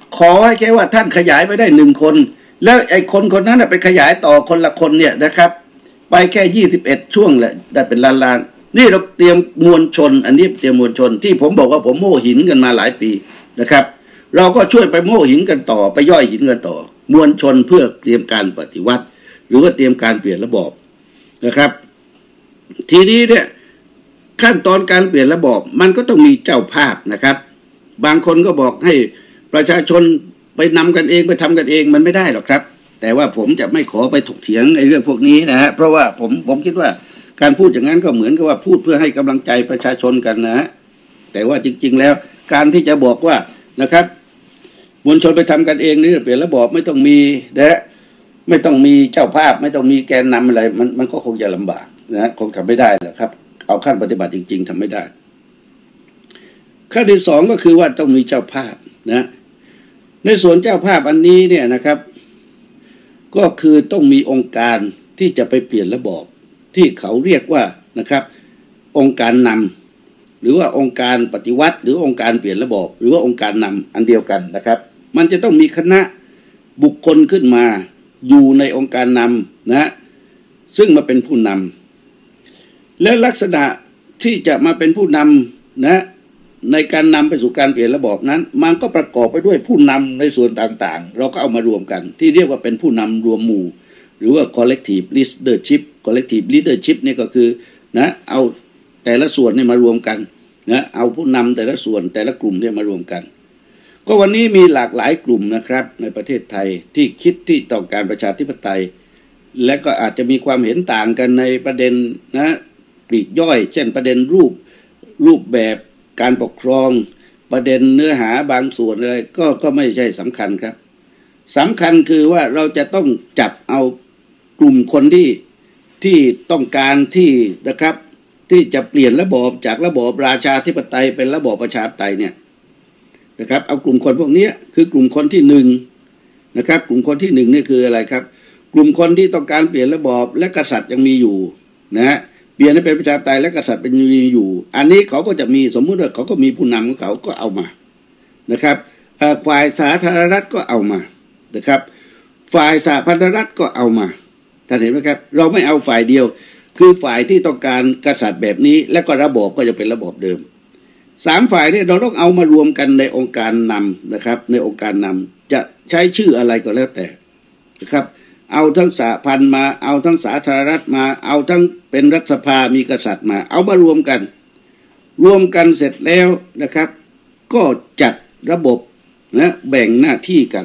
ขอให้แค่ว่าท่านขยายไปได้หนึ่งคนแล้วไอ้คนคนนั้นไปขยายต่อคนละคนเนี่ยนะครับไปแค่ยี่สิบเอ็ดช่วงแหละได้เป็นล้านล้านนี่เราเตรียมมวลชนอันนี้เตรียมมวลชนที่ผมบอกว่าผมโม่หินกันมาหลายปีนะครับเราก็ช่วยไปโม่หินกันต่อไปย่อยหินกันต่อมวลชนเพื่อเตรียมการปฏิวัติหรือว่าเตรียมการเปลี่ยนระบอบนะครับทีนี้เนี่ยขั้นตอนการเปลี่ยนระบอบมันก็ต้องมีเจ้าภาพนะครับบางคนก็บอกให้ประชาชนไปนำกันเองไปทำกันเองมันไม่ได้หรอกครับแต่ว่าผมจะไม่ขอไปถกเถียงไอ้เรื่องพวกนี้นะฮะเพราะว่าผมผมคิดว่าการพูดอย่างนั้นก็เหมือนกับว่าพูดเพื่อให้กำลังใจประชาชนกันนะฮะแต่ว่าจริงๆแล้วการที่จะบอกว่านะครับมวลชนไปทำกันเองนี่เปลี่ยนระบอบไม่ต้องมีนะไม่ต้องมีเจ้าภาพไม่ต้องมีแกนนำอะไรมันมันก็คงจะลำบากนะคงทำไม่ได้หรอกครับเอาขั้นปฏิบัติจริงๆทำไม่ได้ขั้นที่สองก็คือว่าต้องมีเจ้าภาพนะในส่วนเจ้าภาพอันนี้เนี่ยนะครับก็คือต้องมีองค์การที่จะไปเปลี่ยนระบอบที่เขาเรียกว่านะครับองค์การนำหรือว่าองค์การปฏิวัติหรือองค์การเปลี่ยนระบอบหรือว่าองค์การนำอันเดียวกันนะครับมันจะต้องมีคณะบุคคลขึ้นมาอยู่ในองค์การนำนะซึ่งมาเป็นผู้นำและลักษณะที่จะมาเป็นผู้นำนะในการนำไปสู่การเปลี่ยนระบอบนั้นมันก็ประกอบไปด้วยผู้นำในส่วนต่างๆเราก็เอามารวมกันที่เรียกว่าเป็นผู้นำรวมหมู่หรือว่า collective leadership collective leadership นี่ก็คือนะเอาแต่ละส่วนเนี่ยมารวมกันนะเอาผู้นำแต่ละส่วนแต่ละกลุ่มเนี่ยมารวมกันก็วันนี้มีหลากหลายกลุ่มนะครับในประเทศไทยที่คิดที่ต้องการประชาธิปไตยและก็อาจจะมีความเห็นต่างกันในประเด็นนะปลีกย่อยเช่นประเด็นรูปรูปแบบการปกครองประเด็นเนื้อหาบางส่วนอะไรก็ก็ไม่ใช่สำคัญครับสำคัญคือว่าเราจะต้องจับเอากลุ่มคนที่ที่ต้องการที่นะครับที่จะเปลี่ยนระบอบจากระบอบราชาธิปไตยเป็นระบอบประชาธิปไตยเนี่ยนะครับเอากลุ่มคนพวกนี้คือกลุ่มคนที่หนึ่งนะครับกลุ่มคนที่หนึ่งนี่คืออะไรครับกลุ่มคนที่ต้องการเปลี่ยนระบอบและกษัตริย์ยังมีอยู่นะเปลี่ยนให้เป็นประชาธิปไตยและกษัตริย์เป็นมีอยู่อันนี้เขาก็จะมีสมมุติว่าเขาก็มีผู้นำของเขาก็เอามานะครับฝ่ายสาธารณรัฐก็เอามานะครับฝ่ายสหพันธรัฐก็เอามาท่านเห็นไหมครับเราไม่เอาฝ่ายเดียวคือฝ่ายที่ต้องการกษัตริย์แบบนี้และก็ระบอบก็จะเป็นระบอบเดิมสามฝ่ายนี้เราต้องเอามารวมกันในองค์การนำนะครับในองค์การนำจะใช้ชื่ออะไรก็แล้วแต่นะครับเอาทั้งสหพันธ์มาเอาทั้งสาธารณรัฐมาเอาทั้งเป็นรัฐสภามีกษัตริย์มาเอามารวมกันรวมกันเสร็จแล้วนะครับก็จัดระบบนะแบ่งหน้าที่กัน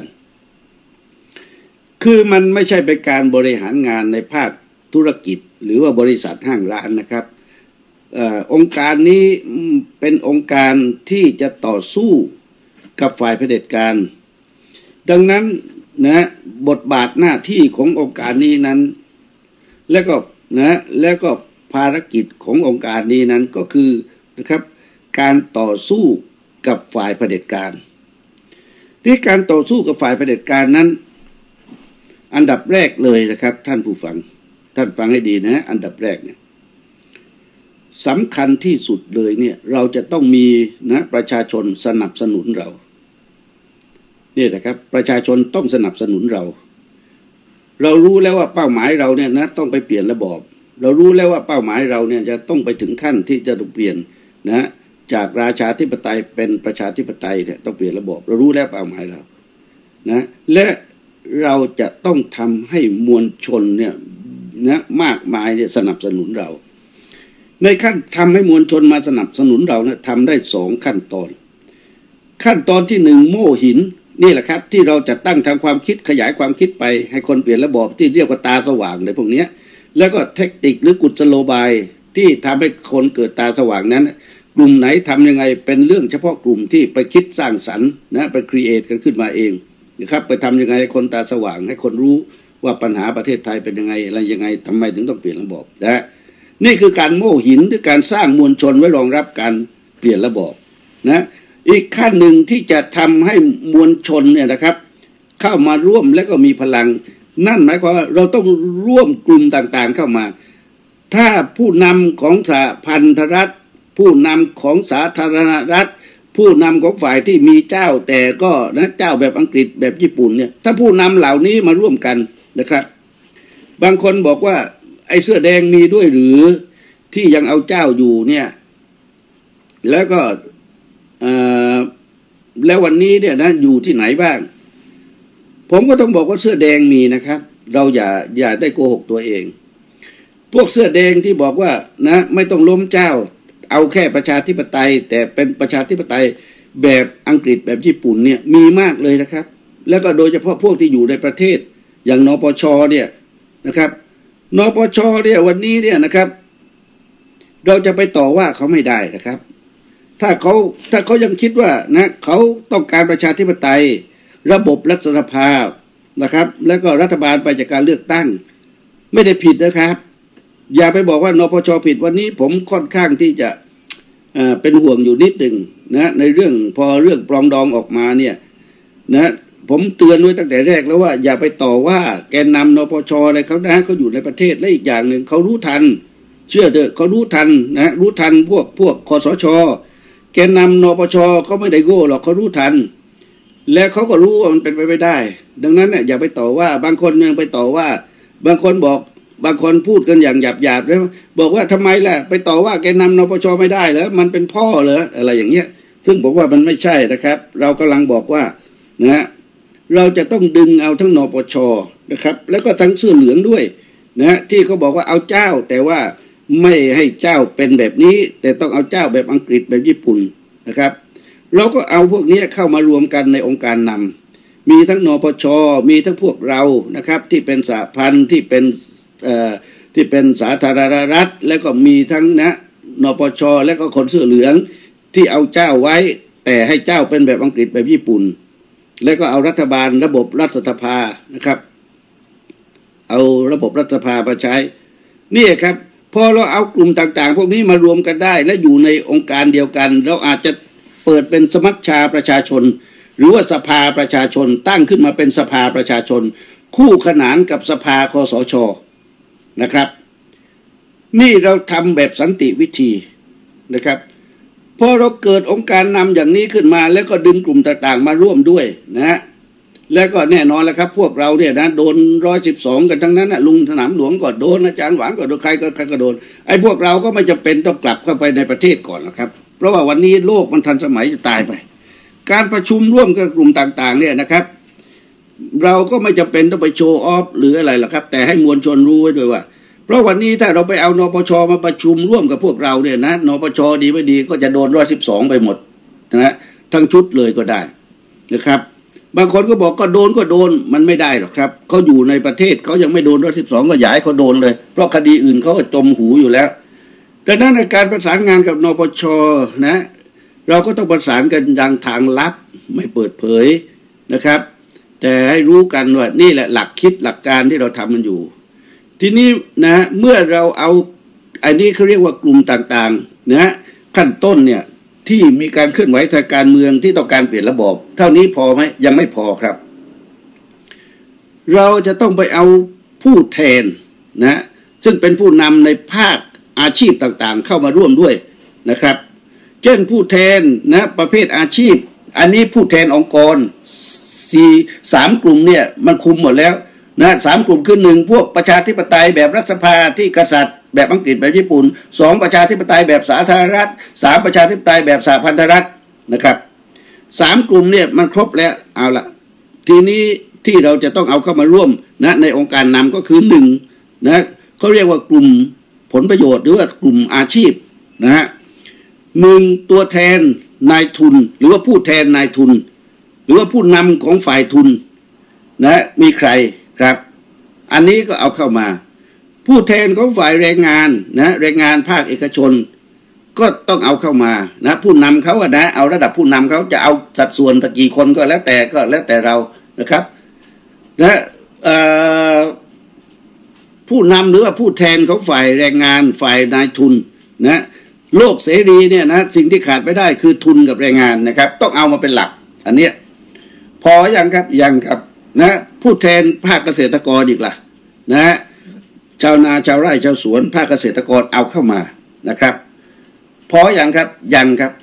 คือมันไม่ใช่เป็นการบริหารงานในภาคธุรกิจหรือว่าบริษัทห้างร้านนะครับเอ่อองค์การนี้เป็นองค์การที่จะต่อสู้กับฝ่ายเผด็จการดังนั้นนะบทบาทหน้าที่ขององค์การนี้นั้นแล้วก็นะแล้วก็ภารกิจขององค์การนี้นั้นก็คือนะครับการต่อสู้กับฝ่ายเผด็จการที่การต่อสู้กับฝ่ายเผด็จการนั้นอันดับแรกเลยนะครับท่านผู้ฟังท่านฟังให้ดีนะอันดับแรกเนี่ยสำคัญที่สุดเลยเนี่ยเราจะต้องมีนะประชาชนสนับสนุนเราเนี่ยนะครับประชาชนต้องสนับสนุนเราเรารู้แล้วว่าเป้าหมายเราเนี่ยนะต้องไปเปลี่ยนระบอบเรารู้แล้วว่าเป้าหมายเราเนี่ยจะต้องไปถึงขั้นที่จะต้องเปลี่ยนนะจากราชาธิปไตยเป็นประชาธิปไตยเนี่ยต้องเปลี่ยนระบอบเรารู้แล้วเป้าหมายเรานะและเราจะต้องทำให้มวลชนเนี่ยนะมากมายเนี่ยสนับสนุนเราในขั้นทำให้มวลชนมาสนับสนุนเราเนี่ยทำได้สองขั้นตอนขั้นตอนที่หนึ่งโม่หินนี่แหละครับที่เราจะตั้งทางความคิดขยายความคิดไปให้คนเปลี่ยนระบอบที่เรียกว่าตาสว่างในพวกนี้แล้วก็เทคนิคหรือกุศโลบายที่ทำให้คนเกิดตาสว่างนั้นกลุ่มไหนทำยังไงเป็นเรื่องเฉพาะกลุ่มที่ไปคิดสร้างสรรค์นะไปครีเอทกันขึ้นมาเองนะครับไปทำยังไงให้คนตาสว่างให้คนรู้ว่าปัญหาประเทศไทยเป็นยังไงอะไรยังไงทำไมถึงต้องเปลี่ยนระบอบนะนี่คือการโม่หินหรือการสร้างมวลชนไว้รองรับการเปลี่ยนระบอบนะอีกขั้นหนึ่งที่จะทำให้มวลชนเนี่ยนะครับเข้ามาร่วมและก็มีพลังนั่นหมายความว่าเราต้องร่วมกลุ่มต่างๆเข้ามาถ้าผู้นำของสหพันธรัฐผู้นำของสาธารณรัฐผู้นำของฝ่ายที่มีเจ้าแต่ก็นะเจ้าแบบอังกฤษแบบญี่ปุ่นเนี่ยถ้าผู้นำเหล่านี้มาร่วมกันนะครับบางคนบอกว่าไอ้เสื้อแดงมีด้วยหรือที่ยังเอาเจ้าอยู่เนี่ยแล้วก็แล้ววันนี้เนี่ยนะอยู่ที่ไหนบ้างผมก็ต้องบอกว่าเสื้อแดงมีนะครับเราอย่าอย่าได้โกหกตัวเองพวกเสื้อแดงที่บอกว่านะไม่ต้องล้มเจ้าเอาแค่ประชาธิปไตยแต่เป็นประชาธิปไตยแบบอังกฤษแบบญี่ปุ่นเนี่ยมีมากเลยนะครับแล้วก็โดยเฉพาะพวกที่อยู่ในประเทศอย่างนปชเนี่ยนะครับนปชเนี่ยวันนี้เนี่ยนะครับเราจะไปต่อว่าเขาไม่ได้นะครับถ้าเขาถ้าเขายังคิดว่านะเขาต้องการประชาธิปไตยระบบรัฐสภานะครับแล้วก็รัฐบาลไปจากการเลือกตั้งไม่ได้ผิดนะครับอย่าไปบอกว่านปชผิดวันนี้ผมค่อนข้างที่จะเอ่อเป็นห่วงอยู่นิดหนึ่งนะในเรื่องพอเรื่องปรองดองออกมาเนี่ยนะผมเตือนไว้ตั้งแต่แรกแล้วว่าอย่าไปต่อว่าแกนนำนปชอะไรเขานะเขาอยู่ในประเทศและอีกอย่างหนึ่งเขารู้ทันเชื่อเถอะเขารู้ทันนะรู้ทันพวกพวกคสช.แกนนำนปชเขาไม่ได้โง่หรอกเขารู้ทันและเขาก็รู้ว่ามันเป็นไปไม่ได้ดังนั้นเนี่ยอย่าไปต่อว่าบางคนยังไปต่อว่าบางคนบอกบางคนพูดกันอย่างหยาบๆแล้วบอกว่าทำไมล่ะไปต่อว่าแกนนำนปชไม่ได้เหรอมันเป็นพ่อเหรออะไรอย่างเงี้ยซึ่งผมว่ามันไม่ใช่นะครับเรากำลังบอกว่านะเราจะต้องดึงเอาทั้งนปชนะครับแล้วก็ทั้งเสื้อเหลืองด้วยนะที่เขาบอกว่าเอาเจ้าแต่ว่าไม่ให้เจ้าเป็นแบบนี้แต่ต้องเอาเจ้าแบบอังกฤษแบบญี่ปุ่นนะครับเราก็เอาพวกนี้เข้ามารวมกันในองค์การนำมีทั้งนปชมีทั้งพวกเรานะครับที่เป็นสหพันธ์ที่เป็นเอ่อที่เป็นสาธารณรัฐแล้วก็มีทั้งนะนปชและก็คนเสื้อเหลืองที่เอาเจ้าไว้แต่ให้เจ้าเป็นแบบอังกฤษแบบญี่ปุ่นแล้วก็เอารัฐบาลระบบรัฐสภานะครับเอาระบบรัฐสภามาใช้นี่ครับพอเราเอากลุ่มต่างๆพวกนี้มารวมกันได้และอยู่ในองค์การเดียวกันเราอาจจะเปิดเป็นสมัชชาประชาชนหรือว่าสภาประชาชนตั้งขึ้นมาเป็นสภาประชาชนคู่ขนานกับสภาคสช.นะครับนี่เราทำแบบสันติวิธีนะครับพอเราเกิดองค์การนำอย่างนี้ขึ้นมาแล้วก็ดึงกลุ่มต่างๆมาร่วมด้วยนะแล้วก็แน่นอนแล้วครับพวกเราเนี่ยนะโดนร้อยสิบสองกันทั้งนั้นนะลุงสนามหลวงก็โดนอาจารย์หวังก็โดนใครก็ใครก็โดนไอ้พวกเราก็ไม่จำเป็นต้องกลับเข้าไปในประเทศก่อนนะครับเพราะว่าวันนี้โลกมันทันสมัยจะตายไปการประชุมร่วมกับกลุ่มต่างๆเนี่ยนะครับเราก็ไม่จำเป็นต้องไปโชว์ออฟหรืออะไรหรอกครับแต่ให้มวลชนรู้ไว้ด้วยว่าเพราะวันนี้ถ้าเราไปเอานปชมาประชุมร่วมกับพวกเราเนี่ยนะนปชดีไม่ดีก็จะโดนร้อยสิบสองไปหมดนะทั้งชุดเลยก็ได้นะครับบางคนก็บอกก็โดนก็โดนมันไม่ได้หรอกครับเขาอยู่ในประเทศเขายังไม่โดนร้อยสิบสองก็อย่าให้เขาโดนเลยเพราะคดีอื่นเขาก็จมหูอยู่แล้วดังนั้นในการประสานงานกับนปชนะเราก็ต้องประสานกันอย่างทางลับไม่เปิดเผยนะครับแต่ให้รู้กันว่านี่แหละหลักคิดหลักการที่เราทำมันอยู่ทีนี้นะเมื่อเราเอาอันนี้เขาเรียกว่ากลุ่มต่างๆนะขั้นต้นเนี่ยที่มีการเคลื่อนไหวทางการเมืองที่ต้องการเปลี่ยนระบบเท่านี้พอไหมยังไม่พอครับเราจะต้องไปเอาผู้แทนนะซึ่งเป็นผู้นำในภาคอาชีพต่างๆเข้ามาร่วมด้วยนะครับเช่นผู้แทนนะประเภทอาชีพอันนี้ผู้แทนองค์กรสี่สามกลุ่มเนี่ยมันคุมหมดแล้วนะสามกลุ่มคือหนึ่งพวกประชาธิปไตยแบบรัฐสภาที่กษัตริย์แบบอังกฤษแบบญี่ปุ่นสองประชาธิปไตยแบบสาธารณรัฐสามประชาธิปไตยแบบสหพันธรัฐนะครับสามกลุ่มเนี่ยมันครบแล้วเอาละทีนี้ที่เราจะต้องเอาเข้ามาร่วมนะในองค์การนำก็คือหนึ่งนะเขาเรียกว่ากลุ่มผลประโยชน์หรือว่ากลุ่มอาชีพนะฮะหนึ่งตัวแทนนายทุนหรือว่าผู้แทนนายทุนหรือว่าผู้นำของฝ่ายทุนนะมีใครครับอันนี้ก็เอาเข้ามาผู้แทนของฝ่ายแรงงานนะแรงงานภาคเอกชนก็ต้องเอาเข้ามานะผู้นำเขาอะนะเอาระดับผู้นำเขาจะเอาสัดส่วนตะกี่คนก็แล้วแต่ก็แล้วแต่เรานะครับนะผู้นำหรือว่าผู้แทนของฝ่ายแรงงานฝ่ายนายทุนนะโลกเสรีเนี่ยนะสิ่งที่ขาดไม่ได้คือทุนกับแรงงานนะครับต้องเอามาเป็นหลักอันเนี้ยพอยังครับยังครับนะผู้แทนภาคเกษตรกรอีกล่ะนะชาวนาชาวไร่ชาวสวนภาคเกษตรกรเอาเข้ามานะครับพออย่างครับยังครับผ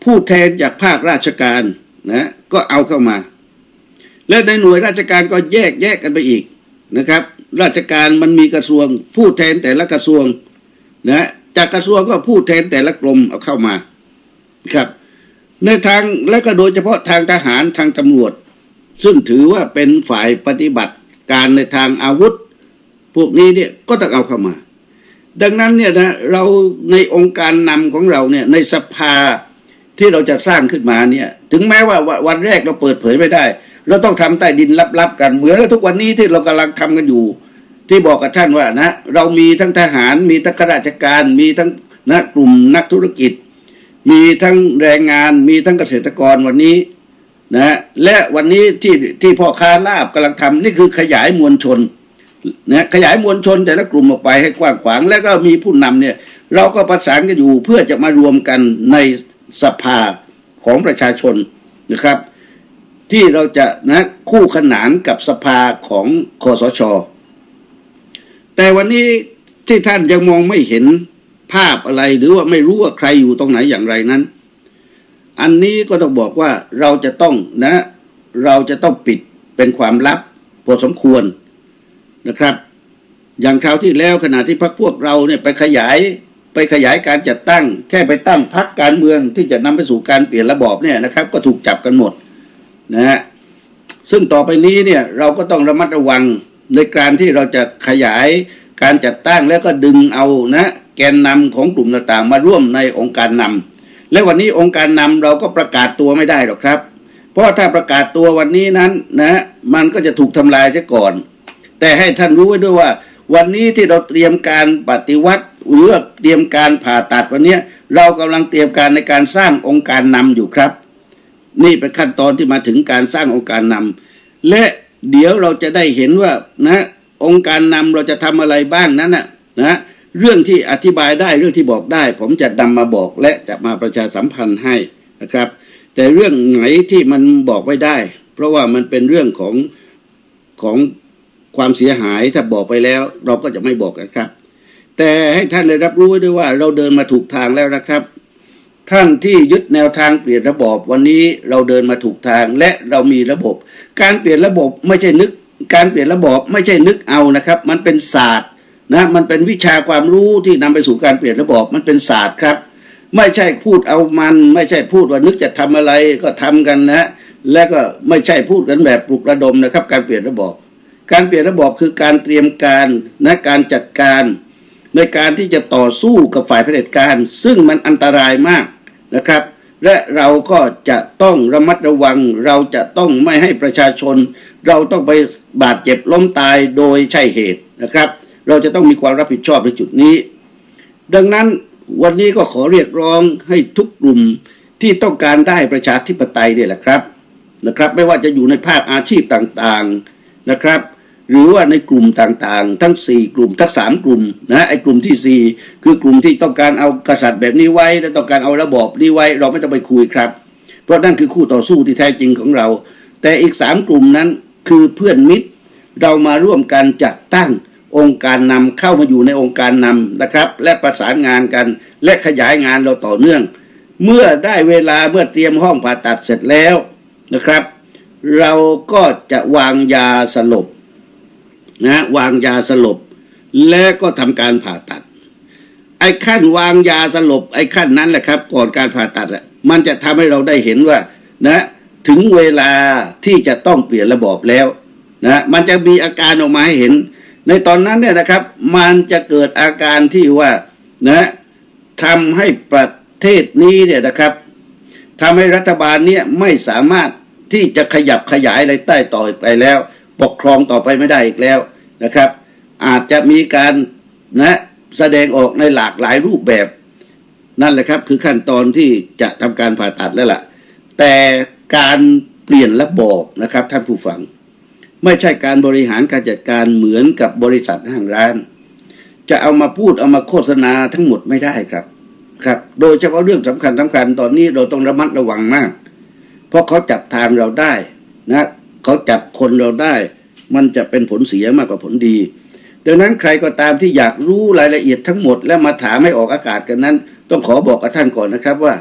ผู้แทนจากภาคราชการนะก็เอาเข้ามาและในหน่วยราชการก็แยกแยกกันไปอีกนะครับราชการมันมีกระทรวงผู้แทนแต่ละกระทรวงนะจากกระทรวงก็ผู้แทนแต่ละกรมเอาเข้ามาครับในทางและก็โดยเฉพาะทางทหารทางตำรวจซึ่งถือว่าเป็นฝ่ายปฏิบัติการในทางอาวุธพวกนี้เนี่ยก็ต้องเอาเข้ามาดังนั้นเนี่ยนะเราในองค์การนำของเราเนี่ยในสภาที่เราจะสร้างขึ้นมาเนี่ยถึงแม้ว่าวันแรกเราเปิดเผยไม่ได้เราต้องทำใต้ดินลับๆกันเหมือนทุกวันนี้ที่เรากำลังทำกันอยู่ที่บอกกับท่านว่านะเรามีทั้งทหารมีทั้งข้าราชการมีทั้งนะกลุ่มนักธุรกิจมีทั้งแรงงานมีทั้งเกษตรกรวันนี้นะและวันนี้ที่ที่พ่อค้าลาบกำลังทำนี่คือขยายมวลชนนะขยายมวลชนแต่ละกลุ่มออกไปให้กว้างขวางแล้วก็มีผู้นำเนี่ยเราก็ประสานกันอยู่เพื่อจะมารวมกันในสภาของประชาชนนะครับที่เราจะนะคู่ขนานกับสภาของคสช.แต่วันนี้ที่ท่านยังมองไม่เห็นภาพอะไรหรือว่าไม่รู้ว่าใครอยู่ตรงไหนอย่างไรนั้นอันนี้ก็ต้องบอกว่าเราจะต้องนะเราจะต้องปิดเป็นความลับพอสมควรนะครับอย่างคราวที่แล้วขณะที่พรรคพวกเราเนี่ยไปขยายไปขยายการจัดตั้งแค่ไปตั้งพรรคการเมืองที่จะนำไปสู่การเปลี่ยนระบอบเนี่ยนะครับก็ถูกจับกันหมดนะฮะซึ่งต่อไปนี้เนี่ยเราก็ต้องระมัดระวังในการที่เราจะขยายการจัดตั้งแล้วก็ดึงเอานะแกนนำของกลุ่มต่างๆมาร่วมในองค์การนำและวันนี้องค์การนำเราก็ประกาศตัวไม่ได้หรอกครับเพราะถ้าประกาศตัววันนี้นั้นนะมันก็จะถูกทำลายซะก่อนแต่ให้ท่านรู้ไว้ด้วยว่าวันนี้ที่เราเตรียมการปฏิวัติหรือเตรียมการผ่าตัดวันนี้เรากำลังเตรียมการในการสร้างองค์การนำอยู่ครับนี่เป็นขั้นตอนที่มาถึงการสร้างองค์การนำและเดี๋ยวเราจะได้เห็นว่านะองค์การนำเราจะทำอะไรบ้างนั้นนะนะเรื่องที่อธิบายได้เรื่องที่บอกได้ผมจะนำมาบอกและจะมาประชาสัมพันธ์ให้นะครับแต่เรื่องไหนที่มันบอกไม่ได้เพราะว่ามันเป็นเรื่องของของความเสียหายถ้าบอกไปแล้วเราก็จะไม่บอกกันครับแต่ให้ท่านได้รับรู้ด้วยว่าเราเดินมาถูกทางแล้วนะครับท่านที่ยึดแนวทางเปลี่ยนระบบวันนี้เราเดินมาถูกทางและเรามีระบบการเปลี่ยนระบบไม่ใช่นึกการเปลี่ยนระบบไม่ใช่นึกเอานะครับมันเป็นศาสตร์นะมันเป็นวิชาความรู้ที่นำไปสู่การเปลี่ยนระบบมันเป็นศาสตร์ครับไม่ใช่พูดเอามันไม่ใช่พูดว่านึกจะทำอะไรก็ทำกันนะและก็ไม่ใช่พูดกันแบบปลุกระดมนะครับการเปลี่ยนระบบการเปลี่ยนระบบคือการเตรียมการนะการจัดการในการที่จะต่อสู้กับฝ่ายเผด็จการซึ่งมันอันตรายมากนะครับและเราก็จะต้องระมัดระวังเราจะต้องไม่ให้ประชาชนเราต้องไปบาดเจ็บล้มตายโดยใช่เหตุนะครับเราจะต้องมีความรับผิดชอบในจุดนี้ดังนั้นวันนี้ก็ขอเรียกร้องให้ทุกกลุ่มที่ต้องการได้ประชาธิปไตยเนี่ยแหละครับนะครับไม่ว่าจะอยู่ในภาคอาชีพต่างๆนะครับหรือว่าในกลุ่มต่างๆทั้งสี่กลุ่มทั้งสามกลุ่มนะไอ้กลุ่มที่สี่คือกลุ่มที่ต้องการเอากษัตริย์แบบนี้ไว้และต้องการเอาระบอบนี้ไว้เราไม่ต้องไปคุยครับเพราะนั่นคือคู่ต่อสู้ที่แท้จริงของเราแต่อีกสามกลุ่มนั้นคือเพื่อนมิตรเรามาร่วมกันจัดตั้งองค์การนำเข้ามาอยู่ในองค์การนำนะครับและประสานงานกันและขยายงานเราต่อเนื่องเมื่อได้เวลาเมื่อเตรียมห้องผ่าตัดเสร็จแล้วนะครับเราก็จะวางยาสลบนะวางยาสลบและก็ทำการผ่าตัดไอ้ขั้นวางยาสลบไอ้ขั้นนั้นแหละครับก่อนการผ่าตัดแหละมันจะทำให้เราได้เห็นว่านะถึงเวลาที่จะต้องเปลี่ยนระบอบแล้วนะมันจะมีอาการออกมาให้เห็นในตอนนั้นเนี่ยนะครับมันจะเกิดอาการที่ว่านะทำให้ประเทศนี้เนี่ยนะครับทำให้รัฐบาลเนี่ยไม่สามารถที่จะขยับขยายอะไรใต้ต่อไปแล้วปกครองต่อไปไม่ได้อีกแล้วนะครับอาจจะมีการนะแสดงออกในหลากหลายรูปแบบนั่นแหละครับคือขั้นตอนที่จะทำการผ่าตัดแล้วล่ะแต่การเปลี่ยนระบอบนะครับท่านผู้ฟังไม่ใช่การบริหารการจัดการเหมือนกับบริษัทห้างร้านจะเอามาพูดเอามาโฆษณาทั้งหมดไม่ได้ครับครับโดยเฉพาะเรื่องสำคัญสำคัญตอนนี้เราต้องระมัดระวังมากเพราะเขาจับทางเราได้นะเขาจับคนเราได้มันจะเป็นผลเสียมากกว่าผลดีดังนั้นใครก็ตามที่อยากรู้รายละเอียดทั้งหมดและมาถามให้ออกอากาศกันนั้นต้องขอบอกกับท่านก่อนนะครับว่า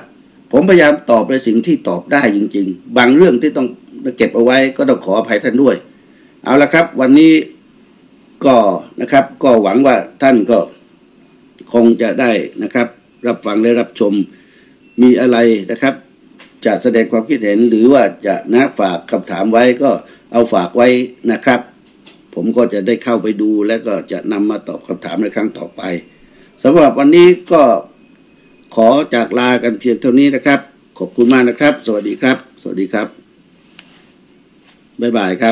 ผมพยายามตอบในสิ่งที่ตอบได้จริงๆบางเรื่องที่ต้องเก็บเอาไว้ก็ต้องขออภัยท่านด้วยเอาละครับวันนี้ก็นะครับก็หวังว่าท่านก็คงจะได้นะครับรับฟังและรับชมมีอะไรนะครับจะแสดงความคิดเห็นหรือว่าจะนะฝากคำถามไว้ก็เอาฝากไว้นะครับผมก็จะได้เข้าไปดูและก็จะนำมาตอบคำถามในครั้งต่อไปสำหรับวันนี้ก็ขอจากลากันเพียงเท่านี้นะครับขอบคุณมากนะครับสวัสดีครับสวัสดีครับบ๊ายบายครับ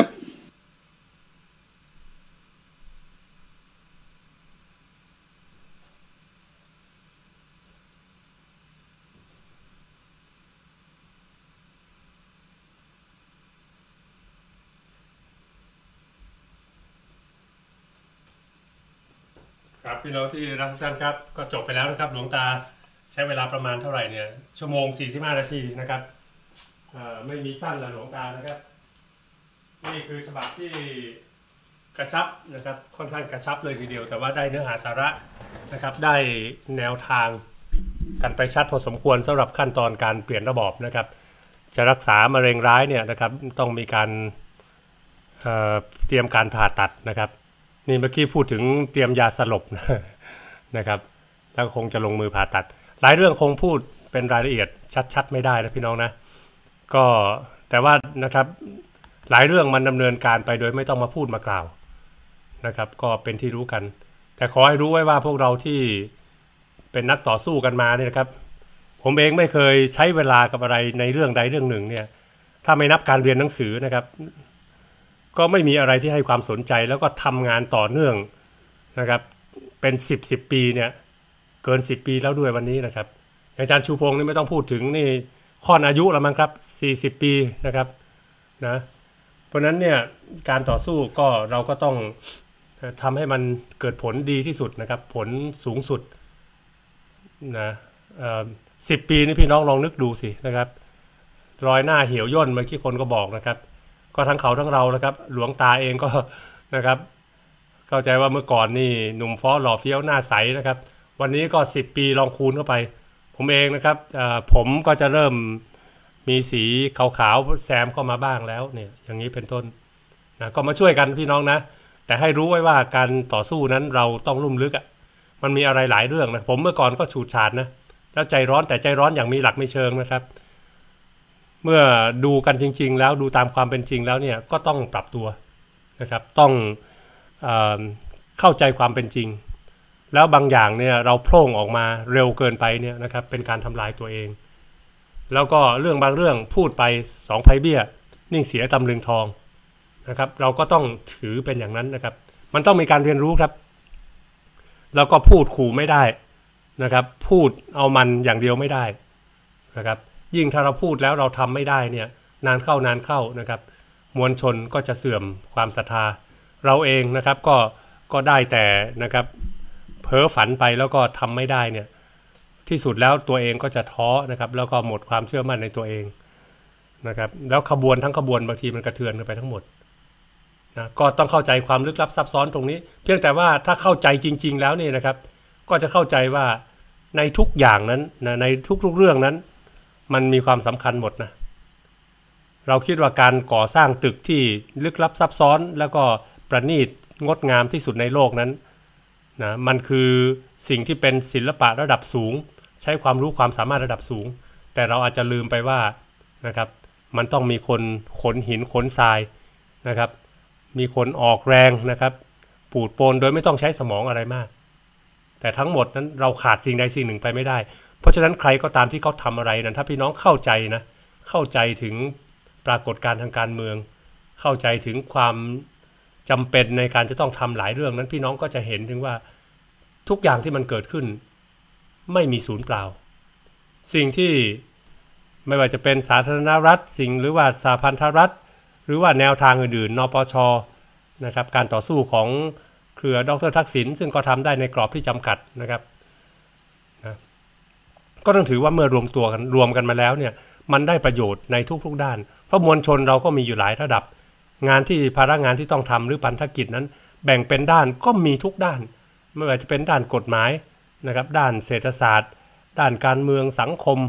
ครับพี่น้องที่รักทุกท่านครับก็จบไปแล้วนะครับหลวงตาใช้เวลาประมาณเท่าไหร่เนี่ยชั่วโมงสี่สิบห้านาทีนะครับไม่มีสั้นละหลวงตานะครับนี่คือฉบับที่กระชับนะครับค่อนข้างกระชับเลยทีเดียวแต่ว่าได้เนื้อหาสาระนะครับได้แนวทางกันไปชัดพอสมควรสำหรับขั้นตอนการเปลี่ยนระบอบนะครับจะรักษามะเร็งร้ายเนี่ยนะครับต้องมีการ เอ่อ เตรียมการผ่าตัดนะครับนี่เมื่อกี้พูดถึงเตรียมยาสลบนะครับแล้วคงจะลงมือผ่าตัดหลายเรื่องคงพูดเป็นรายละเอียดชัดๆไม่ได้นะพี่น้องนะก็แต่ว่านะครับหลายเรื่องมันดำเนินการไปโดยไม่ต้องมาพูดมากล่าวนะครับก็เป็นที่รู้กันแต่ขอให้รู้ไว้ว่าพวกเราที่เป็นนักต่อสู้กันมาเนี่ยนะครับผมเองไม่เคยใช้เวลากับอะไรในเรื่องใดเรื่องหนึ่งเนี่ยถ้าไม่นับการเรียนหนังสือนะครับก็ไม่มีอะไรที่ให้ความสนใจแล้วก็ทำงานต่อเนื่องนะครับเป็นสิบสิบปีเนี่ยเกินสิบปีแล้วด้วยวันนี้นะครับอาจารย์ชูพงศ์นี่ไม่ต้องพูดถึงนี่ค่อนอายุแล้วมั้งครับสี่สิบปีนะครับนะเพราะนั้นเนี่ยการต่อสู้ก็เราก็ต้องทำให้มันเกิดผลดีที่สุดนะครับผลสูงสุดนะสิบปีนี่พี่น้องลองนึกดูสินะครับรอยหน้าเหี่ยวย่นเมื่อกี้คนก็บอกนะครับก็ทั้งเขาทั้งเรานะครับหลวงตาเองก็นะครับเข้าใจว่าเมื่อก่อนนี่หนุ่มฟ้อหล่อเฟี้ยวหน้าใสนะครับวันนี้ก็สิบปีลองคูณเข้าไปผมเองนะครับผมก็จะเริ่มมีสีขาวๆแซมเข้ามาบ้างแล้วเนี่ยอย่างนี้เป็นต้นนะก็มาช่วยกันพี่น้องนะแต่ให้รู้ไว้ว่าการต่อสู้นั้นเราต้องลุ่มลึกอ่ะมันมีอะไรหลายเรื่องนะผมเมื่อก่อนก็ฉูดฉาดนะแล้วใจร้อนแต่ใจร้อนอย่างมีหลักไม่เชิงนะครับเมื่อดูกันจริงๆแล้วดูตามความเป็นจริงแล้วเนี่ยก็ต้องปรับตัวนะครับต้องเอ่อเข้าใจความเป็นจริงแล้วบางอย่างเนี่ยเราโผล่ออกมาเร็วเกินไปเนี่ยนะครับเป็นการทำลายตัวเองแล้วก็เรื่องบางเรื่องพูดไปสองไพ่เบี้ยนิ่งเสียตำลึงทองนะครับเราก็ต้องถือเป็นอย่างนั้นนะครับมันต้องมีการเรียนรู้ครับแล้วก็พูดขู่ไม่ได้นะครับพูดเอามันอย่างเดียวไม่ได้นะครับยิ่งถ้าเราพูดแล้วเราทำไม่ได้เนี่ยนานเข้านานเข้านะครับมวลชนก็จะเสื่อมความศรัทธาเราเองนะครับก็ก็ได้แต่นะครับเพ้อฝันไปแล้วก็ทำไม่ได้เนี่ยที่สุดแล้วตัวเองก็จะท้อนะครับแล้วก็หมดความเชื่อมั่นในตัวเองนะครับแล้วขบวนทั้งขบวนบางทีมันกระเทือนกันไปทั้งหมดนะก็ต้องเข้าใจความลึกลับซับซ้อนตรงนี้เพียงแต่ว่าถ้าเข้าใจจริงๆแล้วนี่นะครับก็จะเข้าใจว่าในทุกอย่างนั้นนะในทุกๆเรื่องนั้นมันมีความสำคัญหมดนะเราคิดว่าการก่อสร้างตึกที่ลึกลับซับซ้อนแล้วก็ประณีตงดงามที่สุดในโลกนั้นนะมันคือสิ่งที่เป็นศิลปะระดับสูงใช้ความรู้ความสามารถระดับสูงแต่เราอาจจะลืมไปว่านะครับมันต้องมีคนขนหินขนทรายนะครับมีคนออกแรงนะครับปูดโปนโดยไม่ต้องใช้สมองอะไรมากแต่ทั้งหมดนั้นเราขาดสิ่งใดสิ่งหนึ่งไปไม่ได้เพราะฉะนั้นใครก็ตามที่เขาทำอะไรนั้นถ้าพี่น้องเข้าใจนะเข้าใจถึงปรากฏการณ์ทางการเมืองเข้าใจถึงความจำเป็นในการจะต้องทำหลายเรื่องนั้นพี่น้องก็จะเห็นถึงว่าทุกอย่างที่มันเกิดขึ้นไม่มีศูนย์เปล่าสิ่งที่ไม่ว่าจะเป็นสาธารณรัฐสิ่งหรือว่าสหพันธรัฐหรือว่าแนวทางอื่นๆนปช.นะครับการต่อสู้ของเครือดร.ทักษิณซึ่งก็ทำได้ในกรอบที่จำกัดนะครับนะก็ต้องถือว่าเมื่อรวมตัวกันรวมกันมาแล้วเนี่ยมันได้ประโยชน์ในทุกๆด้านเพราะมวลชนเราก็มีอยู่หลายระดับงานที่ภาระงานที่ต้องทำหรือพันธกิจนั้นแบ่งเป็นด้านก็มีทุกด้านไม่ว่าจะเป็นด้านกฎหมายนะครับด้านเศรษฐศาสตร์ด้านการเมืองสังคม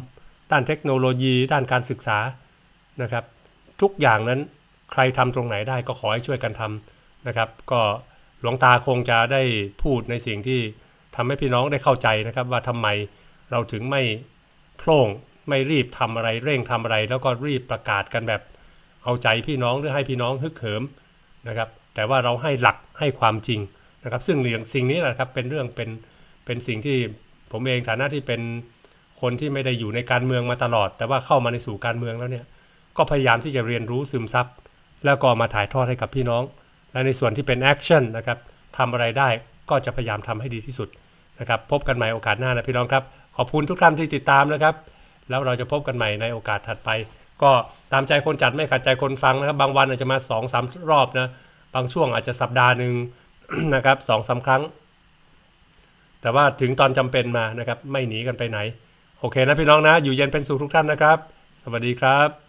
ด้านเทคโนโลยีด้านการศึกษานะครับทุกอย่างนั้นใครทำตรงไหนได้ก็ขอให้ช่วยกันทำนะครับก็หลวงตาคงจะได้พูดในสิ่งที่ทำให้พี่น้องได้เข้าใจนะครับว่าทำไมเราถึงไม่โพล่งไม่รีบทำอะไรเร่งทำอะไรแล้วก็รีบประกาศกันแบบเอาใจพี่น้องหรือให้พี่น้องฮึกเหิมนะครับแต่ว่าเราให้หลักให้ความจริงนะครับซึ่งเรื่องสิ่งนี้แหละครับเป็นเรื่องเป็นเป็นสิ่งที่ผมเองฐานะที่เป็นคนที่ไม่ได้อยู่ในการเมืองมาตลอดแต่ว่าเข้ามาในสู่การเมืองแล้วเนี่ยก็พยายามที่จะเรียนรู้ซึมซับแล้วก็มาถ่ายทอดให้กับพี่น้องและในส่วนที่เป็นแอคชั่นนะครับทำอะไรได้ก็จะพยายามทำให้ดีที่สุดนะครับพบกันใหม่โอกาสหน้านะพี่น้องครับขอบคุณทุกท่านที่ติดตามนะครับแล้วเราจะพบกันใหม่ในโอกาสถัดไปก็ตามใจคนจัดไม่ขัดใจคนฟังนะครับบางวันอาจจะมา สองถึงสาม รอบนะบางช่วงอาจจะสัปดาห์นึง นะครับ สองถึงสาม ครั้งแต่ว่าถึงตอนจำเป็นมานะครับไม่หนีกันไปไหนโอเคนะพี่น้องนะอยู่เย็นเป็นสุขทุกท่านนะครับสวัสดีครับ